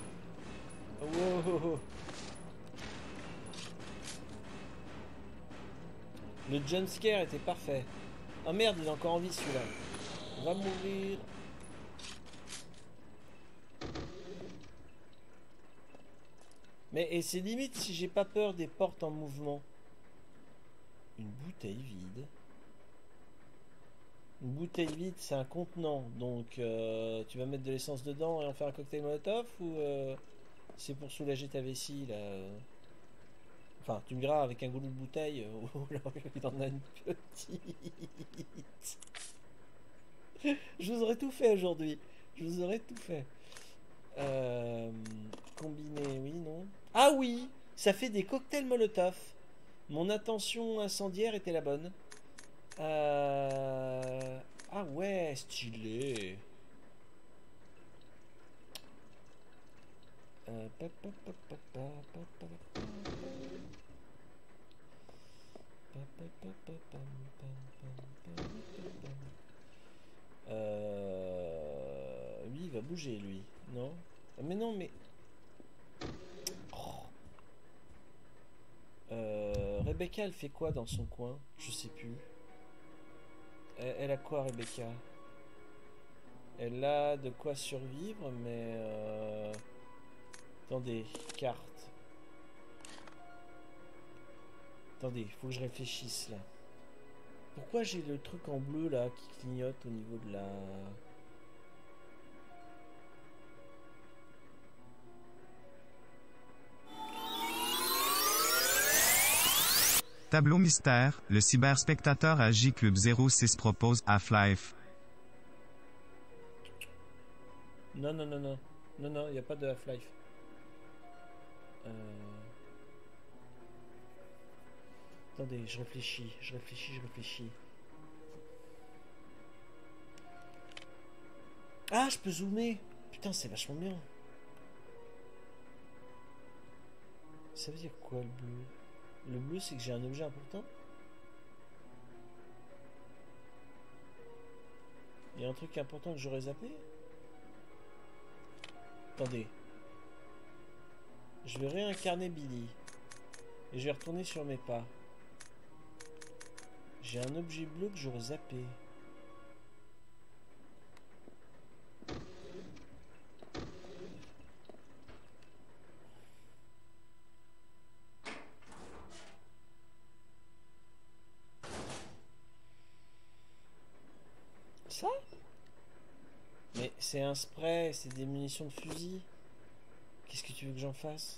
[SPEAKER 1] Le jumpscare était parfait. Oh merde, il est encore en vie celui-là. On va mourir. Mais et c'est limite si j'ai pas peur des portes en mouvement. Une bouteille vide. Une bouteille vide, c'est un contenant. Donc, tu vas mettre de l'essence dedans et en faire un cocktail Molotov ou c'est pour soulager ta vessie là Enfin, tu me diras avec un goulot de bouteille. Oh là, il en a une petite. Je vous aurais tout fait aujourd'hui. Je vous aurais tout fait. Combiné, oui, non. Ah oui, ça fait des cocktails Molotov. Mon intention incendiaire était la bonne. Ah ouais, stylé. Lui, il va bouger, lui. Non? Mais non, mais... Oh. Rebecca, elle fait quoi dans son coin? Je sais plus. Elle a quoi, Rebecca? Elle a de quoi survivre, mais... Attendez, carte. Attendez, il faut que je réfléchisse, là. Pourquoi j'ai le truc en bleu, là, qui clignote au niveau de la...
[SPEAKER 2] Tableau mystère, le cyberspectateur à J-Club 06 propose Half-Life.
[SPEAKER 1] Non, non, non, non. Non, non, il n'y a pas de Half-Life. Attendez, je réfléchis. Ah, je peux zoomer. Putain, c'est vachement bien. Ça veut dire quoi, le bleu? Le bleu, c'est que j'ai un objet important? Il y a un truc important que j'aurais zappé? Attendez. Je vais réincarner Billy. Et je vais retourner sur mes pas. J'ai un objet bleu que j'aurais zappé. Ça? Mais c'est un spray, c'est des munitions de fusil. Qu'est-ce que tu veux que j'en fasse?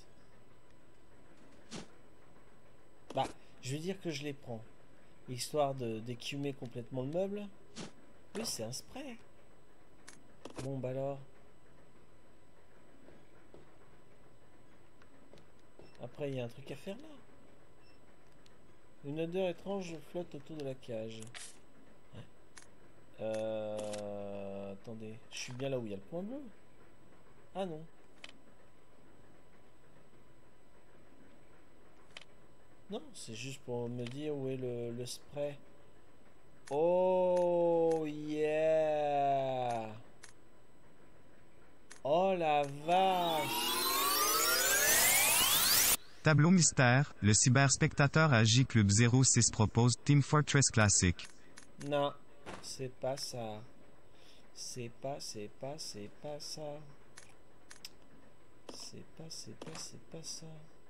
[SPEAKER 1] Bah, je veux dire que je les prends. Histoire d'écumer complètement le meuble. Oui, c'est un spray. Bon, bah alors. Après, il y a un truc à faire là. Une odeur étrange flotte autour de la cage. Attendez, je suis bien là où il y a le point bleu. Ah non. Non, c'est juste pour me dire où est le spray. Oh yeah. Oh la vache.
[SPEAKER 2] Tableau mystère, le cyberspectateur à J-Club 06 propose Team Fortress Classic.
[SPEAKER 1] Non, c'est pas ça. C'est pas ça. C'est pas ça.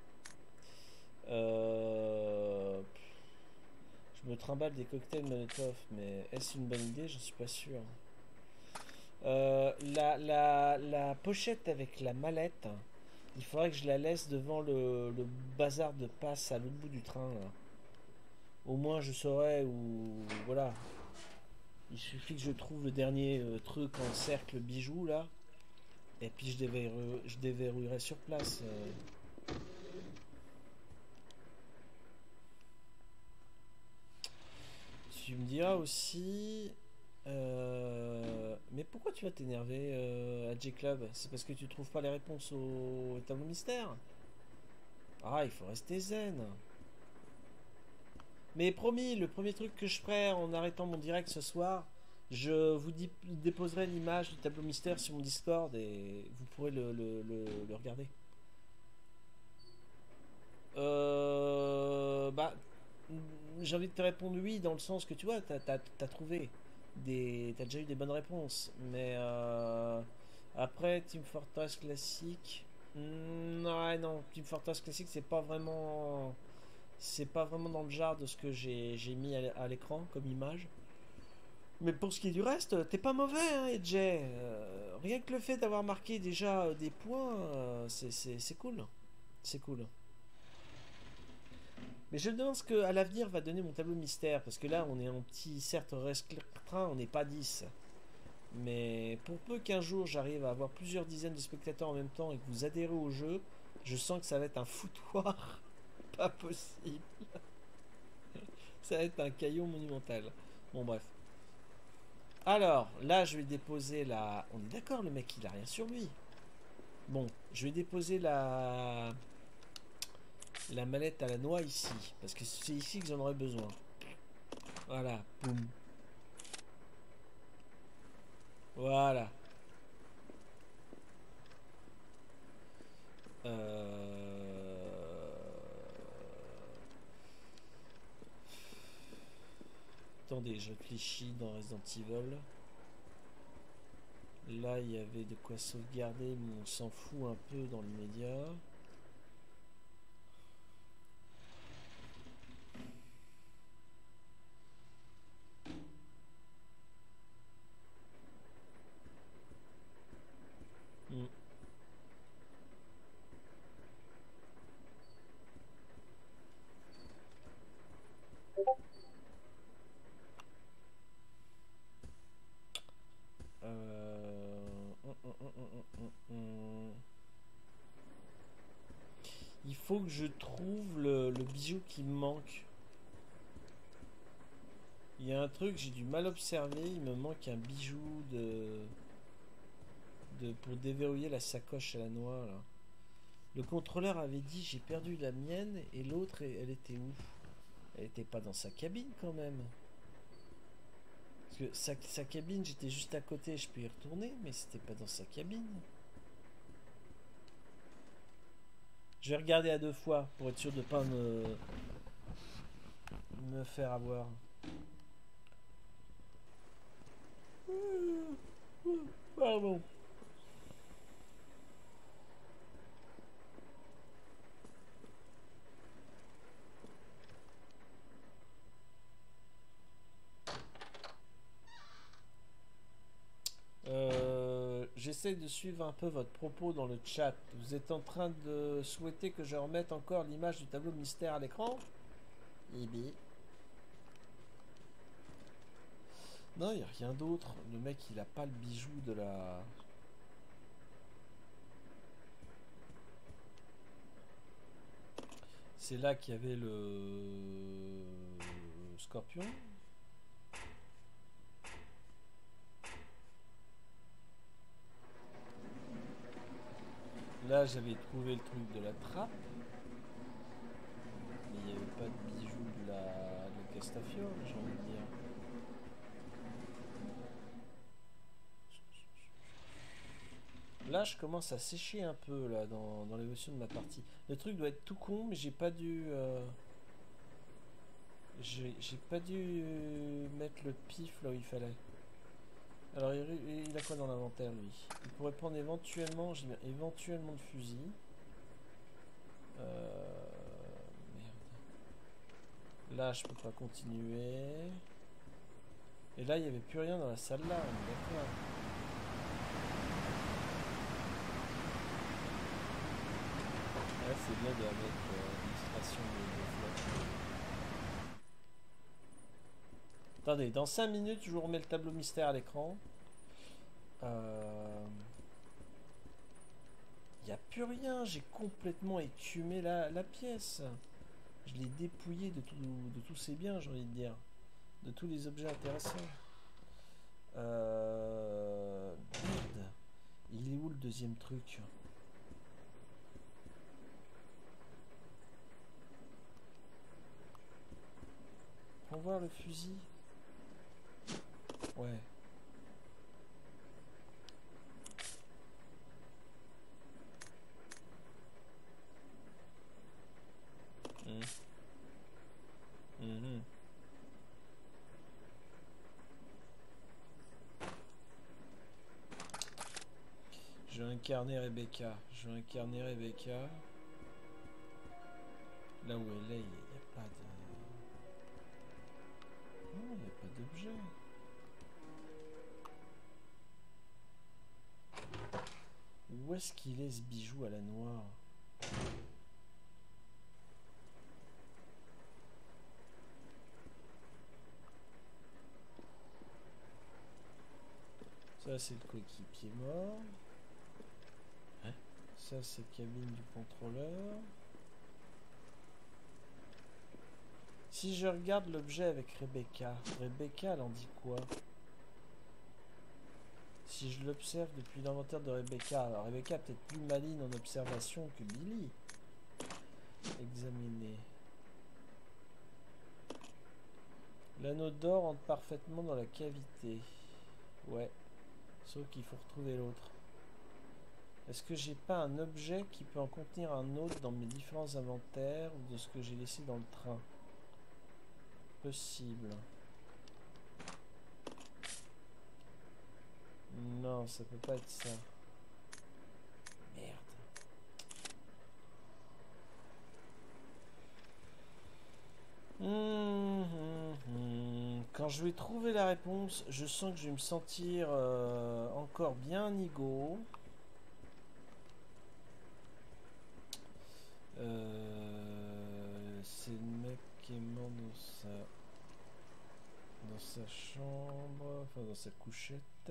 [SPEAKER 1] Je me trimballe des cocktails Molotov, mais est-ce une bonne idée? J'en suis pas sûr. La pochette avec la mallette, il faudrait que je la laisse devant le bazar de passe à l'autre bout du train, là. Au moins je saurais où... Voilà. Il suffit que je trouve le dernier truc en cercle bijou, là. Et puis je déverrouillerai sur place. Tu me diras aussi... Mais pourquoi tu vas t'énerver à J-Club? C'est parce que tu trouves pas les réponses au tableau mystère? Ah, il faut rester zen. Mais promis, le premier truc que je ferai en arrêtant mon direct ce soir, je vous déposerai l'image du tableau mystère sur mon Discord et vous pourrez le regarder. Bah, j'ai envie de te répondre oui, dans le sens que tu vois, t'as trouvé t'as déjà eu des bonnes réponses, mais après Team Fortress classique, non, Team Fortress classique c'est pas vraiment dans le genre de ce que j'ai mis à l'écran comme image. Mais pour ce qui est du reste, t'es pas mauvais, hein, EJ. Rien que le fait d'avoir marqué déjà des points, c'est cool. C'est cool. Mais je me demande ce que à l'avenir va donner mon tableau mystère. Parce que là, on est en petit, certes, restreint, on n'est pas 10. Mais pour peu qu'un jour j'arrive à avoir plusieurs dizaines de spectateurs en même temps et que vous adhérez au jeu, je sens que ça va être un foutoir. Pas possible. Ça va être un caillou monumental. Bon, bref. Alors, là, je vais déposer la... On est d'accord, le mec, il a rien sur lui. Bon, je vais déposer la mallette à la noix ici, parce que c'est ici que j'en aurais besoin. Voilà, boum. Voilà. Attendez, je réfléchis dans Resident Evil. Là, il y avait de quoi sauvegarder, mais on s'en fout un peu dans l'immédiat. Hmm. Il faut que je trouve le bijou qui me manque. Il y a un truc, j'ai du mal observé, il me manque un bijou pour déverrouiller la sacoche à la noix là. Le contrôleur avait dit j'ai perdu la mienne et l'autre elle était où? Elle était pas dans sa cabine quand même. Parce que sa cabine, j'étais juste à côté, je peux y retourner, mais c'était pas dans sa cabine. Je vais regarder à 2 fois pour être sûr de pas me faire avoir. Pardon. J'essaie de suivre un peu votre propos dans le chat. Vous êtes en train de souhaiter que je remette encore l'image du tableau mystère à l'écran? Eh bien. Non, il n'y a rien d'autre. Le mec, il a pas le bijou de la... C'est là qu'il y avait le scorpion. Là, j'avais trouvé le truc de la trappe. Mais il n'y avait pas de bijou de la Castafiore, j'ai envie de dire. Là, je commence à sécher un peu là dans l'évolution de ma partie. Le truc doit être tout con, mais j'ai pas dû... J'ai pas dû mettre le pif là où il fallait. Alors, il a quoi dans l'inventaire, lui? Il pourrait prendre éventuellement, j'ai bien, éventuellement le fusil. Merde. Là, je peux pas continuer. Et là, il n'y avait plus rien dans la salle là, on est d'accord. Là, c'est bien avec l'illustration de flotte. Attendez, dans 5 minutes, je vous remets le tableau mystère à l'écran. Il n'y a plus rien, j'ai complètement écumé la pièce. Je l'ai dépouillé de tous ses biens, j'ai envie de dire. De tous les objets intéressants. Merde. Il est où le deuxième truc? Prends voir le fusil. Ouais. Je vais incarner Rebecca. Je vais incarner Rebecca. Là où elle est, il n'y a pas de... Non, il n'y a pas d'objet. Où est-ce qu'il est ce bijou à la noix? Ça c'est le coéquipier mort. Hein? Ça c'est cabine du contrôleur. Si je regarde l'objet avec Rebecca, Rebecca elle en dit quoi? Si je l'observe depuis l'inventaire de Rebecca. Alors Rebecca est peut-être plus maligne en observation que Billy. Examiner. L'anneau d'or entre parfaitement dans la cavité. Ouais. Sauf qu'il faut retrouver l'autre. Est-ce que j'ai pas un objet qui peut en contenir un autre dans mes différents inventaires ou de ce que j'ai laissé dans le train? Possible. Non, ça peut pas être ça. Merde. Quand je vais trouver la réponse, je sens que je vais me sentir encore bien nigo. C'est le mec qui est mort dans sa chambre, enfin dans sa couchette.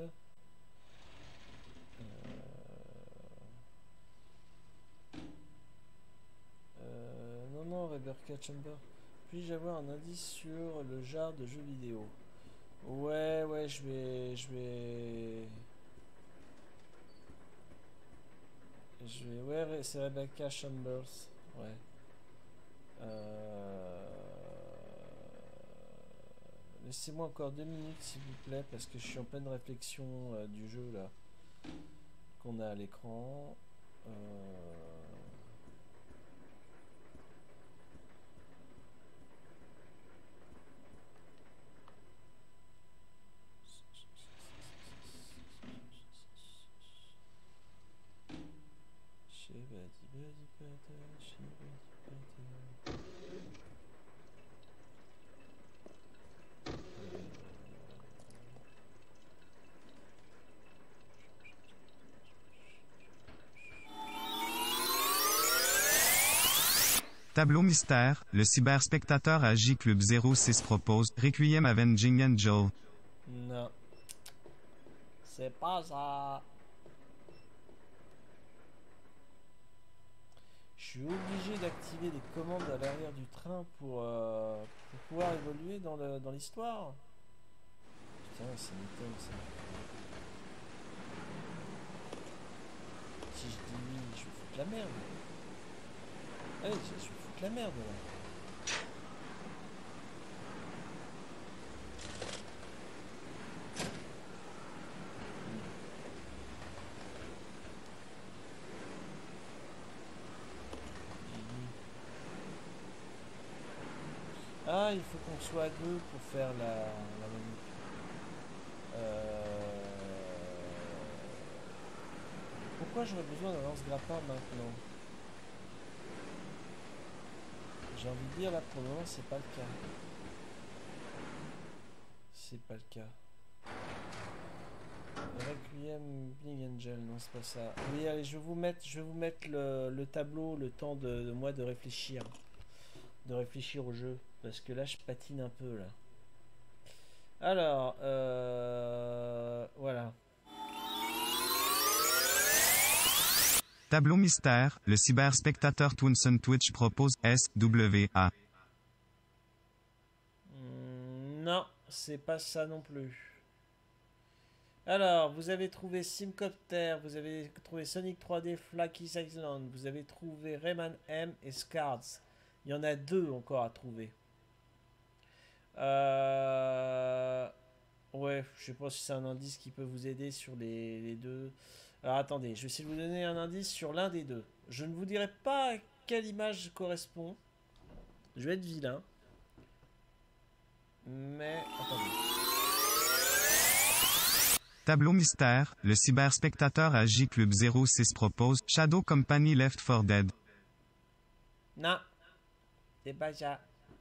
[SPEAKER 1] Non, Rebecca Chamber. Puis-je avoir un indice sur le genre de jeux vidéo? Ouais, ouais, c'est Rebecca Chambers. Ouais. Laissez-moi encore 2 minutes s'il vous plaît parce que je suis en pleine réflexion du jeu là qu'on a à l'écran.
[SPEAKER 2] Tableau mystère, le cyberspectateur à J Club 06 propose Requiem Avenging Angel.
[SPEAKER 1] Non. C'est pas ça. Je suis obligé d'activer les commandes à l'arrière du train pour pouvoir évoluer dans l'histoire. Putain, c'est nickel ça. Si je dis oui, je vais foutre la merde. Allez, je vais foutre la merde là. Ah, il faut qu'on soit à deux pour faire la manip. Pourquoi j'aurais besoin d'un lance-grappin maintenant? J'ai envie de dire là pour le moment c'est pas le cas. C'est pas le cas. Requiem Bling Angel, non c'est pas ça. Oui allez je vais vous mettre le tableau, le temps de moi de réfléchir. De réfléchir au jeu. Parce que là je patine un peu là. Alors voilà.
[SPEAKER 2] Tableau mystère, le cyberspectateur Twinson Twitch propose SWA.
[SPEAKER 1] Non, c'est pas ça non plus. Alors, vous avez trouvé Simcopter, vous avez trouvé Sonic 3D Flaky Island, vous avez trouvé Rayman M et Scards. Il y en a 2 encore à trouver. Ouais, je sais pas si c'est un indice qui peut vous aider sur les deux. Alors attendez, je vais essayer de vous donner un indice sur l'un des deux. Je ne vous dirai pas à quelle image correspond. Je vais être vilain. Mais attendez.
[SPEAKER 2] Tableau mystère, le cyberspectateur à J Club 06 propose Shadow Company Left 4 Dead.
[SPEAKER 1] Non, c'est pas ça.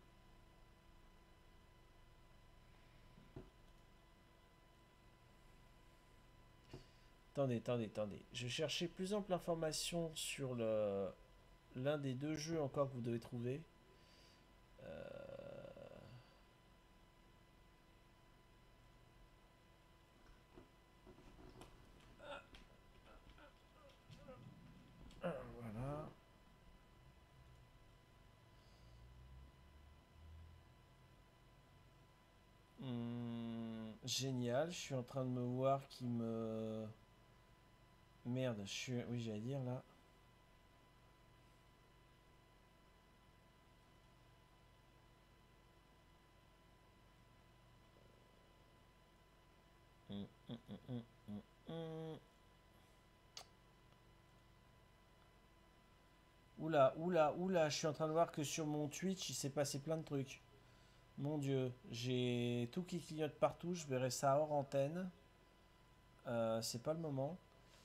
[SPEAKER 1] Attendez. Je cherchais plus ample information sur l'un des deux jeux encore que vous devez trouver. Voilà. Génial, je suis en train de me voir qui me... Merde, je suis... Oui, j'allais dire là. Hum, hum, hum, hum, hum, hum. Oula, oula, oula, je suis en train de voir que sur mon Twitch, il s'est passé plein de trucs. Mon Dieu, j'ai tout qui clignote partout, je verrai ça hors antenne. C'est pas le moment.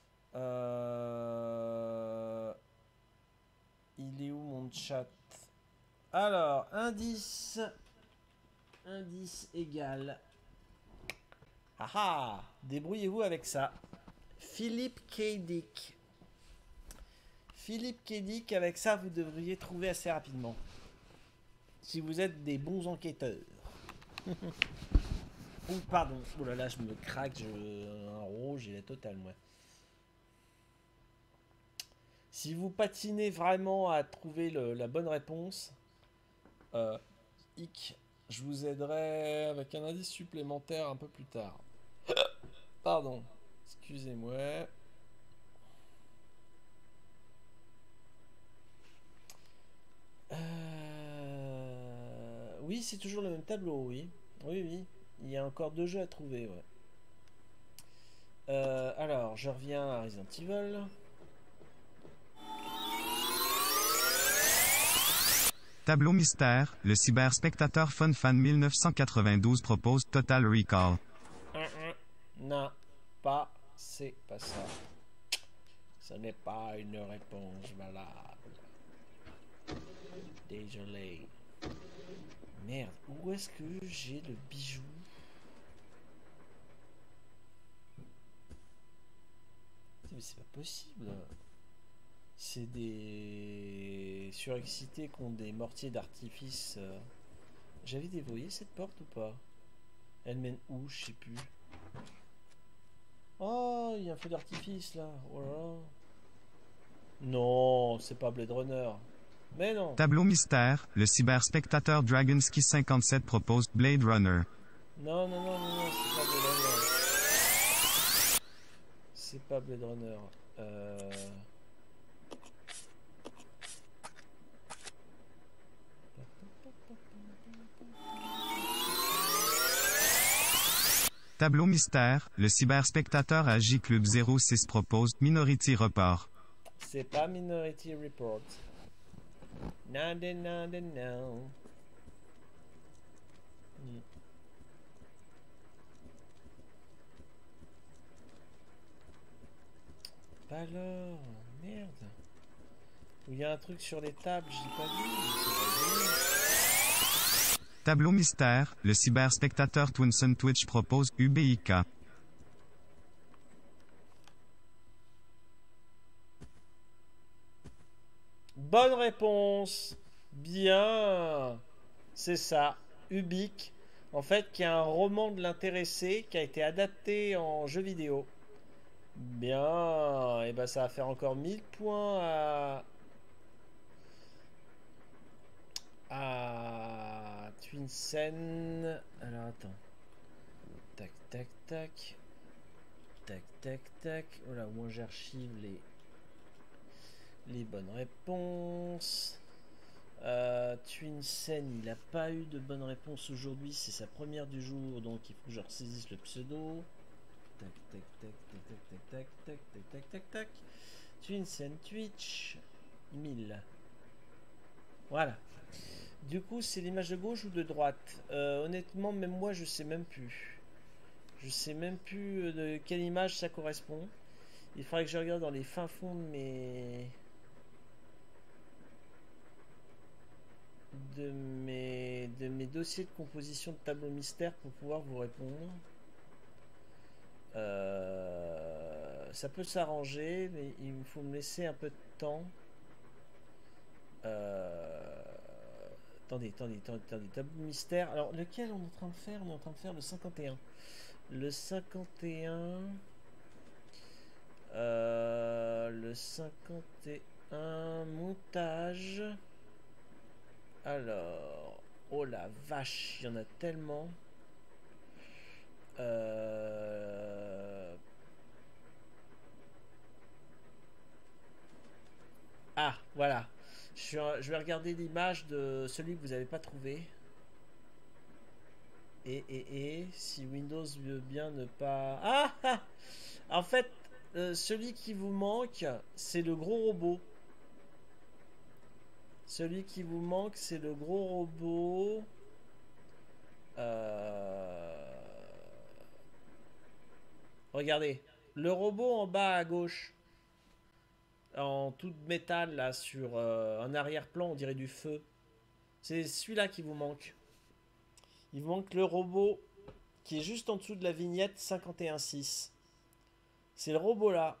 [SPEAKER 1] Il est où mon chat? Alors, indice. Indice égal. Ah ah, débrouillez-vous avec ça. Philippe K. Dick. Philippe K. Dick, avec ça, vous devriez trouver assez rapidement. Si vous êtes des bons enquêteurs. Oh, pardon. Oh là là, je me craque. Un rouge, il est total, moi. Si vous patinez vraiment à trouver la bonne réponse, je vous aiderai avec un indice supplémentaire un peu plus tard. Pardon. Excusez-moi. Oui, c'est toujours le même tableau, oui. Oui, oui. Il y a encore 2 jeux à trouver, ouais. Alors, je reviens à Resident Evil.
[SPEAKER 2] Tableau mystère, le cyberspectateur FunFan 1992 propose Total Recall.
[SPEAKER 1] Non, pas, c'est pas ça. Ce n'est pas une réponse valable. Désolé. Merde, où est-ce que j'ai le bijou? Mais c'est pas possible. C'est des surexcités qui ont des mortiers d'artifice. J'avais dévoyé cette porte ou pas? Elle mène où? Je sais plus. Oh, il y a un feu d'artifice là. Oh là là. Non, c'est pas Blade Runner. Mais non.
[SPEAKER 2] Tableau mystère, le cyberspectateur Dragonski 57 propose Blade Runner.
[SPEAKER 1] Non, non, non, non, non, c'est pas Blade Runner. C'est pas Blade Runner.
[SPEAKER 2] Tableau mystère, le cyberspectateur AJ Club 06 propose Minority Report.
[SPEAKER 1] C'est pas Minority Report. Non, non, non, non. Bah alors, merde. Il y a un truc sur les tables, j'ai pas vu.
[SPEAKER 2] Tableau mystère, le cyberspectateur Twinson Twitch propose UBIK.
[SPEAKER 1] Bonne réponse. Bien. C'est ça. Ubik. En fait, qui est un roman de l'intéressé qui a été adapté en jeu vidéo. Bien. Et ben ça va faire encore 1000 points à Twinsen. Alors attends. Tac, tac, tac. Tac, tac, tac. Voilà, au moins j'archive les bonnes réponses. Twinsen, il n'a pas eu de bonne réponse aujourd'hui. C'est sa première du jour, donc il faut que je ressaisisse le pseudo. Tac, tac, tac, tac, tac, tac, tac, tac, tac, tac, tac. Twinsen Twitch 1000. Voilà. Du coup, c'est l'image de gauche ou de droite? Honnêtement, même moi, je sais même plus. Je sais même plus de quelle image ça correspond. Il faudrait que je regarde dans les fins fonds de mes dossiers de composition de tableau mystère pour pouvoir vous répondre. Ça peut s'arranger, mais il faut me laisser un peu de temps. Attendez, tableau mystère. Alors, lequel on est en train de faire? On est en train de faire le 51. Le 51. Le 51. Montage. Alors. Oh la vache, il y en a tellement. Ah, voilà. Je vais regarder l'image de celui que vous n'avez pas trouvé. Et si Windows veut bien ne pas... Ah, ah. En fait, celui qui vous manque, c'est le gros robot. Celui qui vous manque, c'est le gros robot. Regardez. Le robot en bas à gauche. En tout métal, là, sur un arrière-plan, on dirait du feu. C'est celui-là qui vous manque. Il vous manque le robot qui est juste en dessous de la vignette 51.6. C'est le robot là.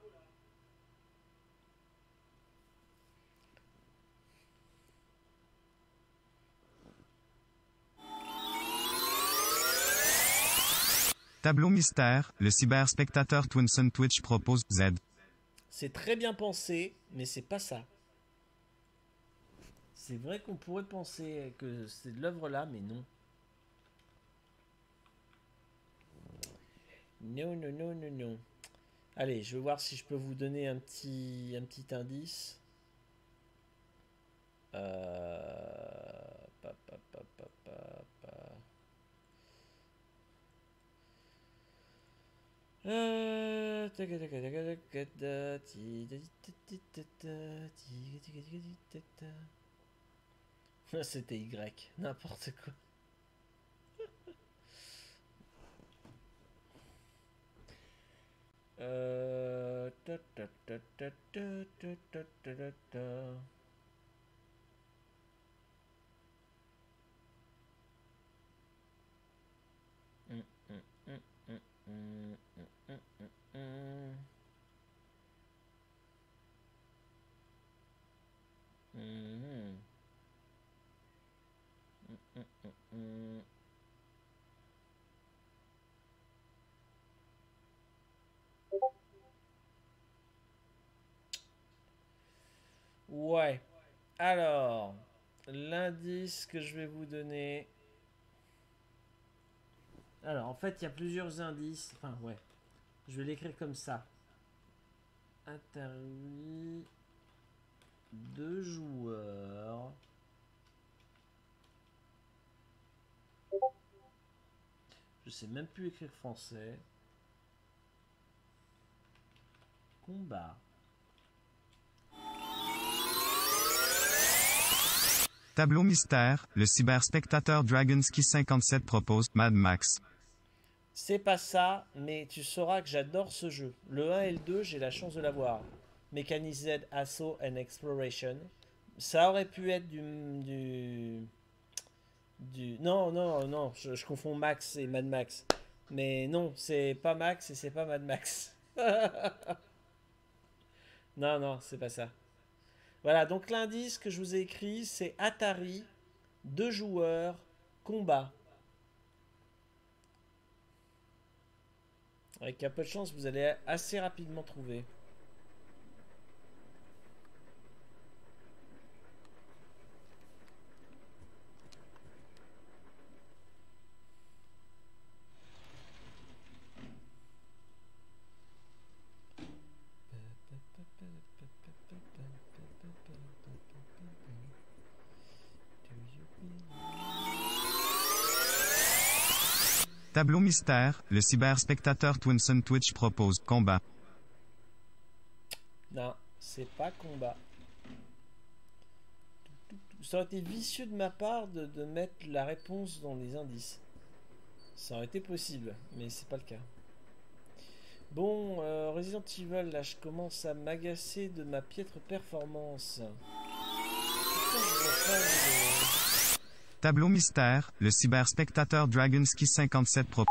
[SPEAKER 2] Tableau mystère, le cyberspectateur Twinson Twitch propose Z.
[SPEAKER 1] C'est très bien pensé, mais c'est pas ça. C'est vrai qu'on pourrait penser que c'est de l'œuvre là, mais non. Non, non, non, non, non. Allez, je vais voir si je peux vous donner un petit indice. Pa, pa, pa, pa, pa, pa. C'était Y, n'importe quoi. Ouais. Alors, l'indice que je vais vous donner. Alors, en fait, il y a plusieurs indices. Enfin, ouais. Je vais l'écrire comme ça. Atari 2 joueurs. Je sais même plus écrire français. Combat.
[SPEAKER 2] Tableau mystère, le cyberspectateur Dragonski 57 propose Mad Max.
[SPEAKER 1] C'est pas ça, mais tu sauras que j'adore ce jeu. Le 1 et le 2, j'ai la chance de l'avoir. Mechanized Assault and Exploration. Ça aurait pu être Non, non, non, je confonds Max et Mad Max. Mais non, c'est pas Max et c'est pas Mad Max. Non, non, c'est pas ça. Voilà, donc l'indice que je vous ai écrit, c'est Atari, 2 joueurs, combat. Avec un peu de chance, vous allez assez rapidement trouver.
[SPEAKER 2] Tableau mystère, le cyberspectateur Twinson Twitch propose combat.
[SPEAKER 1] Non, c'est pas combat. Ça aurait été vicieux de ma part de mettre la réponse dans les indices. Ça aurait été possible, mais c'est pas le cas. Bon, Resident Evil, là, je commence à m'agacer de ma piètre performance. Pourquoi je vois pas
[SPEAKER 2] Tableau mystère, le cyberspectateur Dragonski 57 propose.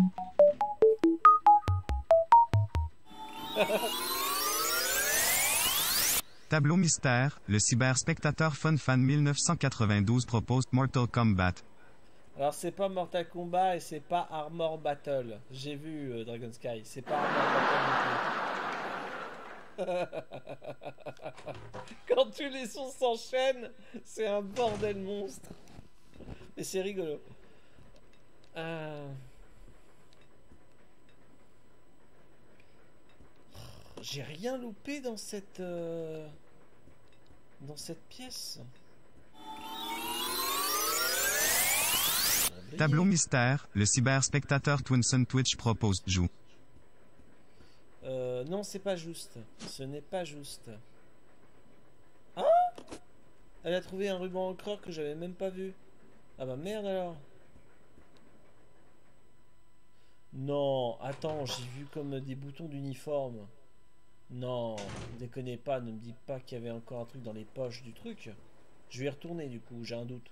[SPEAKER 2] Tableau mystère, le cyberspectateur FunFan 1992 propose Mortal Kombat.
[SPEAKER 1] Alors c'est pas Mortal Kombat et c'est pas Armor Battle. J'ai vu Dragon Sky, c'est pas Armor Battle. Quand tous les sons s'enchaînent, c'est un bordel monstre. Mais c'est rigolo. J'ai rien loupé dans cette pièce.
[SPEAKER 2] Tableau mystère, le cyberspectateur Twinson Twitch propose, joue.
[SPEAKER 1] Non, c'est pas juste. Ce n'est pas juste. Ah! Elle a trouvé un ruban encreur que j'avais même pas vu. Ah bah merde alors. Non, attends, j'ai vu comme des boutons d'uniforme. Non, déconnez pas, ne me dites pas qu'il y avait encore un truc dans les poches du truc. Je vais y retourner du coup, j'ai un doute.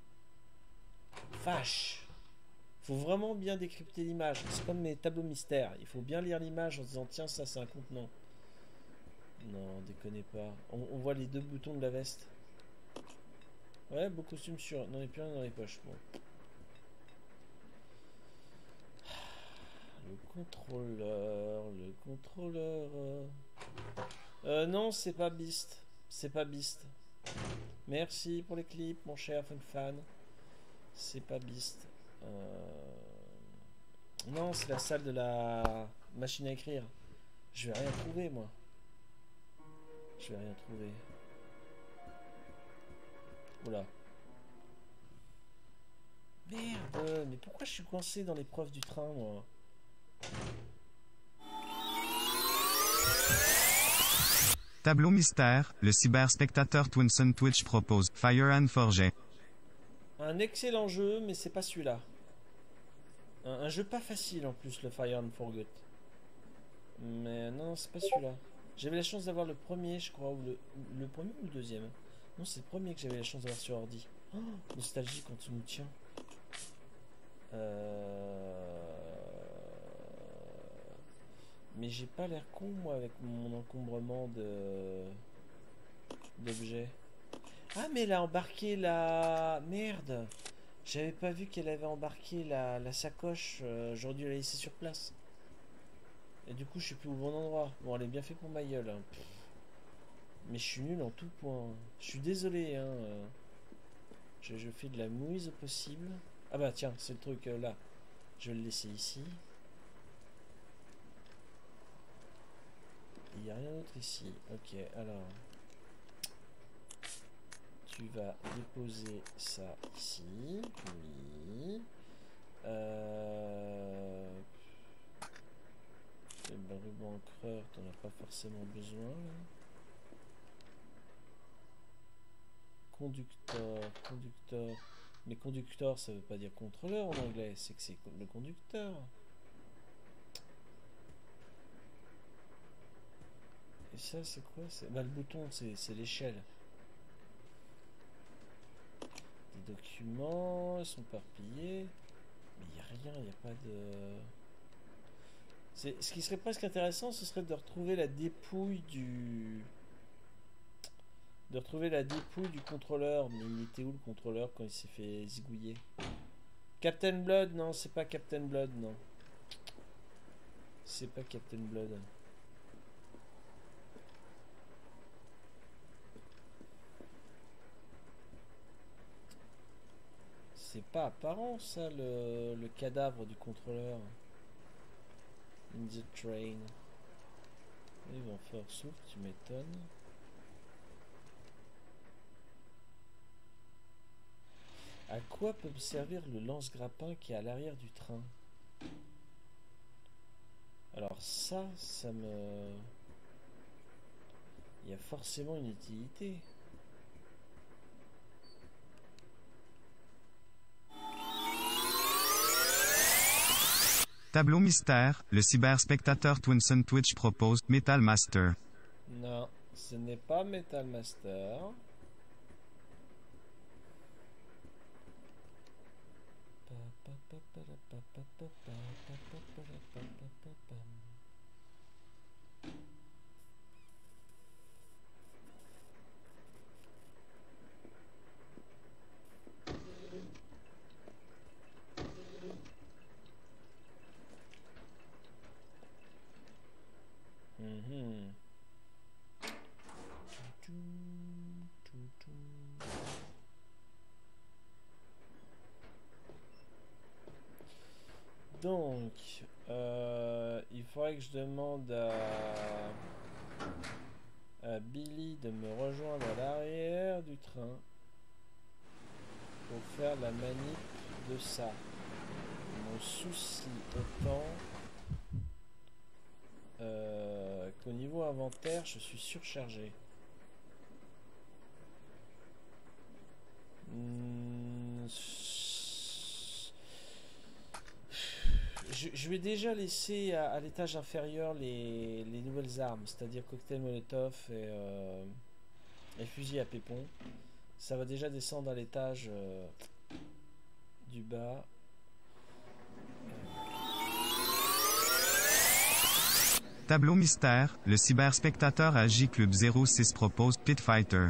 [SPEAKER 1] Vache! Faut vraiment bien décrypter l'image. C'est comme mes tableaux mystères. Il faut bien lire l'image en se disant tiens, ça c'est un contenant. Non, déconnez pas. On voit les deux boutons de la veste. Ouais, beau costume sur. Non, il n'y a plus rien dans les poches. Bon. Le contrôleur. Le contrôleur. Non, c'est pas Beast. C'est pas Beast. Merci pour les clips, mon cher fan. C'est pas Beast. Non, c'est la salle de la machine à écrire. Je vais rien trouver, moi. Je vais rien trouver. Oula. Merde, mais pourquoi je suis coincé dans l'épreuve du train, moi?
[SPEAKER 2] Tableau mystère, le cyberspectateur Twinson Twitch propose, Fire and Forget.
[SPEAKER 1] Un excellent jeu, mais c'est pas celui-là. Un jeu pas facile en plus, le Fire and Forget. Mais non, c'est pas celui-là. J'avais la chance d'avoir le premier, je crois, ou le premier ou le deuxième. Non, c'est le premier que j'avais la chance d'avoir sur ordi. Oh, nostalgie quand tu nous tiens. Mais j'ai pas l'air con, moi, avec mon encombrement d'objets. Ah, mais elle a embarqué la... Merde! J'avais pas vu qu'elle avait embarqué la sacoche. J'aurais dû la laisser sur place. Et du coup, je suis plus au bon endroit. Bon, elle est bien faite pour ma gueule. Hein. Mais je suis nul en tout point. Je suis désolé. Hein. Je fais de la mouise au possible. Ah bah tiens, c'est le truc là. Je vais le laisser ici. Il n'y a rien d'autre ici. Ok, alors... Tu vas déposer ça ici. Oui. Le ruban encreur, t'en as pas forcément besoin. Là. Conducteur. Mais conducteur, ça veut pas dire contrôleur en anglais. C'est que c'est le conducteur. Et ça, c'est quoi? Bah, le bouton, c'est l'échelle. Des documents, ils sont éparpillés. Mais il n'y a rien, il n'y a pas de... Ce qui serait presque intéressant, ce serait de retrouver la dépouille du... contrôleur. Mais il était où le contrôleur quand il s'est fait zigouiller? Captain Blood, non, c'est pas Captain Blood, non. C'est pas Captain Blood. C'est pas apparent ça, le cadavre du contrôleur. In the train. Ils vont faire souffle, tu m'étonnes. À quoi peut servir le lance-grappin qui est à l'arrière du train? Alors ça me... Il y a forcément une utilité.
[SPEAKER 2] Tableau mystère, le cyberspectateur Twinson Twitch propose, Metal Master.
[SPEAKER 1] Non, ce n'est pas Metal Master. Donc, il faudrait que je demande à... à Billy de me rejoindre à l'arrière du train pour faire la manip de ça. Mon souci étant qu'au niveau inventaire, je suis surchargé. Je vais déjà laisser à l'étage inférieur les nouvelles armes, c'est-à-dire cocktail molotov et fusil à pépon. Ça va déjà descendre à l'étage du bas.
[SPEAKER 2] Tableau mystère, le cyberspectateur AJ Club 06 propose Pit Fighter.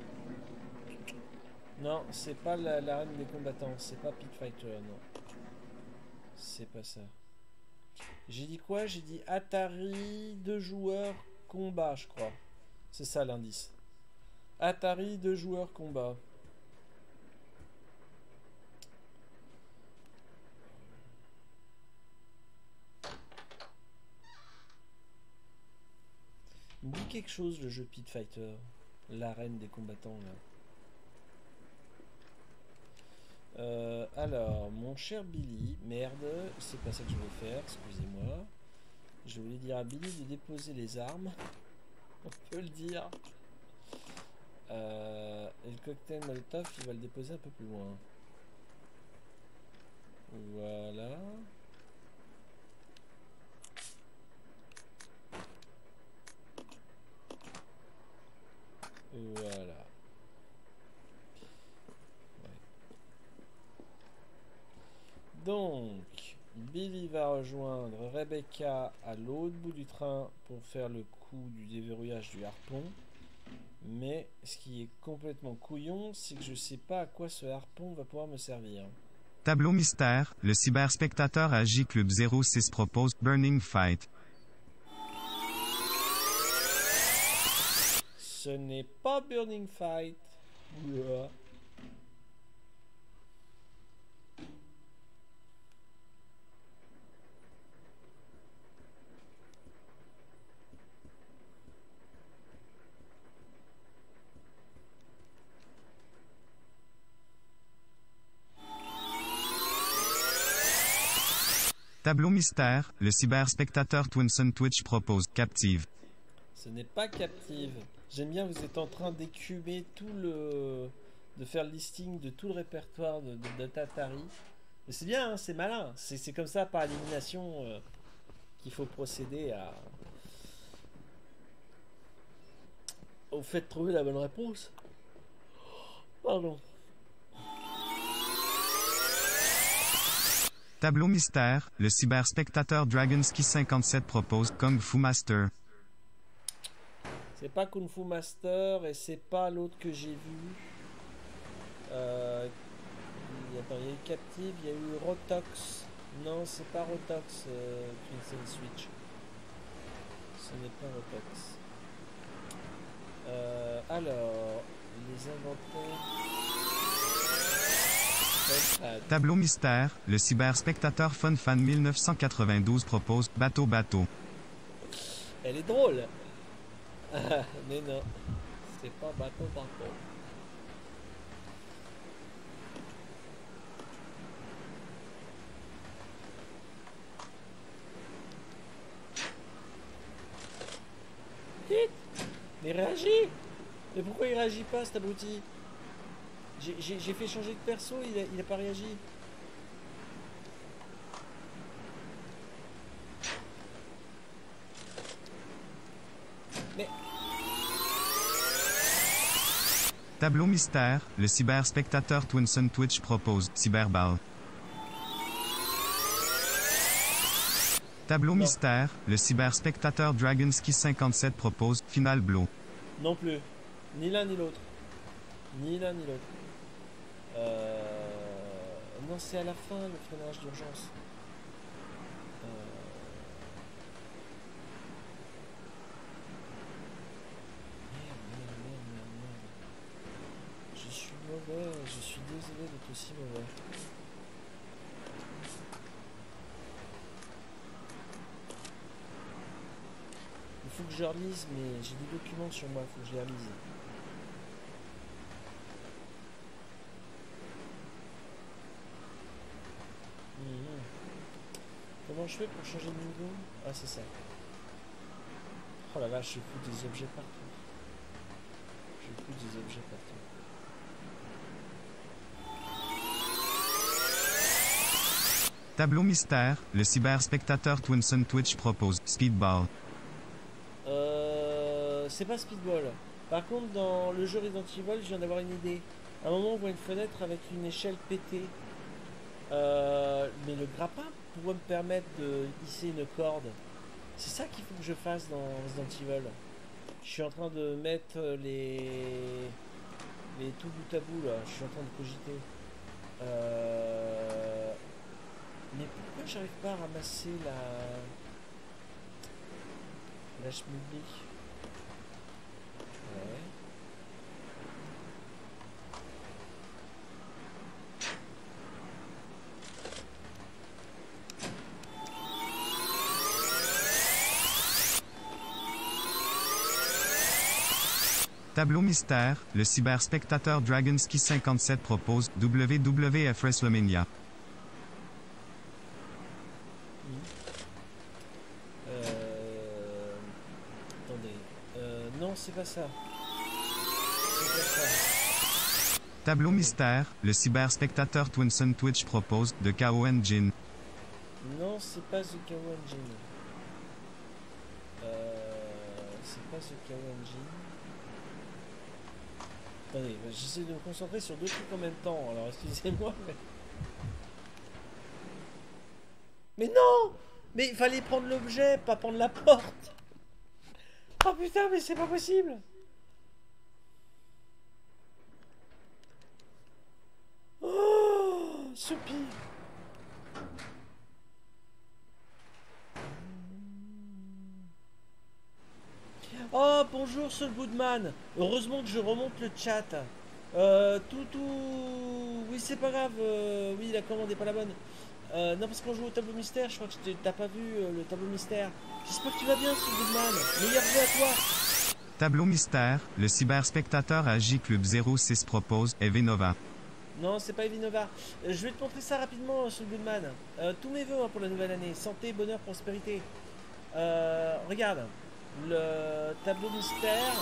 [SPEAKER 1] Non, c'est pas l'arène des combattants, c'est pas Pit Fighter, non. C'est pas ça. J'ai dit quoi? J'ai dit Atari 2 joueurs combat, je crois. C'est ça l'indice. Atari 2 joueurs combat. Il me dit quelque chose le jeu Pit Fighter. L'arène des combattants là. Alors, mon cher Billy, merde, c'est pas ça que je voulais faire, excusez-moi. Je voulais dire à Billy de déposer les armes. On peut le dire. Et le cocktail molotov, il va le déposer un peu plus loin. Voilà. Voilà. Donc, Billy va rejoindre Rebecca à l'autre bout du train pour faire le coup du déverrouillage du harpon. Mais ce qui est complètement couillon, c'est que je sais pas à quoi ce harpon va pouvoir me servir.
[SPEAKER 2] Tableau mystère, le cyberspectateur AJ Club 06 propose Burning Fight.
[SPEAKER 1] Ce n'est pas Burning Fight. Ouah.
[SPEAKER 2] Tableau mystère, le cyberspectateur Twinson Twitch propose Captive.
[SPEAKER 1] Ce n'est pas Captive. J'aime bien, vous êtes en train d'écumer tout le... de faire le listing de tout le répertoire de Tatari. Mais c'est bien, hein, c'est malin. C'est comme ça, par élimination, qu'il faut procéder à... au fait de trouver la bonne réponse. Pardon.
[SPEAKER 2] Tableau mystère, le cyberspectateur Dragonski 57 propose Kung Fu Master.
[SPEAKER 1] C'est pas Kung Fu Master et c'est pas l'autre que j'ai vu. Attends, il y a eu Captive, il y a eu Rotox. Non, c'est pas Rotox, Twin Switch. Ce n'est pas Rotox. Alors, les inventaires.
[SPEAKER 2] Tableau mystère, le cyberspectateur FunFan 1992 propose Bateau Bateau.
[SPEAKER 1] Elle est drôle. Mais non, c'est pas Bateau Bateau. Vite. Mais réagis. Mais pourquoi il réagit pas, cet abruti? J'ai fait changer de perso, il a pas réagi. Mais...
[SPEAKER 2] Tableau mystère, le cyberspectateur Twinson Twitch propose Cyberball. Tableau mystère, le cyberspectateur Dragonski 57 propose Final Blow.
[SPEAKER 1] Non plus. Ni l'un ni l'autre. Ni l'un ni l'autre. Non, c'est à la fin le freinage d'urgence. Merde. Je suis mauvais, je suis désolé d'être aussi mauvais. Il faut que je relise, mais j'ai des documents sur moi, il faut que je les relise. Mhm. Comment je fais pour changer de niveau? Ah, c'est ça. Oh la vache, je fous des objets partout. Je fous des objets partout.
[SPEAKER 2] Tableau mystère, le cyberspectateur Twinson Twitch propose Speedball.
[SPEAKER 1] C'est pas Speedball. Par contre, dans le jeu Resident Evil, je viens d'avoir une idée. À un moment, on voit une fenêtre avec une échelle pétée. Mais le grappin pourrait me permettre de hisser une corde. C'est ça qu'il faut que je fasse dans Resident Evil. Je suis en train de mettre les tout bout à bout là. Je suis en train de cogiter. Mais pourquoi j'arrive pas à ramasser la schmilblick? Ouais.
[SPEAKER 2] Tableau mystère, le cyberspectateur Dragonski 57 propose WWF WrestleMania.
[SPEAKER 1] Attendez. Non, c'est pas ça. C'est pas ça.
[SPEAKER 2] Tableau mystère, le cyberspectateur Twinson Twitch propose The KO Engine.
[SPEAKER 1] Non, c'est pas The KO Engine. C'est pas The KO Engine. Attendez, j'essaie de me concentrer sur deux trucs en même temps, alors excusez-moi, mais non! Mais il fallait prendre l'objet, pas prendre la porte! Oh putain, mais c'est pas possible! Oh! Soupir! Oh, bonjour, Saul Goodman. Heureusement que je remonte le chat. Oui, c'est pas grave. Oui, la commande est pas la bonne. Non, parce qu'on joue au tableau mystère, je crois que t'as pas vu le tableau mystère. J'espère que tu vas bien, Saul Goodman. Meilleur jeu à toi.
[SPEAKER 2] Tableau mystère, le cyberspectateur AJ Club 06 propose Evinova.
[SPEAKER 1] Non, c'est pas Evinova. Je vais te montrer ça rapidement, Saul Goodman. Tous mes vœux pour la nouvelle année. Santé, bonheur, prospérité. Regarde. Le tableau mystère.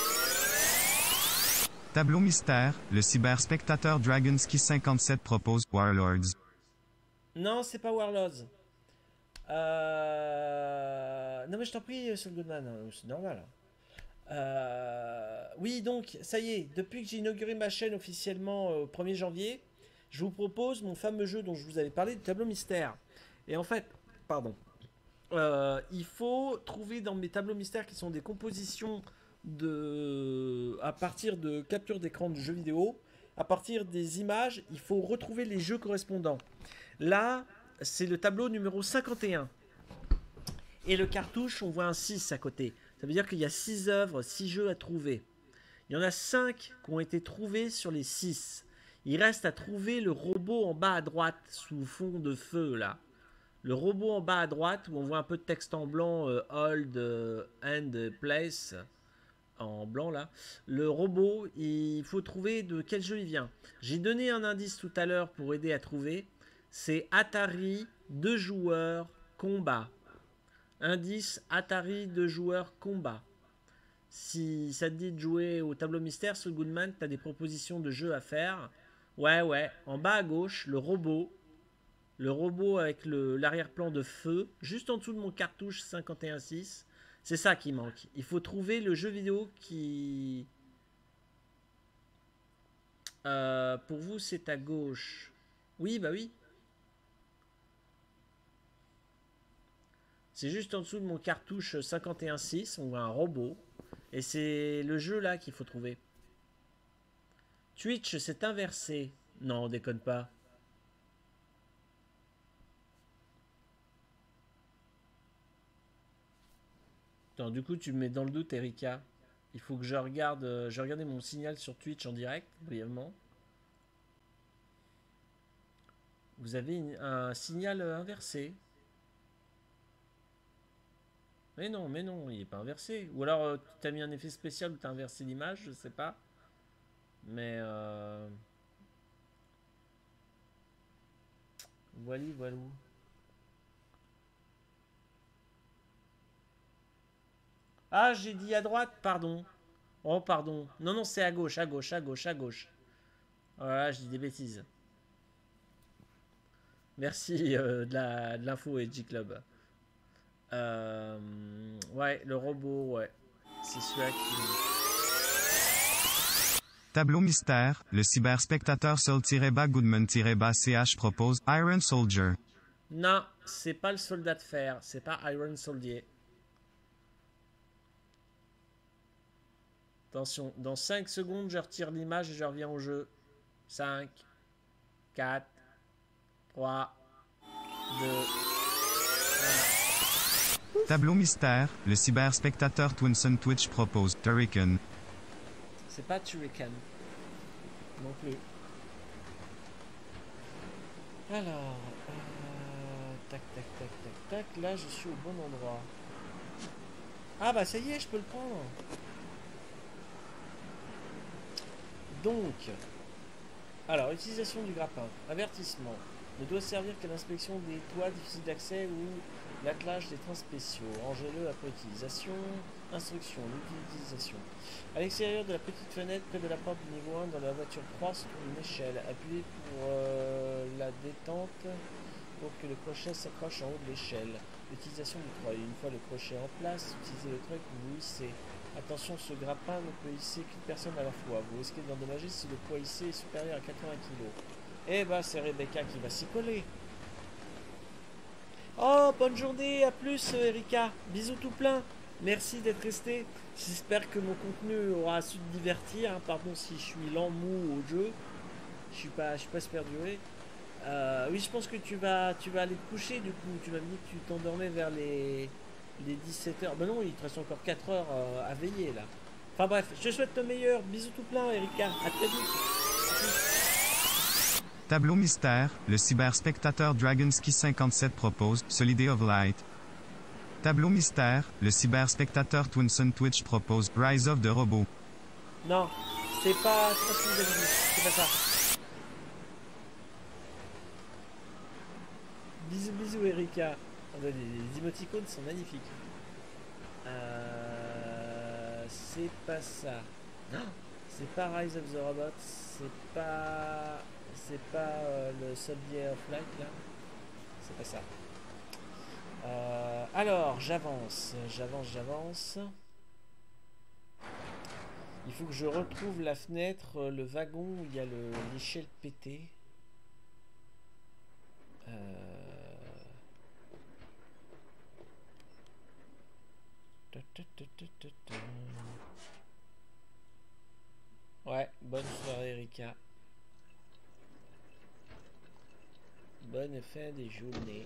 [SPEAKER 2] Tableau mystère, le cyberspectateur Dragonski 57 propose Warlords.
[SPEAKER 1] Non, c'est pas Warlords. Non mais je t'en prie, Saul Goodman, c'est normal. Oui, donc, ça y est, depuis que j'ai inauguré ma chaîne officiellement au 1er janvier, je vous propose mon fameux jeu dont je vous avais parlé, du tableau mystère. Et en fait, pardon. Il faut trouver dans mes tableaux mystères qui sont des compositions à partir de captures d'écran de jeux vidéo, à partir des images, il faut retrouver les jeux correspondants. Là, c'est le tableau numéro 51. Et le cartouche, on voit un 6 à côté. Ça veut dire qu'il y a 6 œuvres, 6 jeux à trouver. Il y en a 5 qui ont été trouvés sur les 6. Il reste à trouver le robot en bas à droite, sous fond de feu, là. Le robot en bas à droite, où on voit un peu de texte en blanc, Hold and Place, en blanc là. Le robot, il faut trouver de quel jeu il vient. J'ai donné un indice tout à l'heure pour aider à trouver. C'est Atari 2 joueurs combat. Indice Atari 2 joueurs combat. Si ça te dit de jouer au tableau mystère, Saul Goodman, tu as des propositions de jeux à faire. Ouais, en bas à gauche, le robot. Le robot avec l'arrière-plan de feu, juste en dessous de mon cartouche 51.6. C'est ça qui manque. Il faut trouver le jeu vidéo qui... pour vous, c'est à gauche. Oui, bah oui. C'est juste en dessous de mon cartouche 51.6. On voit un robot. Et c'est le jeu là qu'il faut trouver. Twitch, c'est inversé. Non, on déconne pas. Attends, du coup, tu me mets dans le doute, Erika. Il faut que je regarde. Je vais regarder mon signal sur Twitch en direct, brièvement. Vous avez un signal inversé. mais non, il est pas inversé. Ou alors tu as mis un effet spécial où tu as inversé l'image, je sais pas. Mais voilà, voilà. Ah, j'ai dit à droite, pardon. Oh, pardon. Non, non, c'est à gauche, à gauche, à gauche, à gauche. Voilà, je dis des bêtises. Merci de l'info, Edgy Club. Ouais, le robot, ouais. C'est celui-là qui...
[SPEAKER 2] Tableau mystère, le cyberspectateur Sol-Goodman-CH propose Iron Soldier.
[SPEAKER 1] Non, c'est pas le soldat de fer, c'est pas Iron Soldier. Attention, dans 5 secondes, je retire l'image et je reviens au jeu. 5, 4, 3, 2, 1.
[SPEAKER 2] Tableau mystère, le cyberspectateur Twinson Twitch propose Turrican.
[SPEAKER 1] C'est pas Turrican. Non plus. Alors, tac, tac, tac, tac, tac. Là, je suis au bon endroit. Ah bah ça y est, je peux le prendre. Donc, alors, utilisation du grappin. Avertissement. Ne doit servir qu'à l'inspection des toits difficiles d'accès ou l'attelage des trains spéciaux. Rangez-le après utilisation. Instruction, l'utilisation. À l'extérieur de la petite fenêtre, près de la porte du niveau 1, dans la voiture 3, se trouve une échelle. Appuyez pour la détente pour que le crochet s'accroche en haut de l'échelle. L'utilisation du treuil. Une fois le crochet en place, utilisez le treuil que vous hissez. Attention, ce grappin ne peut hisser qu'une personne à la fois. Vous risquez d'endommager si le poids hissé est supérieur à 80 kg. Eh bah, c'est Rebecca qui va s'y coller. Oh, bonne journée, à plus Erika. Bisous tout plein. Merci d'être resté. J'espère que mon contenu aura su te divertir. Hein. Pardon si je suis lent, mou au jeu. Je suis pas super duré. Oui, je pense que tu vas aller te coucher du coup. Tu m'as dit que tu t'endormais vers les 17h. Ben non, il te reste encore 4 heures à veiller là. Enfin bref, je te souhaite le meilleur. Bisous tout plein, Erika. À très vite.
[SPEAKER 2] Tableau mystère, le cyberspectateur Dragonski 57 propose Soliday of Light. Tableau mystère, le cyberspectateur Twinson Twitch propose Rise of the Robot.
[SPEAKER 1] Non, c'est pas ce que vous avez dit. C'est pas ça. Bisous, bisous, Erika. Les émoticônes sont magnifiques. C'est pas ça. Non, c'est pas Rise of the Robot. C'est pas le Soldier of Light là. C'est pas ça. Alors, j'avance. Il faut que je retrouve la fenêtre, le wagon où il y a l'échelle pétée. Ouais, bonne soirée Erika. Bonne fin des journées.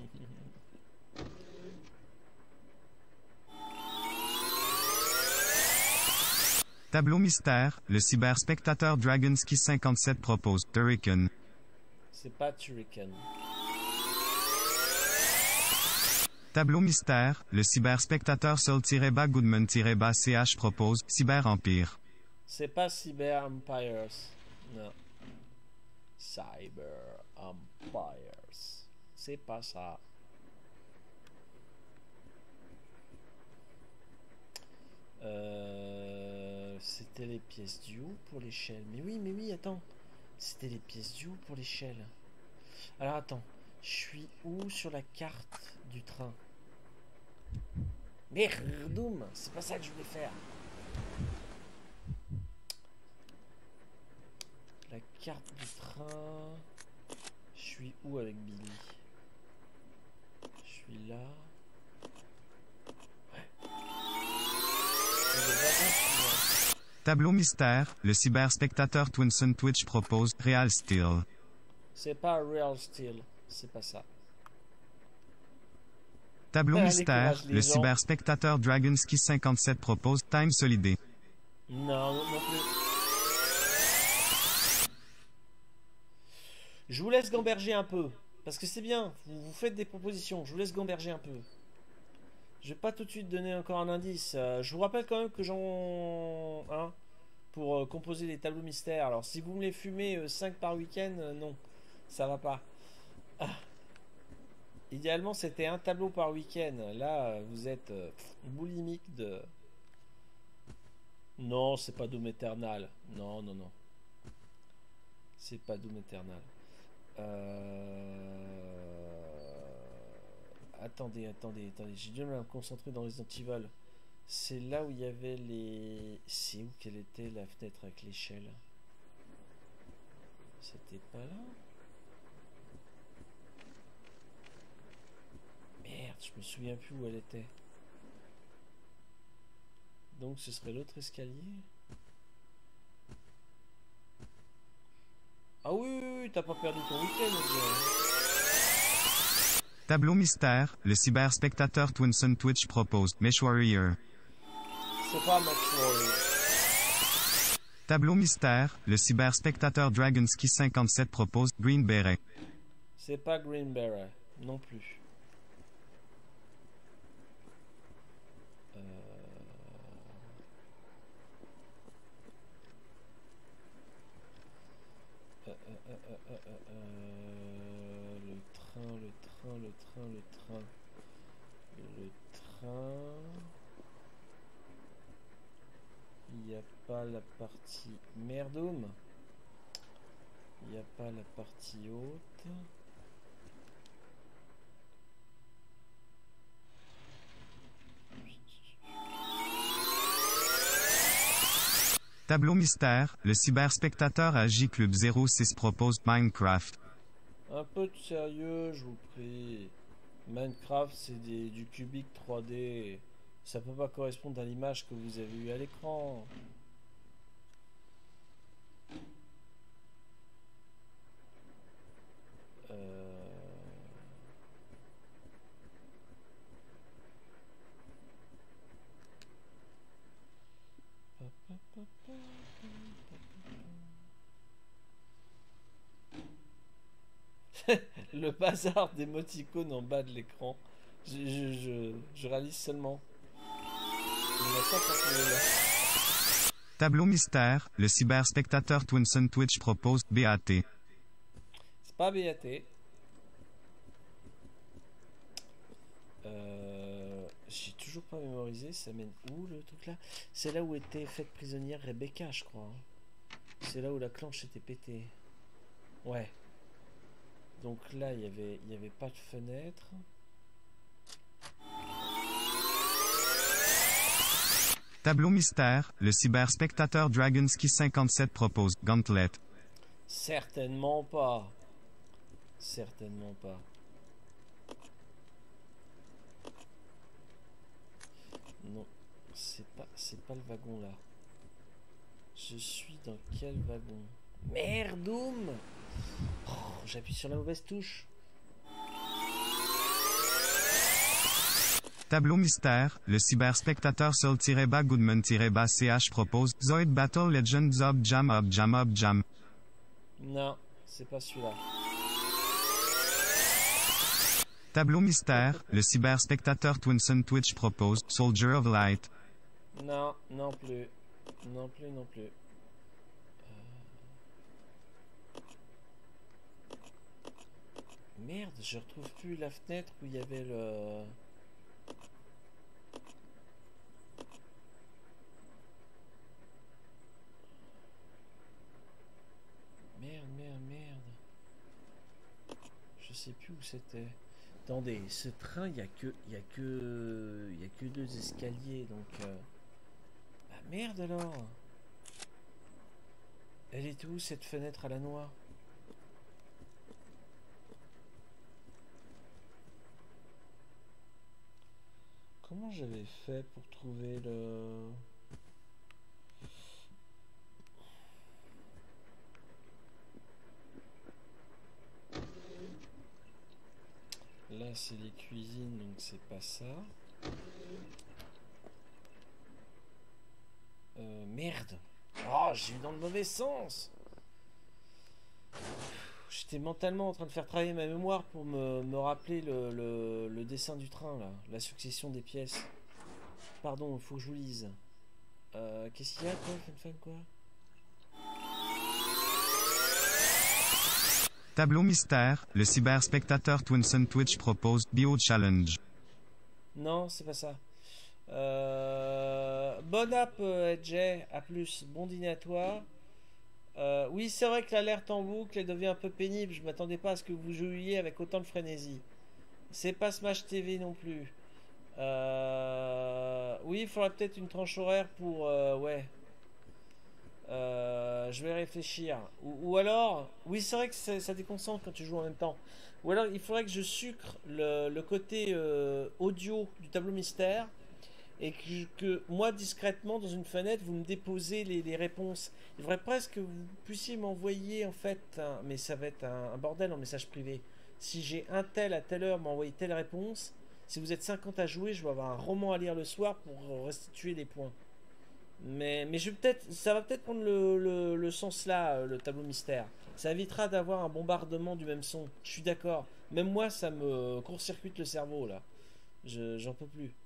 [SPEAKER 2] Tableau mystère, le cyberspectateur Dragonski 57 propose Turrican.
[SPEAKER 1] C'est pas Turrican.
[SPEAKER 2] Tableau mystère, le cyberspectateur Sol-Goodman-CH propose Cyber Empire.
[SPEAKER 1] C'est pas Cyber Empires. Non. Cyber Empires. C'est pas ça. C'était les pièces du haut pour l'échelle. Mais oui, attends. C'était les pièces du haut pour l'échelle. Alors attends. Je suis où sur la carte du train? Merdoum, c'est pas ça que je voulais faire. La carte du train. Je suis où avec Billy? Je suis là. Ouais.
[SPEAKER 2] Tableau mystère, le cyberspectateur Twinson Twitch propose Real Steel.
[SPEAKER 1] C'est pas Real Steel, c'est pas ça.
[SPEAKER 2] Tableau mystère, le cyberspectateur Dragonski 57 propose Time Soliday.
[SPEAKER 1] Non plus. Je vous laisse gamberger un peu. Parce que c'est bien, vous faites des propositions. Je vous laisse gamberger un peu. Je vais pas tout de suite donner encore un indice. Je vous rappelle quand même que j'en... Hein, pour composer des tableaux mystères. Alors si vous me les fumez 5 par week-end, non. Ça va pas. Ah. Idéalement, c'était un tableau par week-end. Là, vous êtes boulimique de... Non, c'est pas Doom Eternal. Non, non, non. C'est pas Doom Eternal. Attendez. J'ai dû me concentrer dans Resident Evil. C'est là où il y avait les... C'est où quelle était la fenêtre avec l'échelle? C'était pas là? Merde, je me souviens plus où elle était. Donc ce serait l'autre escalier. Ah oui, t'as pas perdu ton week-end, on dirait.
[SPEAKER 2] Tableau mystère, le cyberspectateur Twinson Twitch propose Mesh Warrior.
[SPEAKER 1] C'est pas Mesh Warrior.
[SPEAKER 2] Tableau mystère, le cyberspectateur Dragonski 57 propose Green Beret.
[SPEAKER 1] C'est pas Green Beret, non plus. Le train. Il n'y a pas la partie merdoum. Il n'y a pas la partie haute.
[SPEAKER 2] Tableau mystère, le cyberspectateur AJ Club 06 propose Minecraft.
[SPEAKER 1] Un peu de sérieux, je vous prie. Minecraft, c'est du cubique 3D. Ça peut pas correspondre à l'image que vous avez eue à l'écran. Le bazar d'émoticônes en bas de l'écran. Je réalise seulement. Il y en a pas quand on est là.
[SPEAKER 2] Tableau mystère, le cyberspectateur Twinson Twitch propose BAT.
[SPEAKER 1] C'est pas BAT. J'ai toujours pas mémorisé. Ça mène où le truc là? C'est là où était faite prisonnière Rebecca, je crois. C'est là où la clenche était pétée. Ouais. Donc là, il y avait pas de fenêtre.
[SPEAKER 2] Tableau mystère, le cyberspectateur Dragonski 57 propose Gauntlet.
[SPEAKER 1] Certainement pas. Certainement pas. Non, c'est pas le wagon là. Je suis dans quel wagon? Merdoum! Oh, j'appuie sur la mauvaise touche.
[SPEAKER 2] Tableau mystère, le cyberspectateur Sol-Goodman-CH propose Zoid Battle Legend Zob Jam.
[SPEAKER 1] Non, c'est pas celui-là.
[SPEAKER 2] Tableau mystère, le cyberspectateur Twinson Twitch propose Soldier of Light.
[SPEAKER 1] Non, non plus. Non plus. Merde, je retrouve plus la fenêtre où il y avait le... Merde. Je sais plus où c'était. Attendez, ce train, il y a que 2 escaliers, donc... Ah merde alors! Elle est où cette fenêtre à la noix? Comment j'avais fait pour trouver le... Là c'est les cuisines, donc c'est pas ça. Merde! Oh, j'ai eu dans le mauvais sens! J'ai J'étais mentalement en train de faire travailler ma mémoire pour me rappeler le dessin du train, là. La succession des pièces. Pardon, il faut que je vous lise. Qu'est-ce qu'il y a, quoi, Fun, quoi?
[SPEAKER 2] Tableau mystère, le cyberspectateur Twinson Twitch propose Bio Challenge.
[SPEAKER 1] Non, c'est pas ça. Bonne app, Jay. À plus. Bon dîner à toi. Oui, c'est vrai que l'alerte en boucle elle devient un peu pénible. Je m'attendais pas à ce que vous jouiez avec autant de frénésie. C'est pas Smash TV non plus. Oui, il faudra peut-être une tranche horaire pour... ouais. Je vais réfléchir. Ou alors... Oui, c'est vrai que ça déconcentre quand tu joues en même temps. Ou alors, il faudrait que je sucre le côté audio du tableau mystère. Et que moi, discrètement, dans une fenêtre, vous me déposez les réponses. Il faudrait presque que vous puissiez m'envoyer, en fait... mais ça va être un bordel en message privé. Si j'ai un tel à telle heure m'envoyer telle réponse... Si vous êtes 50 à jouer, je vais avoir un roman à lire le soir pour restituer des points. Mais je vais peut-être, ça va peut-être prendre le sens là, le tableau mystère. Ça évitera d'avoir un bombardement du même son. Je suis d'accord. Même moi, ça me court-circuite le cerveau là. J'en peux plus.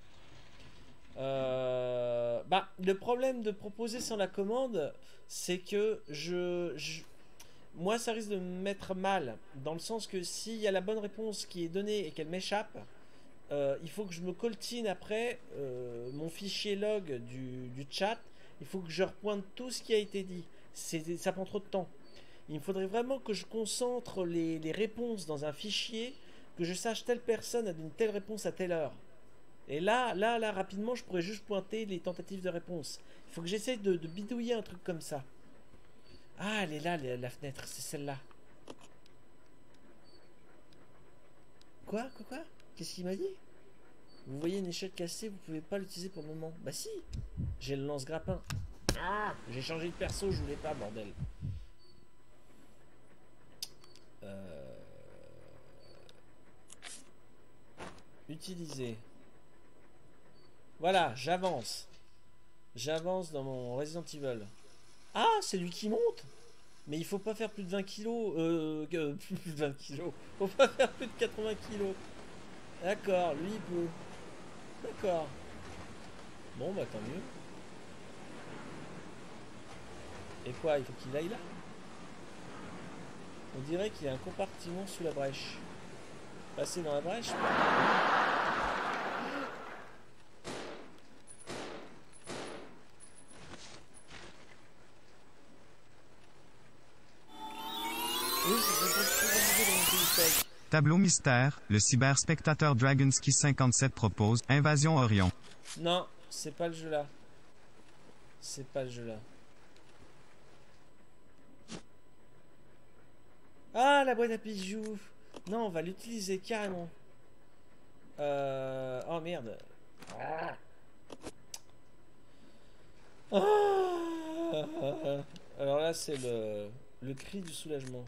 [SPEAKER 1] Le problème de proposer sans la commande, c'est que moi, ça risque de me mettre mal. Dans le sens que s'il y a la bonne réponse qui est donnée et qu'elle m'échappe, il faut que je me coltine après mon fichier log du chat. Il faut que je repointe tout ce qui a été dit. Ça prend trop de temps. Il me faudrait vraiment que je concentre les réponses dans un fichier, que je sache telle personne a donné telle réponse à telle heure. Et là, rapidement, je pourrais juste pointer les tentatives de réponse. Il faut que j'essaie de bidouiller un truc comme ça. Ah, elle est là, la fenêtre. C'est celle-là. Quoi? Qu'est-ce qu'il m'a dit? Vous voyez une échelle cassée, vous pouvez pas l'utiliser pour le moment. Bah si, j'ai le lance-grappin. Ah, j'ai changé de perso, je voulais pas, bordel. Utiliser. Voilà, j'avance. J'avance dans mon Resident Evil. Ah, c'est lui qui monte. Mais il faut pas faire plus de 20 kilos. Plus de 20 kilos. Faut pas faire plus de 80 kilos. D'accord, lui il peut. D'accord. Bon, bah tant mieux. Et quoi, il faut qu'il aille là? On dirait qu'il y a un compartiment sous la brèche. Passer dans la brèche? Oui, c'est
[SPEAKER 2] Tableau mystère, le cyberspectateur Dragonski 57 propose Invasion Orion.
[SPEAKER 1] Non, c'est pas le jeu là. C'est pas le jeu là. Ah, la boîte à bijoux. Non, on va l'utiliser carrément. Oh merde. Ah. Alors là, c'est le cri du soulagement.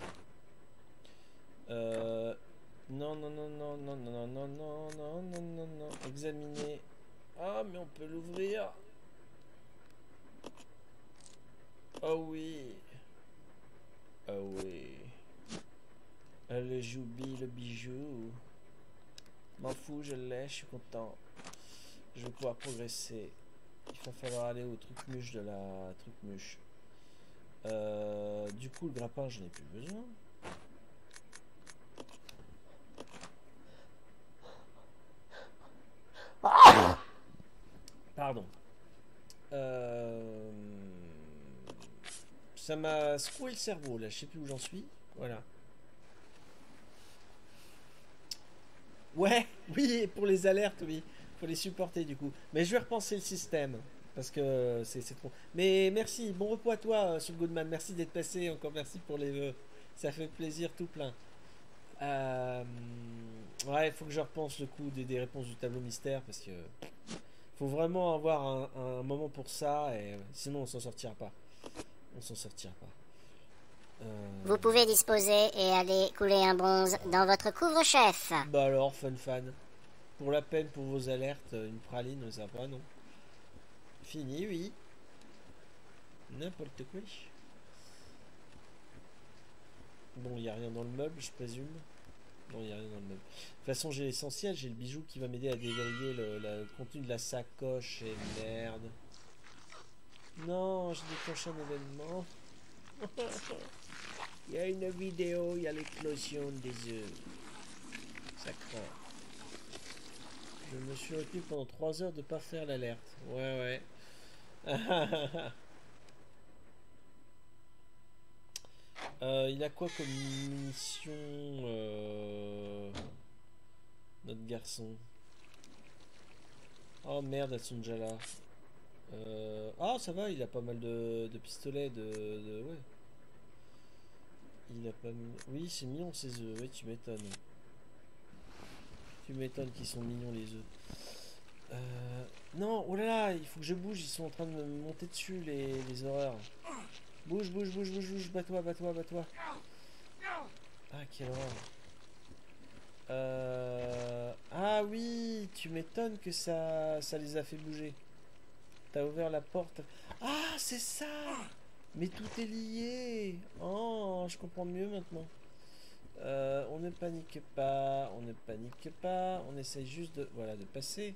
[SPEAKER 1] Non. Examiner. Ah, mais on peut l'ouvrir. Oh oui. Oh oui. Le joubi, le bijou. M'en fous, je l'ai, je suis content. Je vais pouvoir progresser. Il va falloir aller au truc muche de la truc muche. Du coup, le grappin, je n'ai plus besoin. Pardon. Ça m'a secoué le cerveau là, je sais plus où j'en suis. Voilà. Ouais, oui, pour les alertes, oui. Faut les supporter du coup. Mais je vais repenser le système. Parce que c'est trop. Mais merci, bon repos à toi, Soul Goodman. Merci d'être passé. Encore merci pour les vœux. Ça fait plaisir tout plein. Ouais, il faut que je repense le coup des réponses du tableau mystère. Parce que faut vraiment avoir un moment pour ça. Et sinon, on s'en sortira pas. On s'en sortira pas.
[SPEAKER 9] Vous pouvez disposer et aller couler un bronze dans votre couvre-chef.
[SPEAKER 1] Bah alors, fun fan. Pour la peine, pour vos alertes, une praline, ça va pas, non? Fini, oui. N'importe quoi. Bon, il n'y a rien dans le meuble, je présume. Non, il n'y a rien dans le meuble. De toute façon, j'ai l'essentiel, j'ai le bijou qui va m'aider à déverrouiller le contenu de la sacoche. Et merde. Non, j'ai déclenché un événement. Il y a une vidéo, il y a l'éclosion des œufs. Ça craint. Je me suis retenu pendant 3 heures de pas faire l'alerte. Ouais, ouais. Il a quoi comme munition, notre garçon? Oh merde, elles sont déjà là. Ah, ça va, il a pas mal de pistolets, ouais. Il a pas mis... Oui, c'est mignon ces œufs, oui, tu m'étonnes. Tu m'étonnes qu'ils sont mignons les œufs. Non, oh là là, il faut que je bouge, ils sont en train de me monter dessus les horreurs. Bouge, bouge, bouge, bouge, bouge, bats-toi, bats-toi, bats-toi. Ah, quelle horreur. Ah oui, tu m'étonnes que ça les a fait bouger. T'as ouvert la porte. Ah, c'est ça! Mais tout est lié. Oh, je comprends mieux maintenant. On ne panique pas, on ne panique pas. On essaye juste de, voilà, de passer.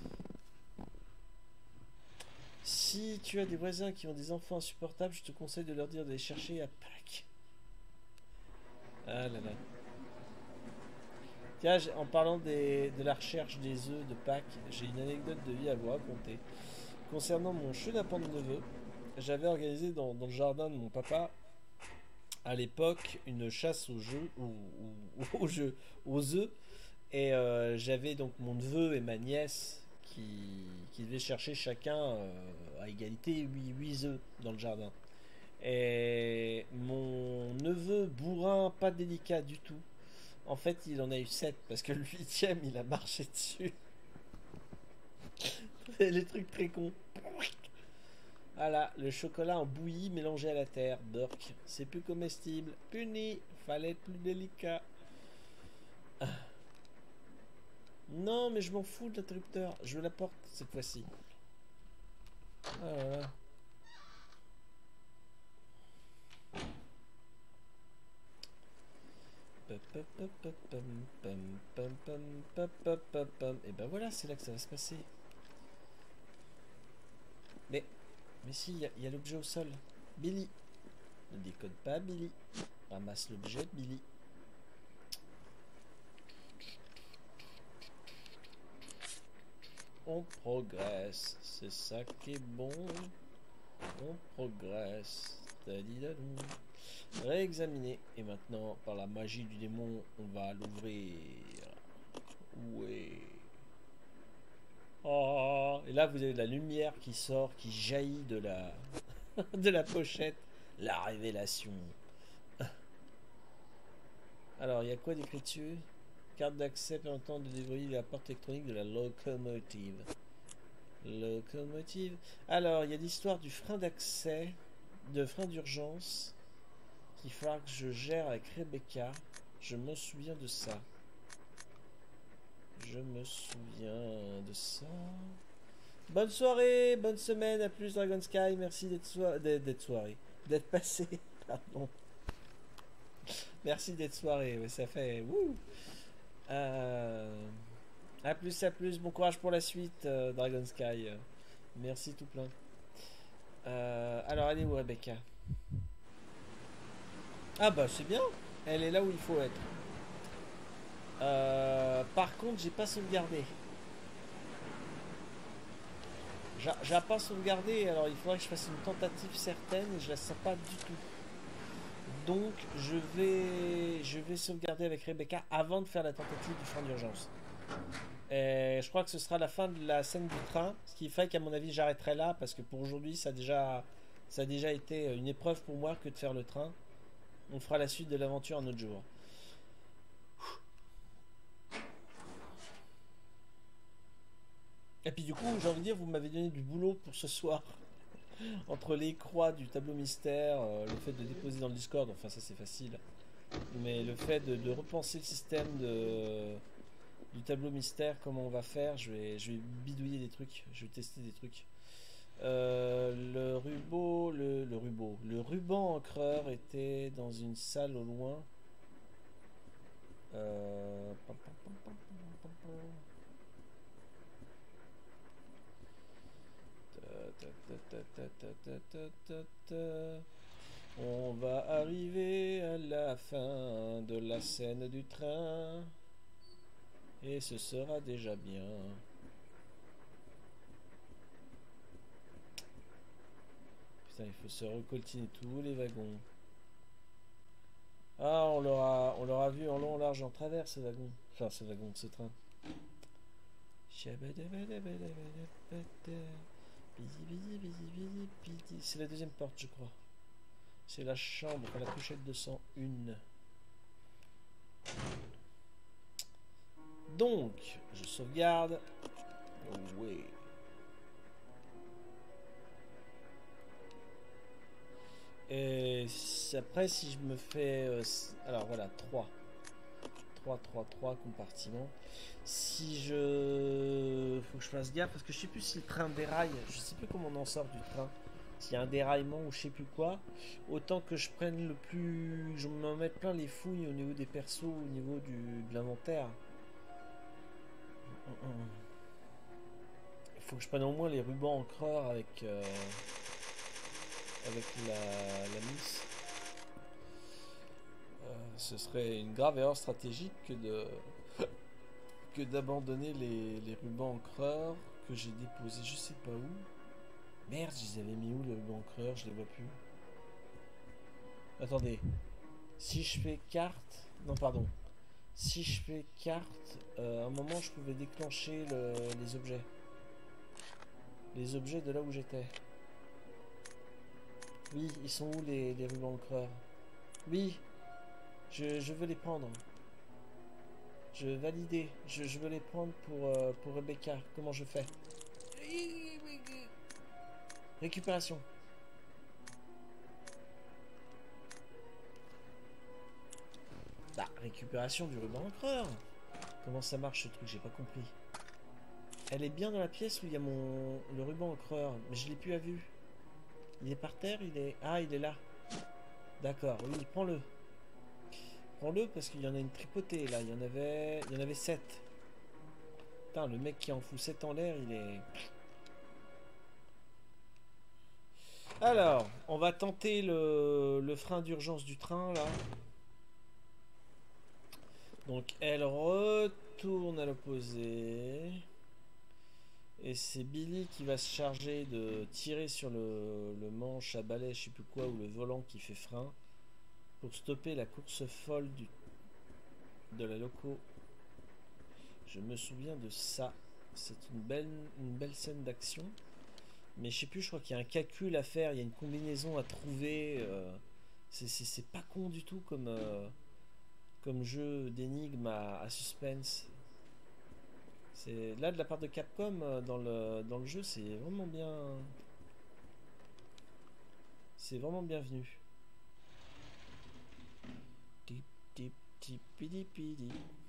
[SPEAKER 1] Si tu as des voisins qui ont des enfants insupportables, je te conseille de leur dire d'aller chercher à Pâques. Ah là là. Tiens, en parlant de la recherche des œufs de Pâques, j'ai une anecdote de vie à vous raconter. Concernant mon chenapan de neveu, j'avais organisé dans le jardin de mon papa, à l'époque, une chasse aux œufs. Et j'avais donc mon neveu et ma nièce qui devaient chercher chacun à égalité 8 œufs dans le jardin. Et mon neveu bourrin, pas délicat du tout, en fait il en a eu 7 parce que le 8e il a marché dessus. Les trucs très cons. Voilà, le chocolat en bouillie mélangé à la terre. Burk, c'est plus comestible. Puni, fallait être plus délicat. Non, mais je m'en fous de l'interrupteur. Je la porte cette fois-ci. Ah voilà. Et ben voilà, c'est là que ça va se passer. Mais si, il y a l'objet au sol. Billy. Ne déconne pas, Billy. Ramasse l'objet, Billy. On progresse. C'est ça qui est bon. On progresse. Tadidadou. Réexaminer. Et maintenant, par la magie du démon, on va l'ouvrir. Ouais. Oh, et là vous avez de la lumière qui sort, qui jaillit de la de la pochette. La révélation. Alors, il y a quoi d'écrit dessus? Carte d'accès permettant de déverrouiller la porte électronique de la locomotive. Locomotive. Alors, il y a l'histoire du frein d'accès, de frein d'urgence, qu'il faudra que je gère avec Rebecca. Je me souviens de ça. Je me souviens de ça. Bonne soirée, bonne semaine, à plus Dragon Sky. Merci d'être passé. Pardon. Merci d'être soirée. Ouais, ça fait. Wouh. À plus. Bon courage pour la suite, Dragon Sky. Merci tout plein. Alors, elle est où Rebecca? Ah bah c'est bien. Elle est là où il faut être. Par contre, j'ai pas sauvegardé. J'ai pas sauvegardé, alors il faudrait que je fasse une tentative certaine et je la sens pas du tout. Donc je vais sauvegarder avec Rebecca avant de faire la tentative du frein d'urgence. Et je crois que ce sera la fin de la scène du train, ce qui fait qu'à mon avis j'arrêterai là parce que pour aujourd'hui ça a déjà été une épreuve pour moi que de faire le train. On fera la suite de l'aventure un autre jour. Et puis du coup, j'ai envie de dire, vous m'avez donné du boulot pour ce soir. Entre les croix du tableau mystère, le fait de déposer dans le Discord, enfin ça c'est facile. Mais le fait de repenser le système du tableau mystère, comment on va faire, je vais bidouiller des trucs, je vais tester des trucs. Le ruban encreur était dans une salle au loin. Pam, pam, pam, pam, pam, pam, pam. On va arriver à la fin de la scène du train et ce sera déjà bien. Putain, il faut se recoltiner tous les wagons. Ah, on l'aura vu en long, en large, en travers ce wagon. Enfin, ce wagon, ce train. C'est la deuxième porte, je crois. C'est la chambre, la couchette 201. Donc, je sauvegarde. Oh, oui. Et après, si je me fais... alors voilà, 3 compartiments. Si je... Faut que je fasse gaffe, parce que je sais plus si le train déraille. Je sais plus comment on en sort du train. S'il y a un déraillement ou je sais plus quoi. Autant que je prenne le plus... Je m'en mette plein les fouilles au niveau des persos, au niveau de l'inventaire. Il faut que je prenne au moins les rubans encreurs avec... avec la Miss. Ce serait une grave erreur stratégique que d'abandonner les rubans encreurs que j'ai déposés je sais pas où. Merde, je les avais mis où les rubans encreurs? Je les vois plus. Attendez. Si je fais carte... Non, pardon. Si je fais carte, à un moment je pouvais déclencher les objets. Les objets de là où j'étais. Oui, ils sont où les rubans encreurs? Oui, je veux les prendre. Je veux valider. Je veux les prendre pour Rebecca. Comment je fais? Récupération. Bah, récupération du ruban encreur. Comment ça marche ce truc? J'ai pas compris. Elle est bien dans la pièce où il y a le ruban encreur, mais je l'ai plus à vue. Il est par terre, il est... Ah, il est là. D'accord, oui, prends-le. Prends-le parce qu'il y en a une tripotée, là. Il y en avait 7. Putain, le mec qui en fout 7 en l'air, il est... Alors, on va tenter le frein d'urgence du train, là. Donc, elle retourne à l'opposé. Et c'est Billy qui va se charger de tirer sur le manche à balai, je sais plus quoi, ou le volant qui fait frein, pour stopper la course folle de la loco. Je me souviens de ça. C'est une belle scène d'action. Mais je sais plus, je crois qu'il y a un calcul à faire, il y a une combinaison à trouver. C'est pas con du tout comme jeu d'énigmes à suspense. C'est là de la part de Capcom dans le jeu, c'est vraiment bien. C'est vraiment bienvenu. Tip tip tip pidi pidi.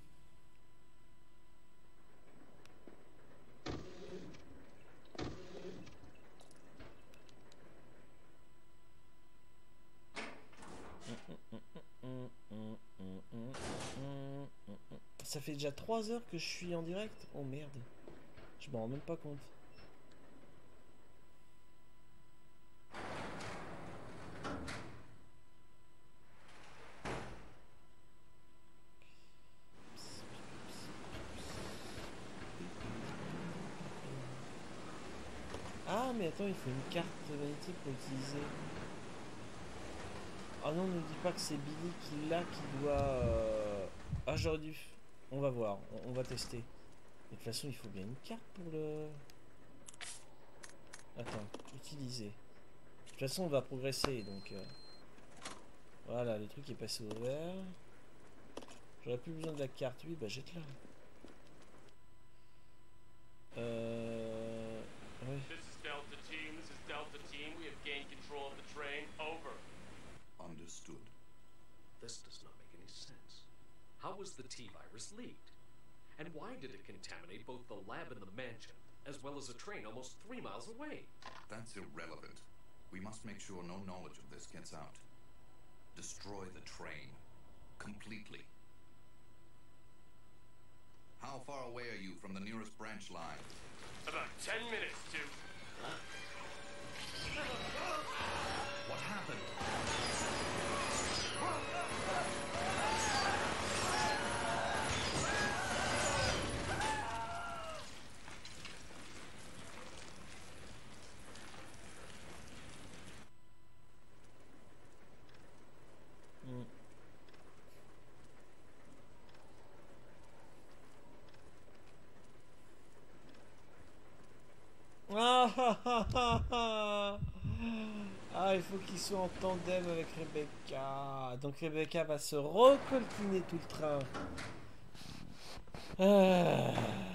[SPEAKER 1] Ça fait déjà 3 heures que je suis en direct. Oh merde. Je m'en rends même pas compte. Ah mais attends, il faut une carte vanité pour utiliser. Ah non, ne dis pas que c'est Billy qui l'a, qui doit... Ah j'aurais dû... On va voir, on va tester. De toute façon, il faut bien une carte pour le... Attends, utiliser. De toute façon, on va progresser, donc... Voilà, le truc est passé au vert. J'aurais plus besoin de la carte. Oui, bah jette-la. Oui.
[SPEAKER 10] This is Delta Team. This is Delta Team. We have gained control of the train. Over.
[SPEAKER 3] Understood.
[SPEAKER 11] This does not make any sense. How was the T-virus leaked? And why did it contaminate both the lab and the mansion? as well as a train almost 3 miles away.
[SPEAKER 3] That's irrelevant. We must make sure no knowledge of this gets out. Destroy the train. Completely. How far away are you from the nearest branch line?
[SPEAKER 10] About 10 minutes to...
[SPEAKER 3] What happened?
[SPEAKER 1] Ah, il faut qu'ils soient en tandem avec Rebecca. Donc Rebecca va se recoltiner tout le train. Ah.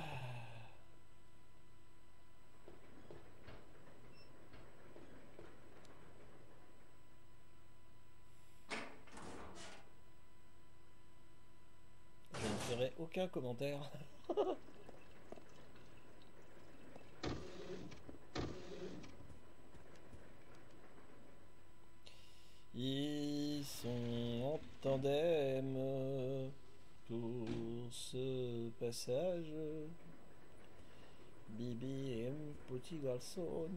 [SPEAKER 1] Je ne ferai aucun commentaire. Ils sont en tandem pour ce passage. Bibi et un petit garçon.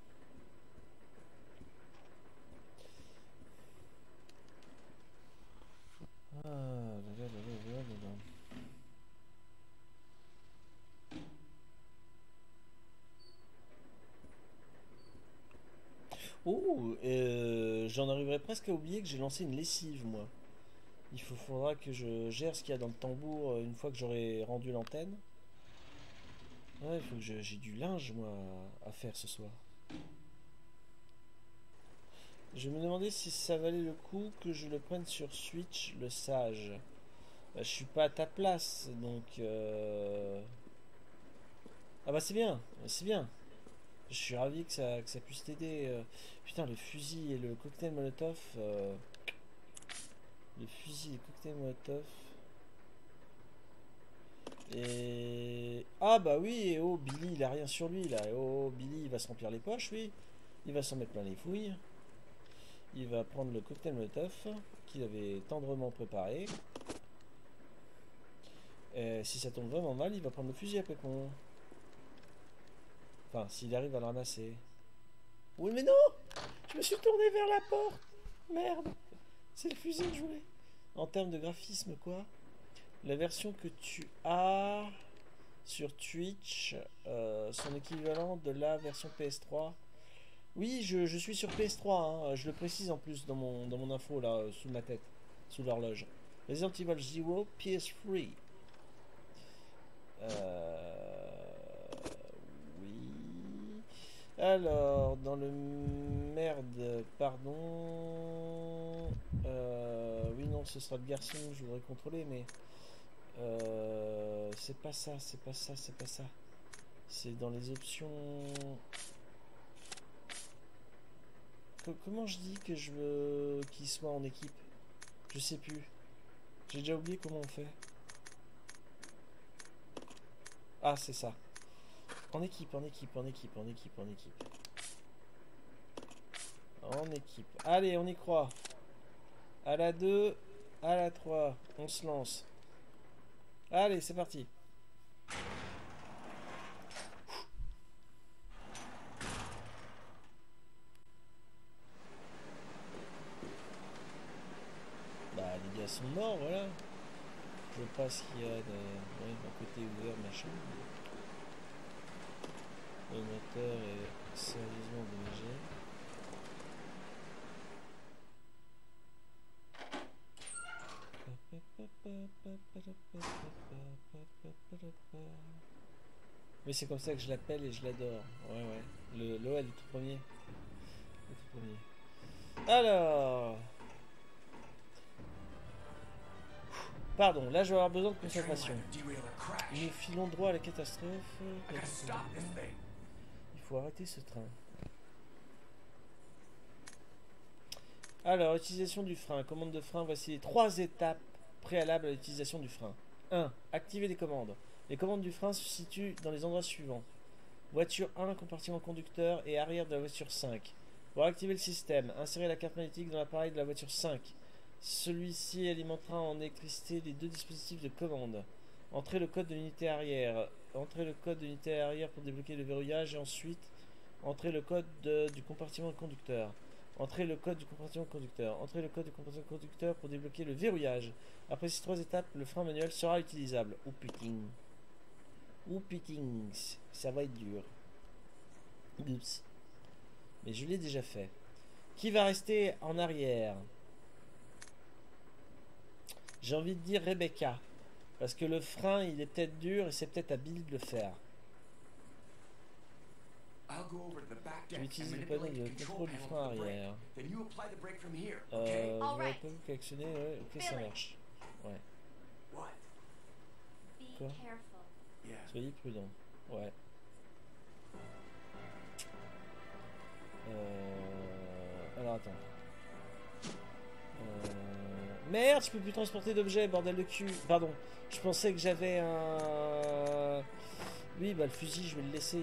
[SPEAKER 1] Oh, j'en arriverais presque à oublier que j'ai lancé une lessive, moi. Faudra que je gère ce qu'il y a dans le tambour une fois que j'aurai rendu l'antenne. Ouais, il faut que j'ai du linge, moi, à faire ce soir. Je me demandais si ça valait le coup que je le prenne sur Switch, le Sage. Bah, je suis pas à ta place, donc... Ah bah c'est bien, c'est bien. Je suis ravi que ça puisse t'aider. Putain, le fusil et le cocktail Molotov. Le fusil et le cocktail Molotov. Et... Ah bah oui, et oh, Billy, il a rien sur lui, là. Oh, Billy, il va se remplir les poches, oui. Il va s'en mettre plein les fouilles. Il va prendre le cocktail Molotov, qu'il avait tendrement préparé. Et si ça tombe vraiment mal, il va prendre le fusil à pépon. Enfin, s'il arrive à le ramasser. Oui, mais non! Je me suis tourné vers la porte! Merde! C'est le fusil que je voulais. En termes de graphisme, quoi? La version que tu as sur Twitch, son équivalent de la version PS3. Oui, je suis sur PS3, hein. Je le précise en plus dans mon info, là, sous ma tête, sous l'horloge. Resident Evil Zero, PS3. Alors, dans le merde, pardon. Oui, non, ce sera le garçon que je voudrais contrôler, mais c'est pas ça, c'est pas ça, c'est pas ça. C'est dans les options. Comment je dis que je veux qu'il soit en équipe? Je sais plus. J'ai déjà oublié comment on fait. Ah, c'est ça. En équipe, en équipe, en équipe, en équipe, en équipe. En équipe. Allez, on y croit. À la 2, à la 3, on se lance. Allez, c'est parti. Bah, les gars sont morts, voilà. Je sais pas ce qu'il y a d'un côté ouvert, machin. Le moteur est sérieusement endommagé. Mais c'est comme ça que je l'appelle et je l'adore. Ouais, ouais. Le tout premier. Le tout premier. Alors. Pardon, là je vais avoir besoin de concentration. Nous filons droit à la catastrophe. Il faut arrêter ce train. Alors, utilisation du frein. Commande de frein, voici les 3 étapes préalables à l'utilisation du frein. 1. Activer les commandes. Les commandes du frein se situent dans les endroits suivants. Voiture 1, compartiment conducteur et arrière de la voiture 5. Pour activer le système, insérez la carte magnétique dans l'appareil de la voiture 5. Celui-ci alimentera en électricité les deux dispositifs de commande. Entrez le code de l'unité arrière. Entrez le code de l'unité arrière pour débloquer le verrouillage et ensuite entrez le code du compartiment conducteur. Entrez le code du compartiment conducteur. Entrez le code du compartiment conducteur pour débloquer le verrouillage. Après ces 3 étapes, le frein manuel sera utilisable. Oh putain. Oh putain. Ça va être dur. Oups. Mais je l'ai déjà fait. Qui va rester en arrière? J'ai envie de dire Rebecca. Parce que le frein, il est peut-être dur et c'est peut-être à Billy de le faire. Tu utilises le panneau de contrôle du frein arrière. J'aurais pas vu qu'actionner. Ouais, ok, ça marche. Ouais. Quoi? Soyez prudent. Ouais. Alors attends. Merde, je peux plus transporter d'objets, bordel de cul. Pardon, je pensais que j'avais un... Oui, bah le fusil, je vais le laisser.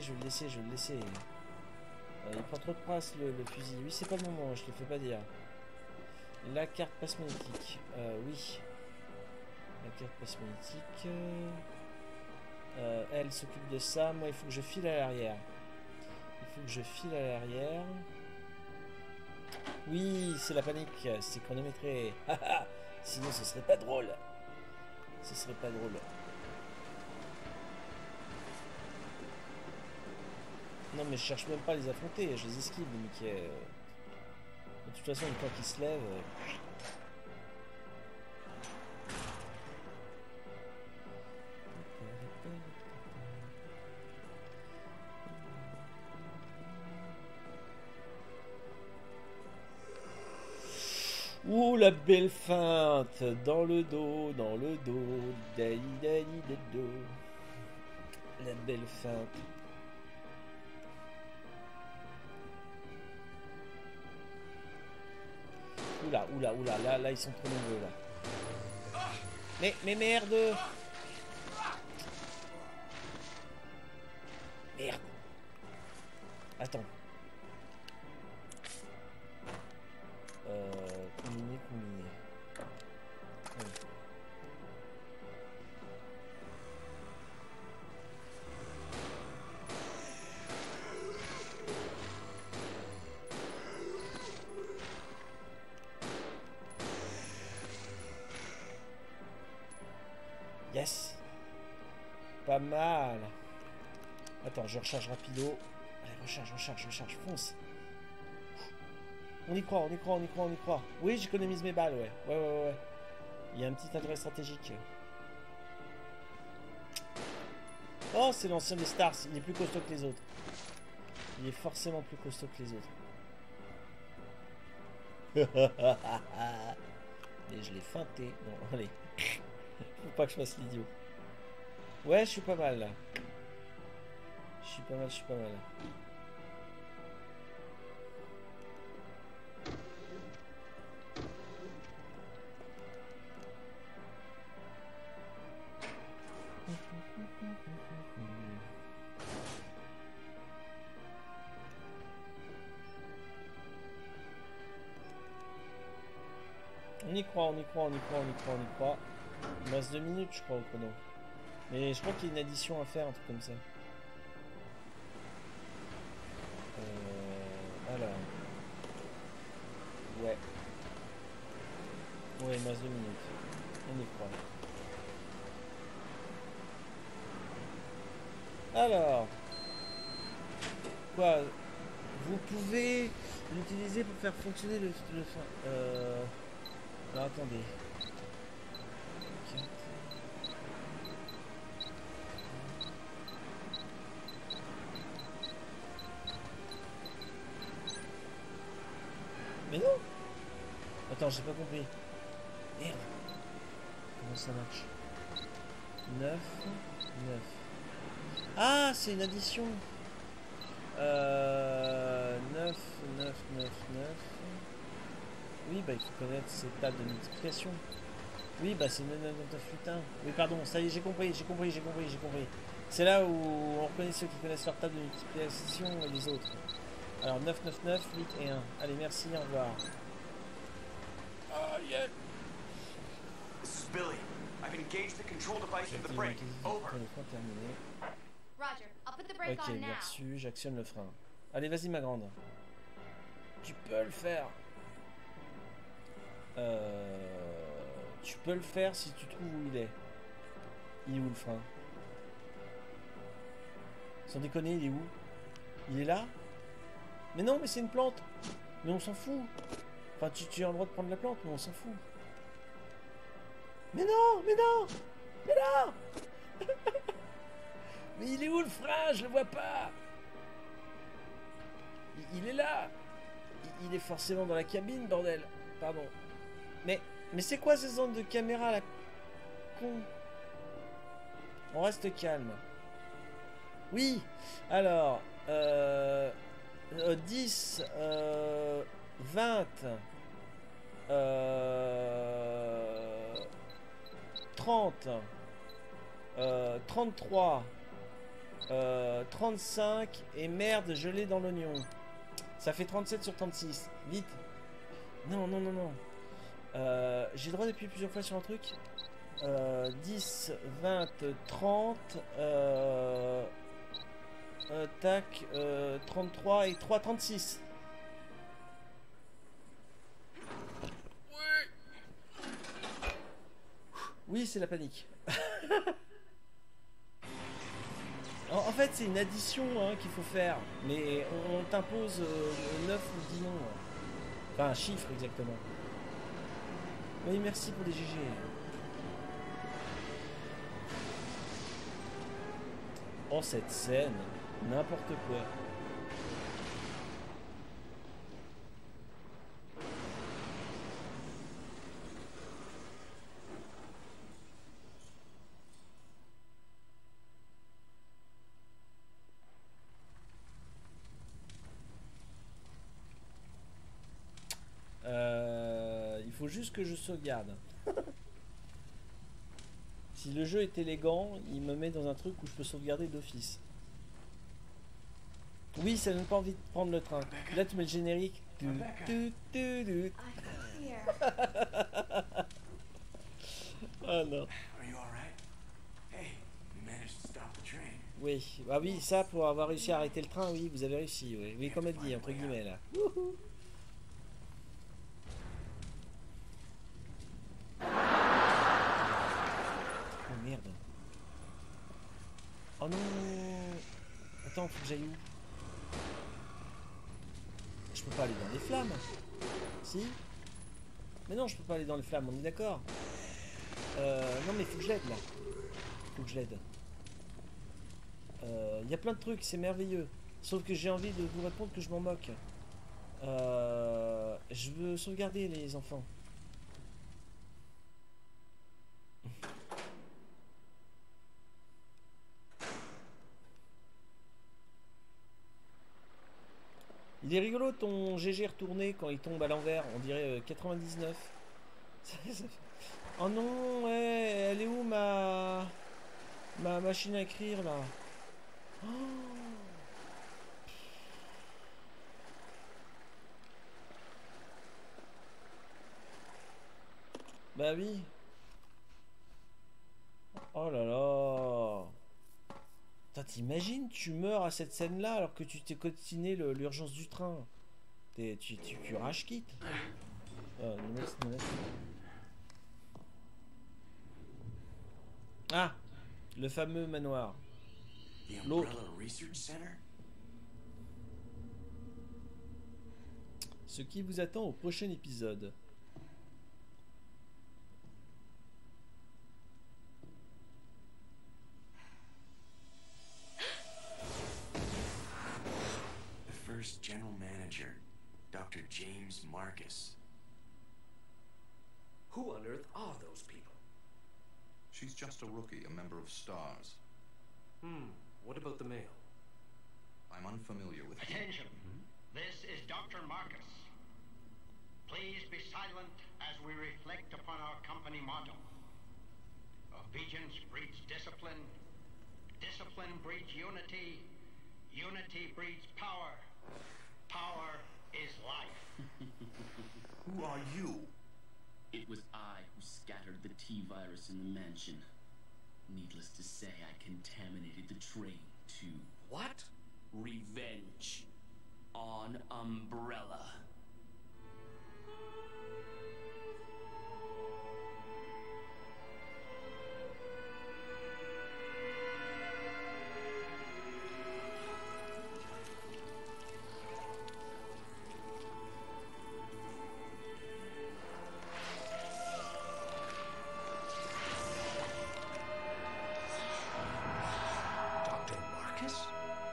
[SPEAKER 1] Il prend trop de place le fusil. Oui, c'est pas le moment, je te le fais pas dire. La carte passe magnétique. Oui. La carte passe magnétique. Elle s'occupe de ça. Moi, il faut que je file à l'arrière. Oui, c'est la panique. C'est chronométré. Sinon, ce serait pas drôle. Non, mais je cherche même pas à les affronter. Je les esquive, Mickey. De toute façon, une fois qu'ils se lèvent... Ouh, la belle feinte dans le dos, daï, do. La belle feinte. Oula, là, ils sont trop nombreux, là. Mais merde! Merde! Attends. Combiner. Oui. Yes! Pas mal! Attends, je recharge rapido. Allez, recharge, fonce! On y croit. Oui, j'économise mes balles, ouais. Il y a un petit intérêt stratégique. Oh, c'est l'ancien des Stars. Il est plus costaud que les autres. Il est forcément plus costaud que les autres. Et je l'ai feinté. Bon, allez. Faut pas que je fasse l'idiot. Ouais, je suis pas mal, là. Je suis pas mal. On y croit. Il me reste 2 minutes, je crois, au chrono. Mais je crois qu'il y a une addition à faire, un truc comme ça. Alors. Ouais. Ouais, il me reste 2 minutes. On y croit. Alors. Quoi? Vous pouvez l'utiliser pour faire fonctionner le alors attendez. Mais non. Attends, j'ai pas compris. Merde. Comment ça marche? 9. Ah, c'est une addition. 9. Oui, bah il faut connaître ces tables de multiplication. Oui, bah c'est 9 dans ta futin. Oui, pardon, ça y est, j'ai compris. C'est là où on reconnaît ceux qui connaissent leur table de multiplication et les autres. Alors 9, 9, 9, 8 et 1. Allez, merci, au revoir. Oh yeah.
[SPEAKER 8] This is Billy. I've engaged the control device of the brake. Over.
[SPEAKER 1] Terminé.
[SPEAKER 4] Roger, I'll put the brake
[SPEAKER 1] Ok,
[SPEAKER 4] on
[SPEAKER 1] bien
[SPEAKER 4] now.
[SPEAKER 1] reçu, j'actionne le frein. Allez, vas-y ma grande. Tu peux le faire. Tu peux le faire si tu trouves où il est. Il est où le frein? Sans déconner, il est où? Il est là? Mais non, mais c'est une plante. Mais on s'en fout. Enfin, tu as le droit de prendre la plante, mais on s'en fout. Mais non, mais non, mais non. Mais il est où le frein? Je le vois pas. Il est là. Il est forcément dans la cabine, bordel. Pardon. Mais c'est quoi ces ondes de caméra là? Con. On reste calme. Oui. Alors, 10, 20, 30, 33, 35 et merde, je l'ai dans l'oignon. Ça fait 37 sur 36. Vite. Non, non, non, non. J'ai le droit d'appuyer plusieurs fois sur un truc. 10, 20, 30, tac, 33 et 3, 36. Oui, c'est la panique. En fait, c'est une addition hein, qu'il faut faire. Mais on t'impose 9 ou 10 noms. Enfin, un chiffre exactement. Oui, merci pour les GG. Oh, cette scène. N'importe quoi. Il faut juste que je sauvegarde. Si le jeu est élégant, il me met dans un truc où je peux sauvegarder d'office. Oui, ça donne pas envie de prendre le train. Là, tu mets le générique. Oh non. Oui, bah oui, ça pour avoir réussi à arrêter le train, oui, vous avez réussi, oui, oui comme elle dit, entre guillemets là. Wouhou. Oh merde. Oh non. Attends, faut que j'aille où? Je peux pas aller dans les flammes. Si? Mais non, je peux pas aller dans les flammes, on est d'accord. Non mais faut que je l'aide là. Faut que je l'aide. Il y a plein de trucs, c'est merveilleux. Sauf que j'ai envie de vous répondre que je m'en moque. Je veux sauvegarder les enfants. Il est rigolo ton GG retourné quand il tombe à l'envers, on dirait 99. Oh non, ouais, elle est où ma machine à écrire là? Oh. Bah oui. Oh là là. T'imagines, tu meurs à cette scène-là alors que tu t'es cotiné l'urgence du train. Tu rage quitte. Ah, le fameux manoir. L'autre. Ce qui vous attend au prochain épisode.
[SPEAKER 8] First general manager, Dr. James Marcus.
[SPEAKER 11] Who on earth are those people?
[SPEAKER 3] She's just a rookie, a member of STARS.
[SPEAKER 11] What about the mail?
[SPEAKER 3] I'm unfamiliar with him.
[SPEAKER 12] Attention. This is Dr. Marcus. Please be silent as we reflect upon our company motto. Obedience breeds discipline. discipline breeds unity. Unity breeds power. Power is life.
[SPEAKER 3] Who are you?
[SPEAKER 13] It was I who scattered the T-virus in the mansion. Needless to say, I contaminated the train too.
[SPEAKER 11] What?
[SPEAKER 13] Revenge. On Umbrella.
[SPEAKER 12] Dr. Marcus?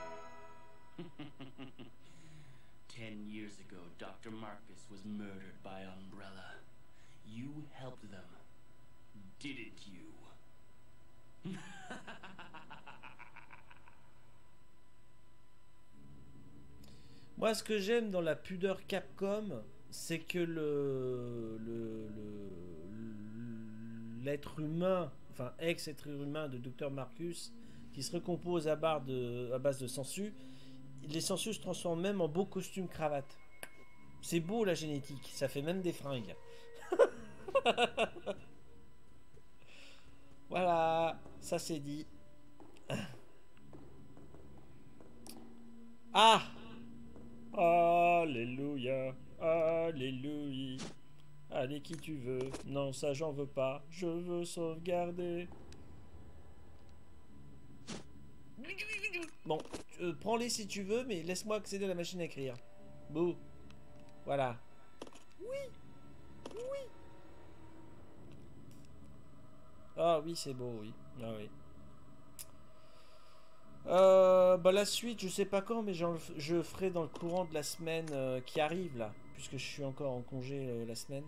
[SPEAKER 13] 10 years ago, Dr. Marcus was murdered by Umbrella. You helped them, didn't you?
[SPEAKER 1] Moi, ce que j'aime dans la pudeur Capcom, c'est que l'être humain, enfin ex-être humain de Dr. Marcus, qui se recompose à base de sangsues, les sangsues se transforment même en beau costume cravate. C'est beau la génétique, ça fait même des fringues. Voilà, ça c'est dit. Ah! Alléluia, alléluia. Allez, qui tu veux? Non, ça j'en veux pas. Je veux sauvegarder. Bon, prends-les si tu veux, mais laisse-moi accéder à la machine à écrire. Bouh. Voilà. Oui. Oui. Ah oui, c'est beau, oui. Ah oui. Bah la suite, je sais pas quand, mais je ferai dans le courant de la semaine qui arrive là, puisque je suis encore en congé la semaine.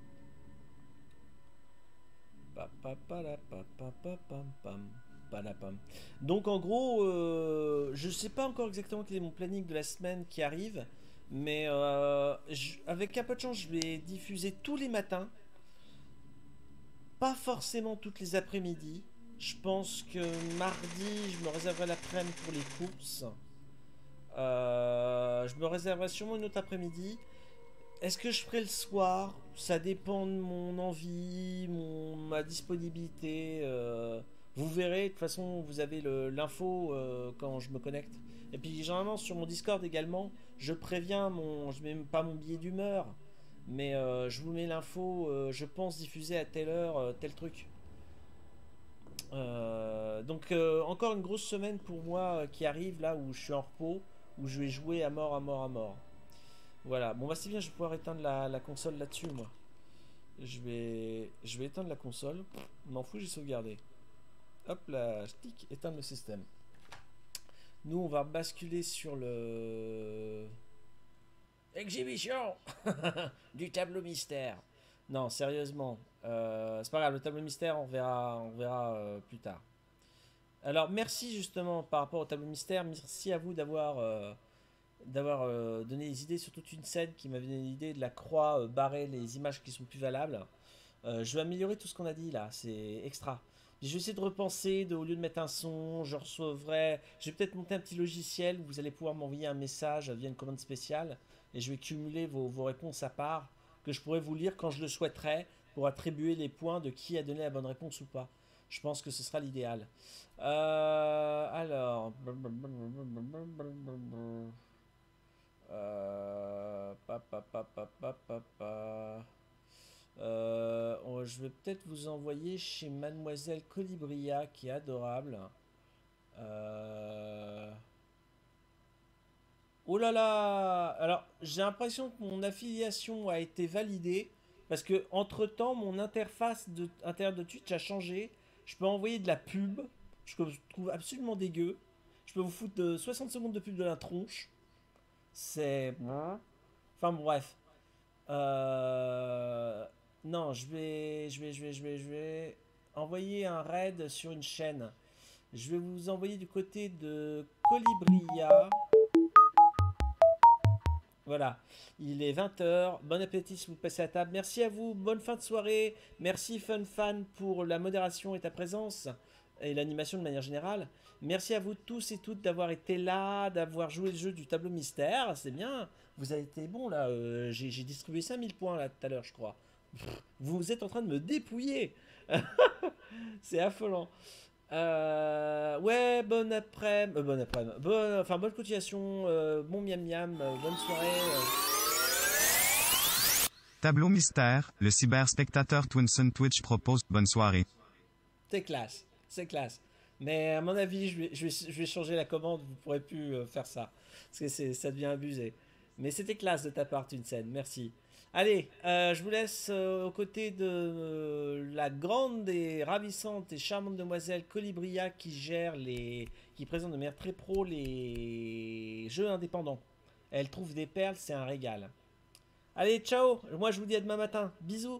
[SPEAKER 1] Donc en gros, je sais pas encore exactement quel est mon planning de la semaine qui arrive, mais avec un peu de chance, je vais diffuser tous les matins, pas forcément toutes les après-midi. Je pense que mardi, je me réserverai l'après-midi pour les courses. Je me réserverai sûrement une autre après-midi. Est-ce que je ferai le soir? Ça dépend de mon envie, ma disponibilité. Vous verrez, de toute façon, vous avez l'info quand je me connecte. Et puis, généralement, sur mon Discord également, je préviens je mets pas mon billet d'humeur, mais je vous mets l'info, je pense diffuser à telle heure, tel truc. Donc encore une grosse semaine pour moi qui arrive là où je suis en repos, où je vais jouer à mort, à mort, à mort. Voilà, bon bah c'est bien, je vais pouvoir éteindre la console là-dessus moi. Je vais éteindre la console, m'en fous, j'ai sauvegardé. Hop là, stick, éteindre le système. Nous on va basculer sur le... Exhibition du tableau mystère. Non, sérieusement, c'est pas grave, le tableau mystère, on verra plus tard. Alors, merci justement par rapport au tableau mystère, merci à vous d'avoir donné des idées sur toute une scène qui m'avait donné l'idée de la croix barrer les images qui sont plus valables. Je vais améliorer tout ce qu'on a dit là, c'est extra. Je vais essayer de repenser, au lieu de mettre un son, je vais peut-être monter un petit logiciel où vous allez pouvoir m'envoyer un message via une commande spéciale et je vais cumuler vos réponses à part, que je pourrais vous lire quand je le souhaiterais pour attribuer les points de qui a donné la bonne réponse ou pas. Je pense que ce sera l'idéal. Alors... je vais peut-être vous envoyer chez Mademoiselle Colibria qui est adorable. Oh là là! Alors, j'ai l'impression que mon affiliation a été validée parce que entre temps, mon interface intérieure de Twitch a changé. Je peux envoyer de la pub, je trouve absolument dégueu. Je peux vous foutre de 60 secondes de pub de la tronche. C'est... Enfin bref. Non, je vais envoyer un raid sur une chaîne. Je vais vous envoyer du côté de Colibria. Voilà, il est 20h. Bon appétit si vous passez à table. Merci à vous, bonne fin de soirée. Merci FunFan pour la modération et ta présence. et l'animation de manière générale. Merci à vous tous et toutes d'avoir été là, d'avoir joué le jeu du tableau mystère. C'est bien. Vous avez été bons là. J'ai distribué 5000 points là tout à l'heure, je crois. Vous êtes en train de me dépouiller. C'est affolant. Ouais, bonne après-midi. Bonne continuation. Bon miam miam. Bonne soirée.
[SPEAKER 2] Tableau mystère, le cyberspectateur Twinson Twitch propose bonne soirée.
[SPEAKER 1] C'est classe. C'est classe. Mais à mon avis, je vais changer la commande. Vous ne pourrez plus faire ça. Parce que ça devient abusé. Mais c'était classe de ta part, Twinson. Merci. Allez, je vous laisse aux côtés de la grande et ravissante et charmante demoiselle Colibria qui présente de manière très pro les jeux indépendants. Elle trouve des perles, c'est un régal. Allez, ciao. Moi, je vous dis à demain matin. Bisous.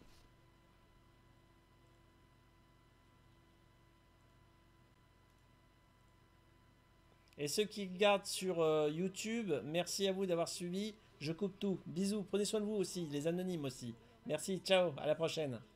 [SPEAKER 1] Et ceux qui regardent sur YouTube, merci à vous d'avoir suivi. Je coupe tout. Bisous. Prenez soin de vous aussi, les anonymes aussi. Merci. Ciao. À la prochaine.